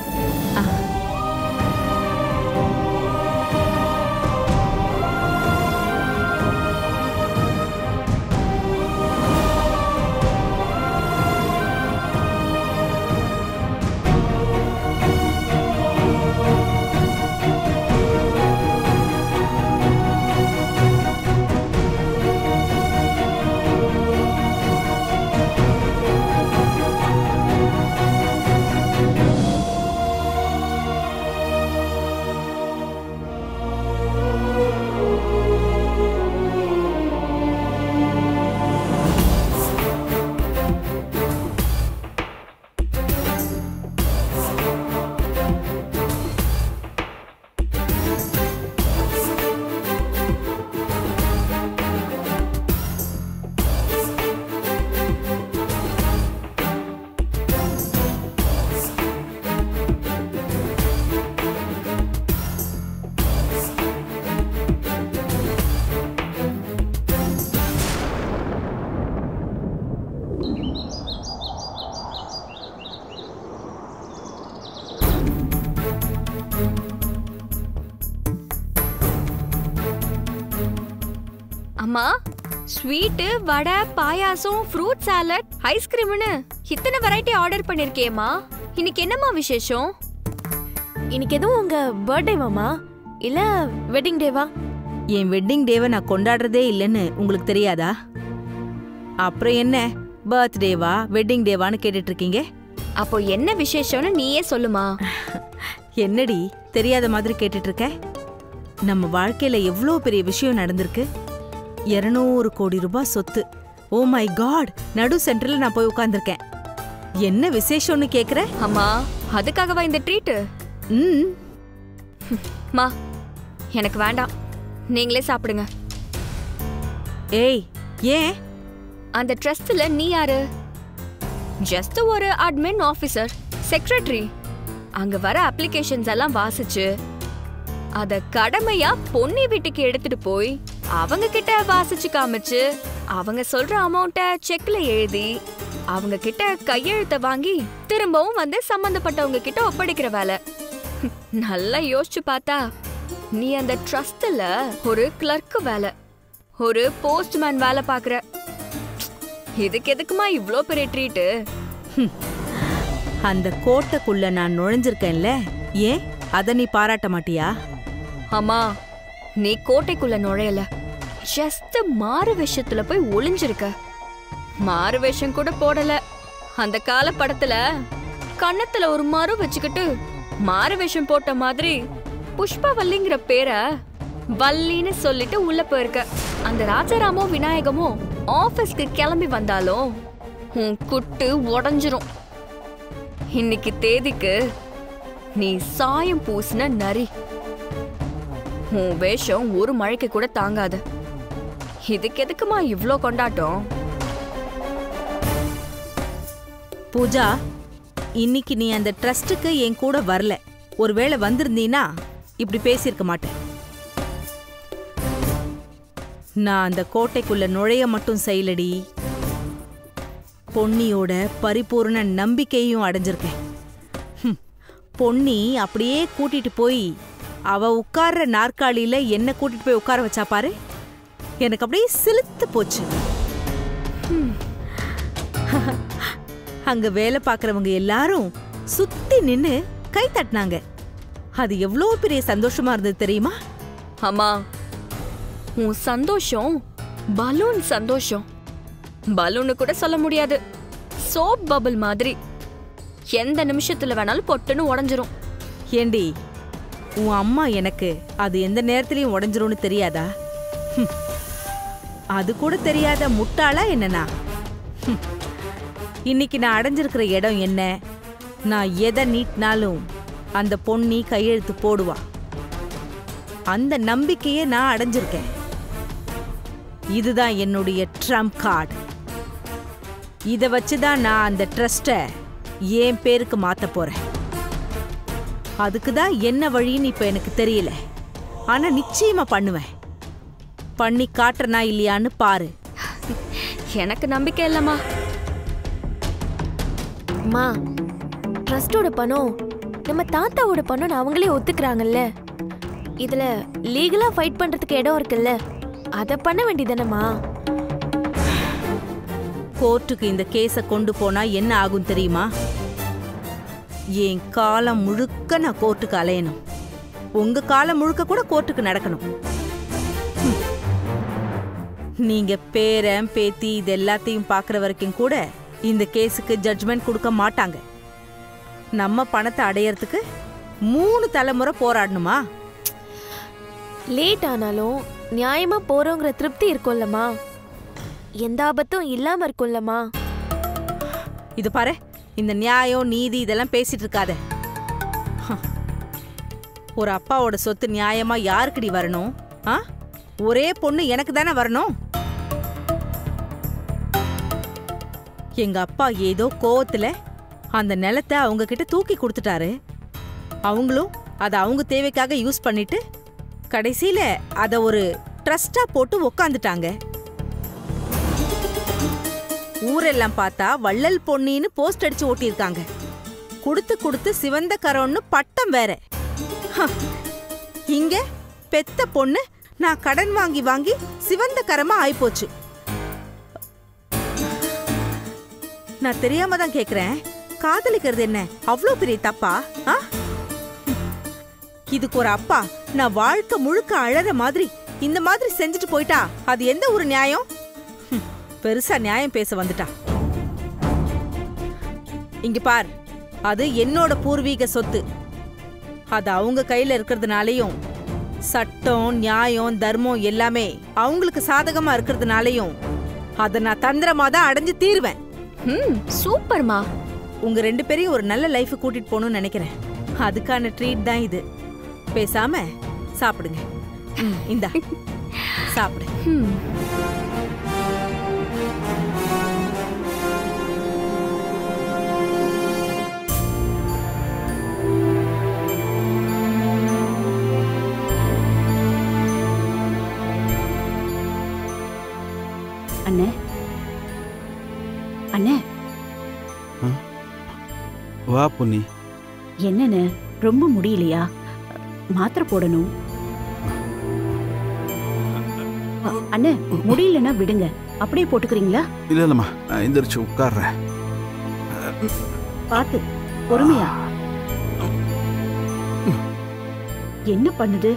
அம்மா, sweet, vada, payasam, fruit salad, ஐஸ்கிரீம்னு இத்தனை வெரைட்டி ஆர்டர் பண்ணிருக்கேம்மா. இன்னைக்கு என்னம்மா விசேஷம்? இன்னைக்கு எதுவும் உங்க பர்த்டேவாமா இல்ல வெட்டிங் டேவா? என் வெட்டிங் டேவை நான் கொண்டாடுறதே இல்லைன்னு உங்களுக்கு தெரியாதா? அப்புறம் என்ன பர்த்டேவா வெட்டிங் டேவான்னு கேட்டுட்டு இருக்கீங்க? அப்போ என்ன விசேஷம்னு நீயே சொல்லுமா. என்னடி தெரியாத மாதிரி கேட்டுட்டு இருக்க? நம்ம வாழ்க்கையில எவ்வளோ பெரிய விஷயம் நடந்திருக்கு. இருநூறு கோடி ரூபாய் சொத்து. ஓ மை காட், நடு சென்டர்ல நான் போய் உட்கார்ந்திருக்கேன். என்ன விசேஷம்னு கேக்குற? அம்மா, அதுக்காகவா இந்த ட்ரீட்? ம் மா, எனக்கு வேண்டாம், நீங்களே சாப்பிடுங்க. ஏய், ஏன்? அந்த ட்ரஸ்ட்ல நீ யாரு? ஜஸ்ட் ஒரு அட்மின் ஆபீசர், செக்ரட்டரி. அங்க வர அப்ளிகேஷன்ஸ் எல்லாம் வாசிச்சு அத கடமையா பொன்னி வீட்டுக்கு எடுத்துட்டு போய் அவங்க கிட்ட வாசிச்சு காமிச்சு அவங்க சொல்ற அமௌண்ட்ட செக்ல எழுதி அவங்க கிட்ட கையெழுத்த வாங்கி திரும்பவும் வந்து சம்பந்தப்பட்டவங்க கிட்ட ஒப்படைக்கிற வேலை. நல்லா யோசிச்சு பார்த்தா நீ அந்த ட்ரஸ்ட்ல ஒரு கிளர்க் வேலை, ஒரு போஸ்ட்மேன் வேலை பாக்குற. இதுக்கு எதுக்குமா இவ்ளோ பெரிய ட்ரீட்? அந்த கோட்டைக்குள்ள நான் நுழைஞ்சிருக்கேன்ல, ஏன் அத நீ பாராட்ட மாட்டியா? அம்மா, நீ கோட்டைக்குள்ள நுழையல, ஜஸ்ட் மாறு வேஷத்துல போய் ஒளிஞ்சிருக்க. மாறு வேஷம் கூட போடல. அந்த கால படத்துல கன்னத்துல ஒரு மறு வச்சுக்கிட்டு மாறு வேஷம் போட்ட மாதிரி புஷ்பவல்லிங்கிற பேரை வள்ளின்னு சொல்லிட்டு உள்ள போயிருக்க. அந்த ராஜாராமோ விநாயகமோ ஆபீஸ்க்கு கிளம்பி வந்தாலும் உன் குட்டு உடஞ்சிரும். இன்னைக்கு தேதிக்கு நீ சாயம் பூசின நரி. உன் வேஷம் ஒரு மழைக்கு கூட தாங்காது. இதுக்கு எதுக்குமா இவ்ளோ கொண்டாட்டம்? பூஜா, இன்னைக்கு நீ அந்த ட்ரஸ்டுக்கு என் கூட வரல. ஒருவேளை வந்திருந்தீனா இப்படி பேசியிருக்க மாட்டேன். நான் அந்த கோட்டைக்குள்ள நுழைய மட்டும் செய்யலடி, பொன்னியோட பரிபூர்ண நம்பிக்கையும் அடைஞ்சிருக்கேன். பொன்னி அப்படியே கூட்டிட்டு போய் அவ உட்கார்ற நாற்காலியில என்ன கூட்டிட்டு போய் உட்கார வச்சா பாரு, எனக்கு அப்படியே சிலுத்து போச்சு. அங்க வேலை பார்க்கறவங்க எல்லாரும் சுத்தி நின்னு கை தட்டினாங்க. அது எவ்வளோ பெரிய சந்தோஷமா இருந்தது தெரியுமா? அம்மா, உன் சந்தோஷம் பலூன் சந்தோஷம். பலூன்னு கூட சொல்ல முடியாது. சோப் பபிள் மாதிரி எந்த நிமிஷத்துல வேணாலும் பொட்டுன்னு உடைஞ்சிரும். ஏண்டி, உன் அம்மா எனக்கு அது எந்த நேரத்திலயும் உடைஞ்சிரும்னு தெரியாதா? ஹம். அது கூட தெரியாத முட்டாளா என்னன்னா? ஹம். இன்னைக்கு நான் அடைஞ்சிருக்கிற இடம் என்ன? நான் எதை நீட்டினாலும் அந்த பொண்ணி கையெழுத்து போடுவா. அந்த நம்பிக்கையே நான் அடைஞ்சிருக்கேன். இதுதான் என்னுடைய ட்ரம்ப் கார்டு. இதை வச்சுதான் நான் அந்த ட்ரஸ்ட்டை என் பேருக்கு மாத்த போறேன். அதுக்கு தான் என்ன வழின்னு இப்ப எனக்கு தெரியல. ஆனா நிச்சயமா பண்ணுவேன். பண்ணி காட்டுறனா இல்லையான்னு பாரு. எனக்கு நம்பிக்கை இல்லம்மா. அம்மா, ட்ரஸ்டோட பணம் நம்ம தாத்தாவோட பணம் அவங்களே ஒத்துக்கிறாங்கல்ல. இதுல லீகலா ஃபைட் பண்றதுக்கு இடம் இருக்குல்ல, அத பண்ண வேண்டியதானம்மா. கோர்ட்டுக்கு இந்த கேஸை கொண்டு போனா என்ன ஆகும் தெரியுமா? என் காலம் முழுக்க நான் கோர்ட்டுக்கு அலையணும். உங்க காலம் முழுக்க கூட கோர்ட்டுக்கு நடக்கணும். ஹம். நீங்க பேரன் பேத்தி இது எல்லாத்தையும் பாக்குற வரைக்கும் கூட இந்த கேஸுக்கு ஜட்ஜ்மெண்ட் கொடுக்க மாட்டாங்க. நம்ம பணத்தை அடையறதுக்கு மூணு தலைமுறை போராடணுமா? லேட் ஆனாலும் நியாயமா போறோங்கிற திருப்தி இருக்கும்லம்மா. எந்த ஆபத்தும் இல்லாம இருக்கும்லம்மா. இது பாரு, இந்த நியாயம் நீதி இதெல்லாம் பேசிட்டு இருக்காத. ஒரு அப்பாவோட சொத்து நியாயமா யாருக்குடி வரணும்? ஆ, ஒரே பொண்ணு எனக்கு தானே வரணும். எங்க அப்பா ஏதோ கோவத்துல அந்த நிலத்தை அவங்க கிட்ட தூக்கி கொடுத்துட்டாரு. அவங்களும் அதை அவங்க தேவைக்காக யூஸ் பண்ணிட்டு கடைசியில அத ஒரு ட்ரஸ்டா போட்டு உக்காந்துட்டாங்க. ஊரெல்லாம் பார்த்தா வள்ளல் பொன்னின்னு போஸ்ட் அடிச்சு ஓட்டியிருக்காங்க. கொடுத்து கொடுத்து சிவந்த கரோன்னு பட்டம் வேற. இங்க பெத்த பொண்ணு நான் கடன் வாங்கி வாங்கி சிவந்த கரமா ஆயிப்போச்சு. நான் தெரியாம தான் கேக்குறேன், காதலிக்கிறது என்ன அவ்வளோ பெரிய தப்பா? இதுக்கு ஒரு அப்பா நான் வாழ்க்கை முழுக்க அழற மாதிரி இந்த மாதிரி செஞ்சுட்டு போயிட்டா அது எந்த ஒரு நியாயம்? பெருசா நியாயம் பேச வந்துட்டா. இங்க பார், அது என்னோட பூர்வீக சொத்து. அது அவங்க கையில இருக்கிறதுனாலையும் சட்டம் நியாயம் தர்மம் எல்லாமே அவங்களுக்கு சாதகமா இருக்கிறதுனாலையும் அதை நான் தந்திரமா தான் அடைஞ்சு தீருவேன். சூப்பர்மா. உங்க ரெண்டு பேரையும் ஒரு நல்ல லைஃப் கூட்டிட்டு போகணும்னு நினைக்கிறேன். அதுக்கான ட்ரீட் தான் இது. பேசாம சாப்பிடுங்க. இந்தா சாப்பிடு. அண்ணே அண்ணே வா பொன்னி. என்னன்னு ரொம்ப முடியலையா? மாத்திரை போடணும். அண்ணே, முடியலன்னா விடுங்க, அப்படியே போட்டுக்கிறீங்களா? இல்ல இல்லம்மா, நான் எந்திரிச்சு உட்கார்றேன். பாத்து பொறுமையா. என்ன பண்ணுது?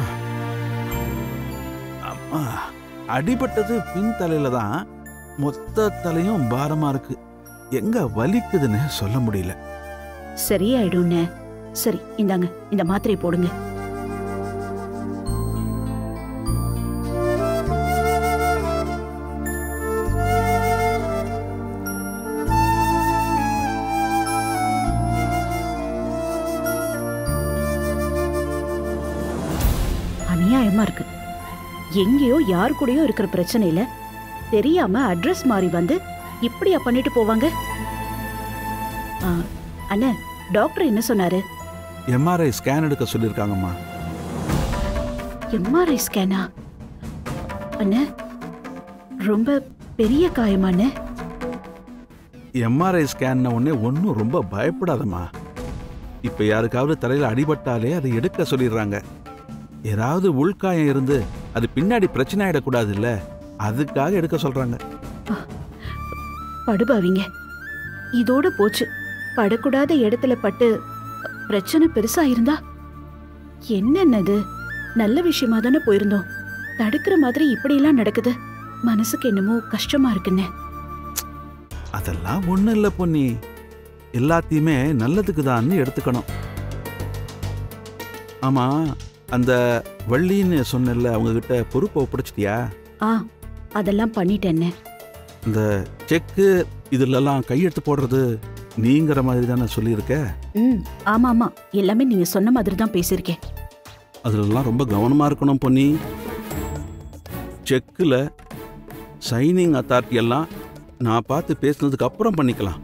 அம்மா, அடிபட்டது பின் தலையில தான். மொத்த தலையும் பாரமா இருக்கு. எங்க வலிக்குதுன்னு சொல்ல முடியல. சரியாயிடும்னே. சரி, இந்தாங்க, இந்த மாத்திரையை போடுங்க. அநியாயமா இருக்கு. எங்கேயோ யாரு கூடயோ இருக்கிற பிரச்சனையில தெரியாம அட்ரஸ் மாறி வந்து இப்படியா பண்ணிட்டு போவாங்க? அண்ணா, டாக்டர் என்ன சொன்னாரு? எம்ஆர்ஐ ஸ்கேன் எடுக்க சொல்லிருக்காங்கம்மா. எம்ஆர்ஐ ஸ்கேனா? அண்ணா, ரொம்ப பெரிய காயமாண்ணே. எம்ஆர்ஐ ஸ்கேன் உடனே ஒன்னும் ரொம்ப பயப்படாதம்மா. இப்ப யாருக்காவது தலையில அடிபட்டாலே அதை எடுக்க சொல்லிடுறாங்க. ஏதாவது உள்காயம் இருந்து அது பின்னாடி பிரச்சனை ஆயிடக்கூடாது இல்ல, அதுக்காக எடுக்க சொல்றாங்க. படுபாவிங்க, இதோட போச்சு. படக்கூடாத இடத்துல பட்டு பிரச்சனை பெருசா இருந்தா என்னன்னது? நல்ல விஷயமா தானே போயிருந்தோம். தடுக்கிற மாதிரி இப்படி எல்லாம் நடக்குது. மனசுக்கு என்னமோ கஷ்டமா இருக்குன்னு. அதெல்லாம் ஒண்ணும் இல்ல பொன்னி, எல்லாத்தையுமே நல்லதுக்கு தான் எடுத்துக்கணும். ஆமா, அந்த வள்ளின்னு சொன்னல அவங்க கிட்ட பொறுப்பை ஒப்படைச்சிட்டியா? ஆ அதெல்லாம் பண்ணிட்டேன்னு. இந்த செக்கு இதுலலாம் கையெழுத்து போடுறது நீங்கிற மாதிரி தானே சொல்லியிருக்க? ம் ஆமா ஆமா, எல்லாமே நீங்க சொன்ன மாதிரி தான் பேசியிருக்கேன். அதுலலாம் ரொம்ப கவனமா இருக்கணும் பொன்னி. செக்கில் சைனிங் அத்தாரிட்டி எல்லாம் நான் பார்த்து பேசினதுக்கு அப்புறம் பண்ணிக்கலாம்.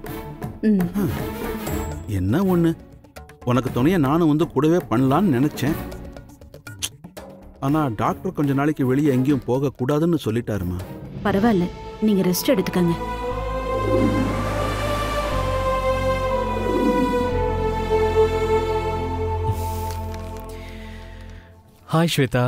என்ன ஒன்று, உனக்கு துணையை நானும் வந்து கூடவே பண்ணலான்னு நினச்சேன். ஆனால் டாக்டர் கொஞ்ச நாளைக்கு வெளியே எங்கேயும் போகக்கூடாதுன்னு சொல்லிட்டாருமா. பரவாயில்ல, நீங்க ரெஸ்ட் எடுத்துக்கங்க. ஹாய் ஸ்வேதா.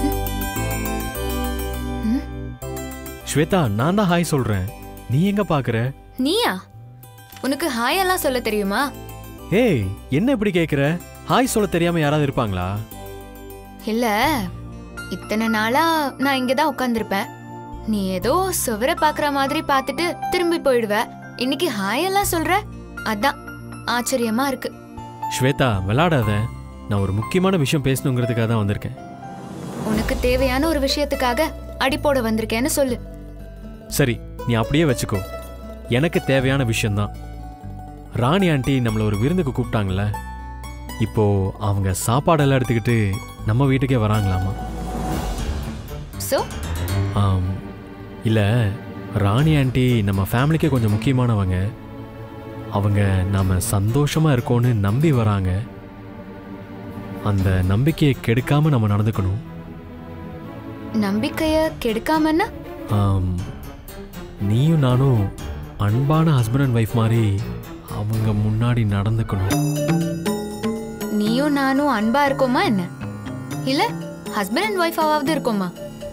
ஸ்வேதா, நான் தான் ஹாய் சொல்றேன். நீ எங்க பாக்குற? நீயா? உனக்கு ஹாய் எல்லாம் சொல்ல தெரியுமா? ஏய், என்ன இப்படி கேக்குற? ஹாய் சொல்ல தெரியாம யாராவது இருப்பாங்களா? இல்ல, இத்தனை நாளா நான் இங்கதான் உட்கார்ந்திருப்பேன். நீ ஏதோ சுவரை பாக்குற மாதிரி பார்த்துட்டு திரும்பி போயிடுவ. இன்னைக்கு ஹாய் எல்லாம் சொல்ற, அதான் ஆச்சரியமா இருக்கு. ஸ்வேதா, விளையாடாத. நான் ஒரு முக்கியமான விஷயம் பேசணுங்கிறதுக்காக தான் வந்திருக்கேன். உனக்கு தேவையான ஒரு விஷயத்துக்காக அடிப்போட வந்திருக்கேன்னு சொல்லு. சரி, நீ அப்படியே வச்சுக்கோ. எனக்கு தேவையான விஷயம்தான். ராணி ஆண்டி நம்மளை ஒரு விருந்துக்கு கூப்பிட்டாங்கல்ல, இப்போ அவங்க சாப்பாடெல்லாம் எடுத்துக்கிட்டு நம்ம வீட்டுக்கே வராங்களாமா. சோ ஆம், இல்லை, ராணி ஆண்டி நம்ம ஃபேமிலிக்கே கொஞ்சம் முக்கியமானவங்க. அவங்க நாம சந்தோஷமா இருக்கோன்னு நம்பி வராங்க. அந்த நம்பிக்கையை கெடுக்காம நம்ம நடந்துக்கணும். நம்பிக்கைய கெடுக்காமன்னா? ஆம், நீயும் நானும் அன்பான ஹஸ்பண்ட் அண்ட் ஒய்ஃப் மாதிரி அவங்க முன்னாடி நடந்துக்கணும். நீயும் நானும் அன்பா இருக்கோமா என்ன? இல்ல ஹஸ்பண்ட் அண்ட் ஒய்ஃப் ஆவது இருக்கோமா?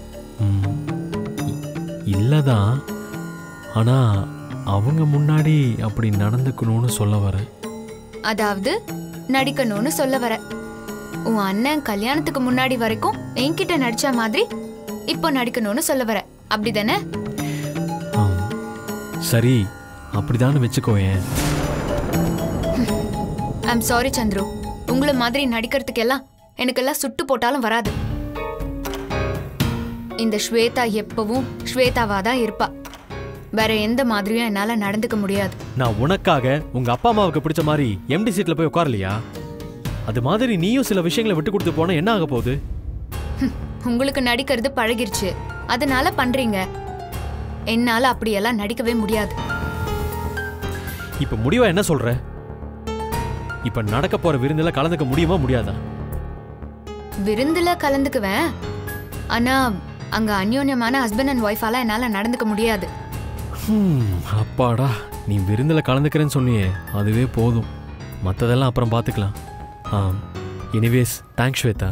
இல்லதான், ஆனா அவங்க முன்னாடி அப்படி நடந்துக்கணும்னு சொல்ல வர. அதாவது நடிக்கணும்னு சொல்ல வர. உன் அண்ணன் கல்யாணத்துக்கு முன்னாடி வரைக்கும் என்கிட்ட நடிச்ச மாதிரி இப்போ நடிக்கணும்னு சொல்ல வர, அப்படிதானே? சரி, அப்படிதான் வச்சுக்கோயேன். ஐம் சாரி சந்துரு, உங்களை மாதிரி நடிக்கிறதுக்கு எல்லாம் எனக்கெல்லாம் சுட்டு போட்டாலும் வராது. இந்த ஸ்வேதா எப்பவும் ஸ்வேதாவா தான் இருப்பா. வேற எந்த மாதிரியும் என்னால நடந்துக்க முடியாது. நான் உனக்காக உங்க அப்பா அம்மாவுக்கு பிடிச்ச மாதிரி எம்டி சீட்ல போய் உட்காரலையா? அது மாதிரி நீயும் சில விஷயங்களை விட்டு கொடுத்து போனா என்ன ஆக போகுது? உங்களுக்கு நடிக்கிறது பழகிருச்சு, அதனால பண்றீங்க. என்னால அப்படியெல்லாம் நடிக்கவே முடியாது. இப்ப முடிவா என்ன சொல்ற? இப்ப நடக்க போற விருந்துல கலந்துக்க முடியுமா முடியாதா? விருந்துல கலந்துக்குவேன், ஆனா அங்க அந்யோன்யமான ஹஸ்பண்ட் அண்ட் ஒய்ஃபால என்னால நடந்துக்க முடியாது. அப்பாடா, நீ விருந்துல கலந்துக்கிறேன்னு சொன்னியே, அதுவே போதும். மத்ததெல்லாம் அப்புறம் பாத்துக்கலாம். ஆம், எனிவேஸ் தேங்க்ஸ் ஸ்வேதா.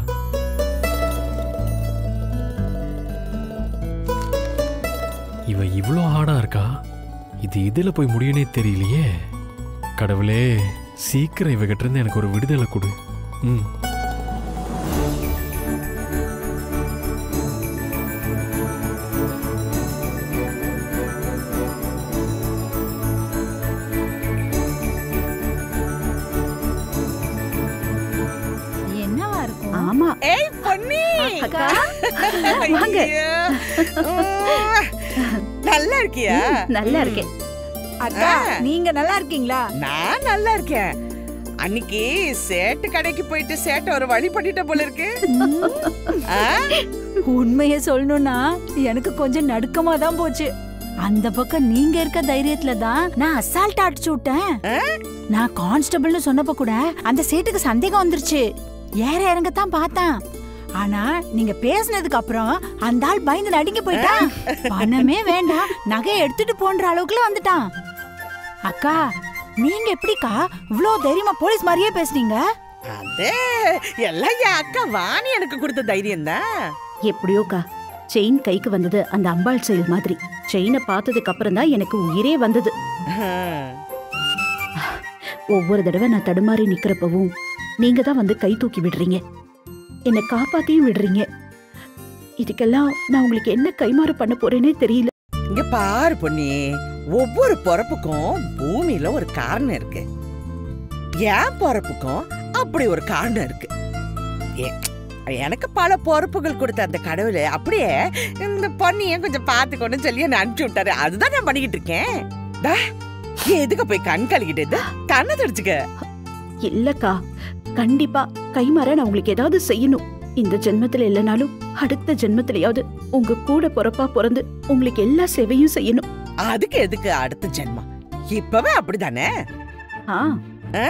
இவ இவ்வளோ ஹார்டா இருக்கா. இது இதுல போய் முடியுனே தெரியலையே. கடவுளே, சீக்கிரம் இவகிட்ட இருந்து எனக்கு ஒரு விடுதலை கொடு. ம் என்னவா இருக்கும்? ஆமா. ஏய் பொன்னி, அக்கா வாங்க. நல்லா இருக்கியா? நல்லா இருக்கேன். அக்கா, நீங்க நல்லா இருக்கீங்களா? நான் நல்லா இருக்கேன். அன்னைக்கு சேட்டு கடைக்கு போயிட்டு சேட்டை ஒரு வழி பண்ணிட்ட போல இருக்கு. உண்மையை சொல்லணும்னா எனக்கு கொஞ்சம் நடுக்கமா தான் போச்சு. அந்த பக்கம் நீங்க இருக்க தைரியத்துல தான் நான் அசால்ட் அடிச்சு விட்டேன். நான் கான்ஸ்டபிள்னு சொன்னப்ப கூட அந்த சேட்டுக்கு சந்தேகம் வந்துருச்சு. ஏற இறங்கத்தான் பார்த்தான். ஆனா நீங்க பேசினதுக்கு அப்புறம் அந்த ஆள் பயந்து நடுங்கி போயிட்டான். பணமே வேண்டாம், நகையை எடுத்துட்டு போன்ற அளவுக்குள்ள வந்துட்டான். அக்கா, நீங்க எப்படிக்கா இவ்ளோ தைரியமா போலீஸ் மாதிரியே பேசுனீங்க? அதே எல்லாம் என் அக்கா வாணி எனக்கு கொடுத்த தைரியம் தான். எப்படியோக்கா, செயின் கைக்கு வந்தது அந்த அம்பாள் செயல் மாதிரி. செயினை பார்த்ததுக்கு அப்புறம் தான் எனக்கு உயிரே வந்தது. ஒவ்வொரு தடவை நான் தடுமாறி நிக்கிறப்பவும் நீங்க தான் வந்து கை தூக்கி விடுறீங்க, என்னை காப்பாத்தியும் விடுறீங்க. இதுக்கெல்லாம் நான் உங்களுக்கு என்ன கைமாறு பண்ண போறேனே தெரியல. இங்க பாரு பொன்னி, ஒவ்வொரு பொறப்புக்கும் பூமியில ஒரு காரணம் இருக்கு. என் பொறப்புக்கும் அப்படி ஒரு காரணம் இருக்கு. எ- எனக்கு பல பொறுப்புகள் கொடுத்த அந்த கடவுள் அப்படியே இந்த பொண்ணையும் கொஞ்சம் பார்த்துக்கணும்னு சொல்லி என்ன அனுப்பிச்சு விட்டாரு. அதுதான் நான் பண்ணிக்கிட்டு இருக்கேன். டா, எதுக்கு போய் கண் கழுகிட்டு கண்ணை துடிச்சுக்க. இல்லக்கா, கண்டிப்பா கைமாற நான் உங்களுக்கு ஏதாவது செய்யணும். இந்த ஜென்மத்துல இல்லைனாலும் அடுத்த ஜென்மத்திலயாவது உங்க கூட பொறப்பா பிறந்து உங்களுக்கு எல்லா சேவையும் செய்யணும். அதுக்கு எதுக்கு அடுத்த ஜென்மம்? இப்பவே அப்படிதானே. ஆ ஆ?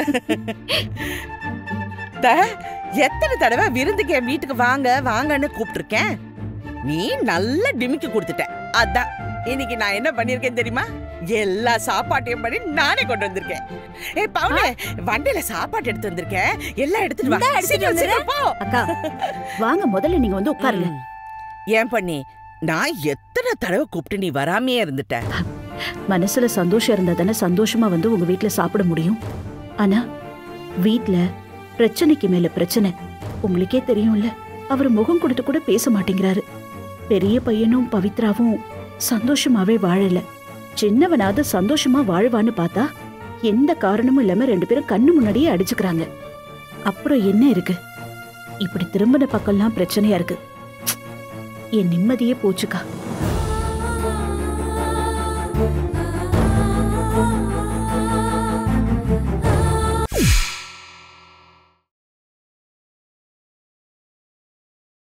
டா, எத்தனை தடவை விருந்துக்கு என் வீட்டுக்கு வாங்க வாங்கன்னு கூப்பிட்டுருக்கேன். நீ நல்ல டிமிக்கி கொடுத்துட்ட. அதான் இன்னைக்கு நான் என்ன பண்ணிருக்கேன் தெரியுமா? எல்லா சாப்பாட்டையும் பண்ணி நானே கொண்டு வந்திருக்கேன். ஏ பவுனே, வண்டியில சாப்பாடு எடுத்து வந்திருக்கேன். எல்லாம் எடுத்துட்டு வா. சீக்கிரம் சீக்கிரம் போ. அக்கா வாங்க, முதல்ல நீங்க வந்து உட்காருங்க. ஏன் பண்ணி, நான் எத்தனை தடவை கூப்பிட்டு நீ வராமையே இருந்துட்ட. மனசுல சந்தோஷம் இருந்தா தானே சந்தோஷமா வந்து உங்க வீட்டுல சாப்பிட முடியும். ஆனா வீட்ல பிரச்சனைக்கு மேல பிரச்சனை. உங்களுக்கே தெரியும்ல, அவர் முகம் கொடுத்து கூட பேச மாட்டேங்கிறாரு. பெரிய பையனும் பவித்ராவும் சந்தோஷமாவே வாழல. சின்னவனாவது சந்தோஷமா வாழ்வான்னு பார்த்தா எந்த காரணமும் இல்லாம ரெண்டு பேரும் கண்ணு முன்னாடியே அடிச்சுக்கிறாங்க. அப்புறம் என்ன இருக்கு? இப்படி திரும்பின பக்கம்லாம் பிரச்சனையா இருக்கு. என் நிம்மதியே போச்சுக்கா.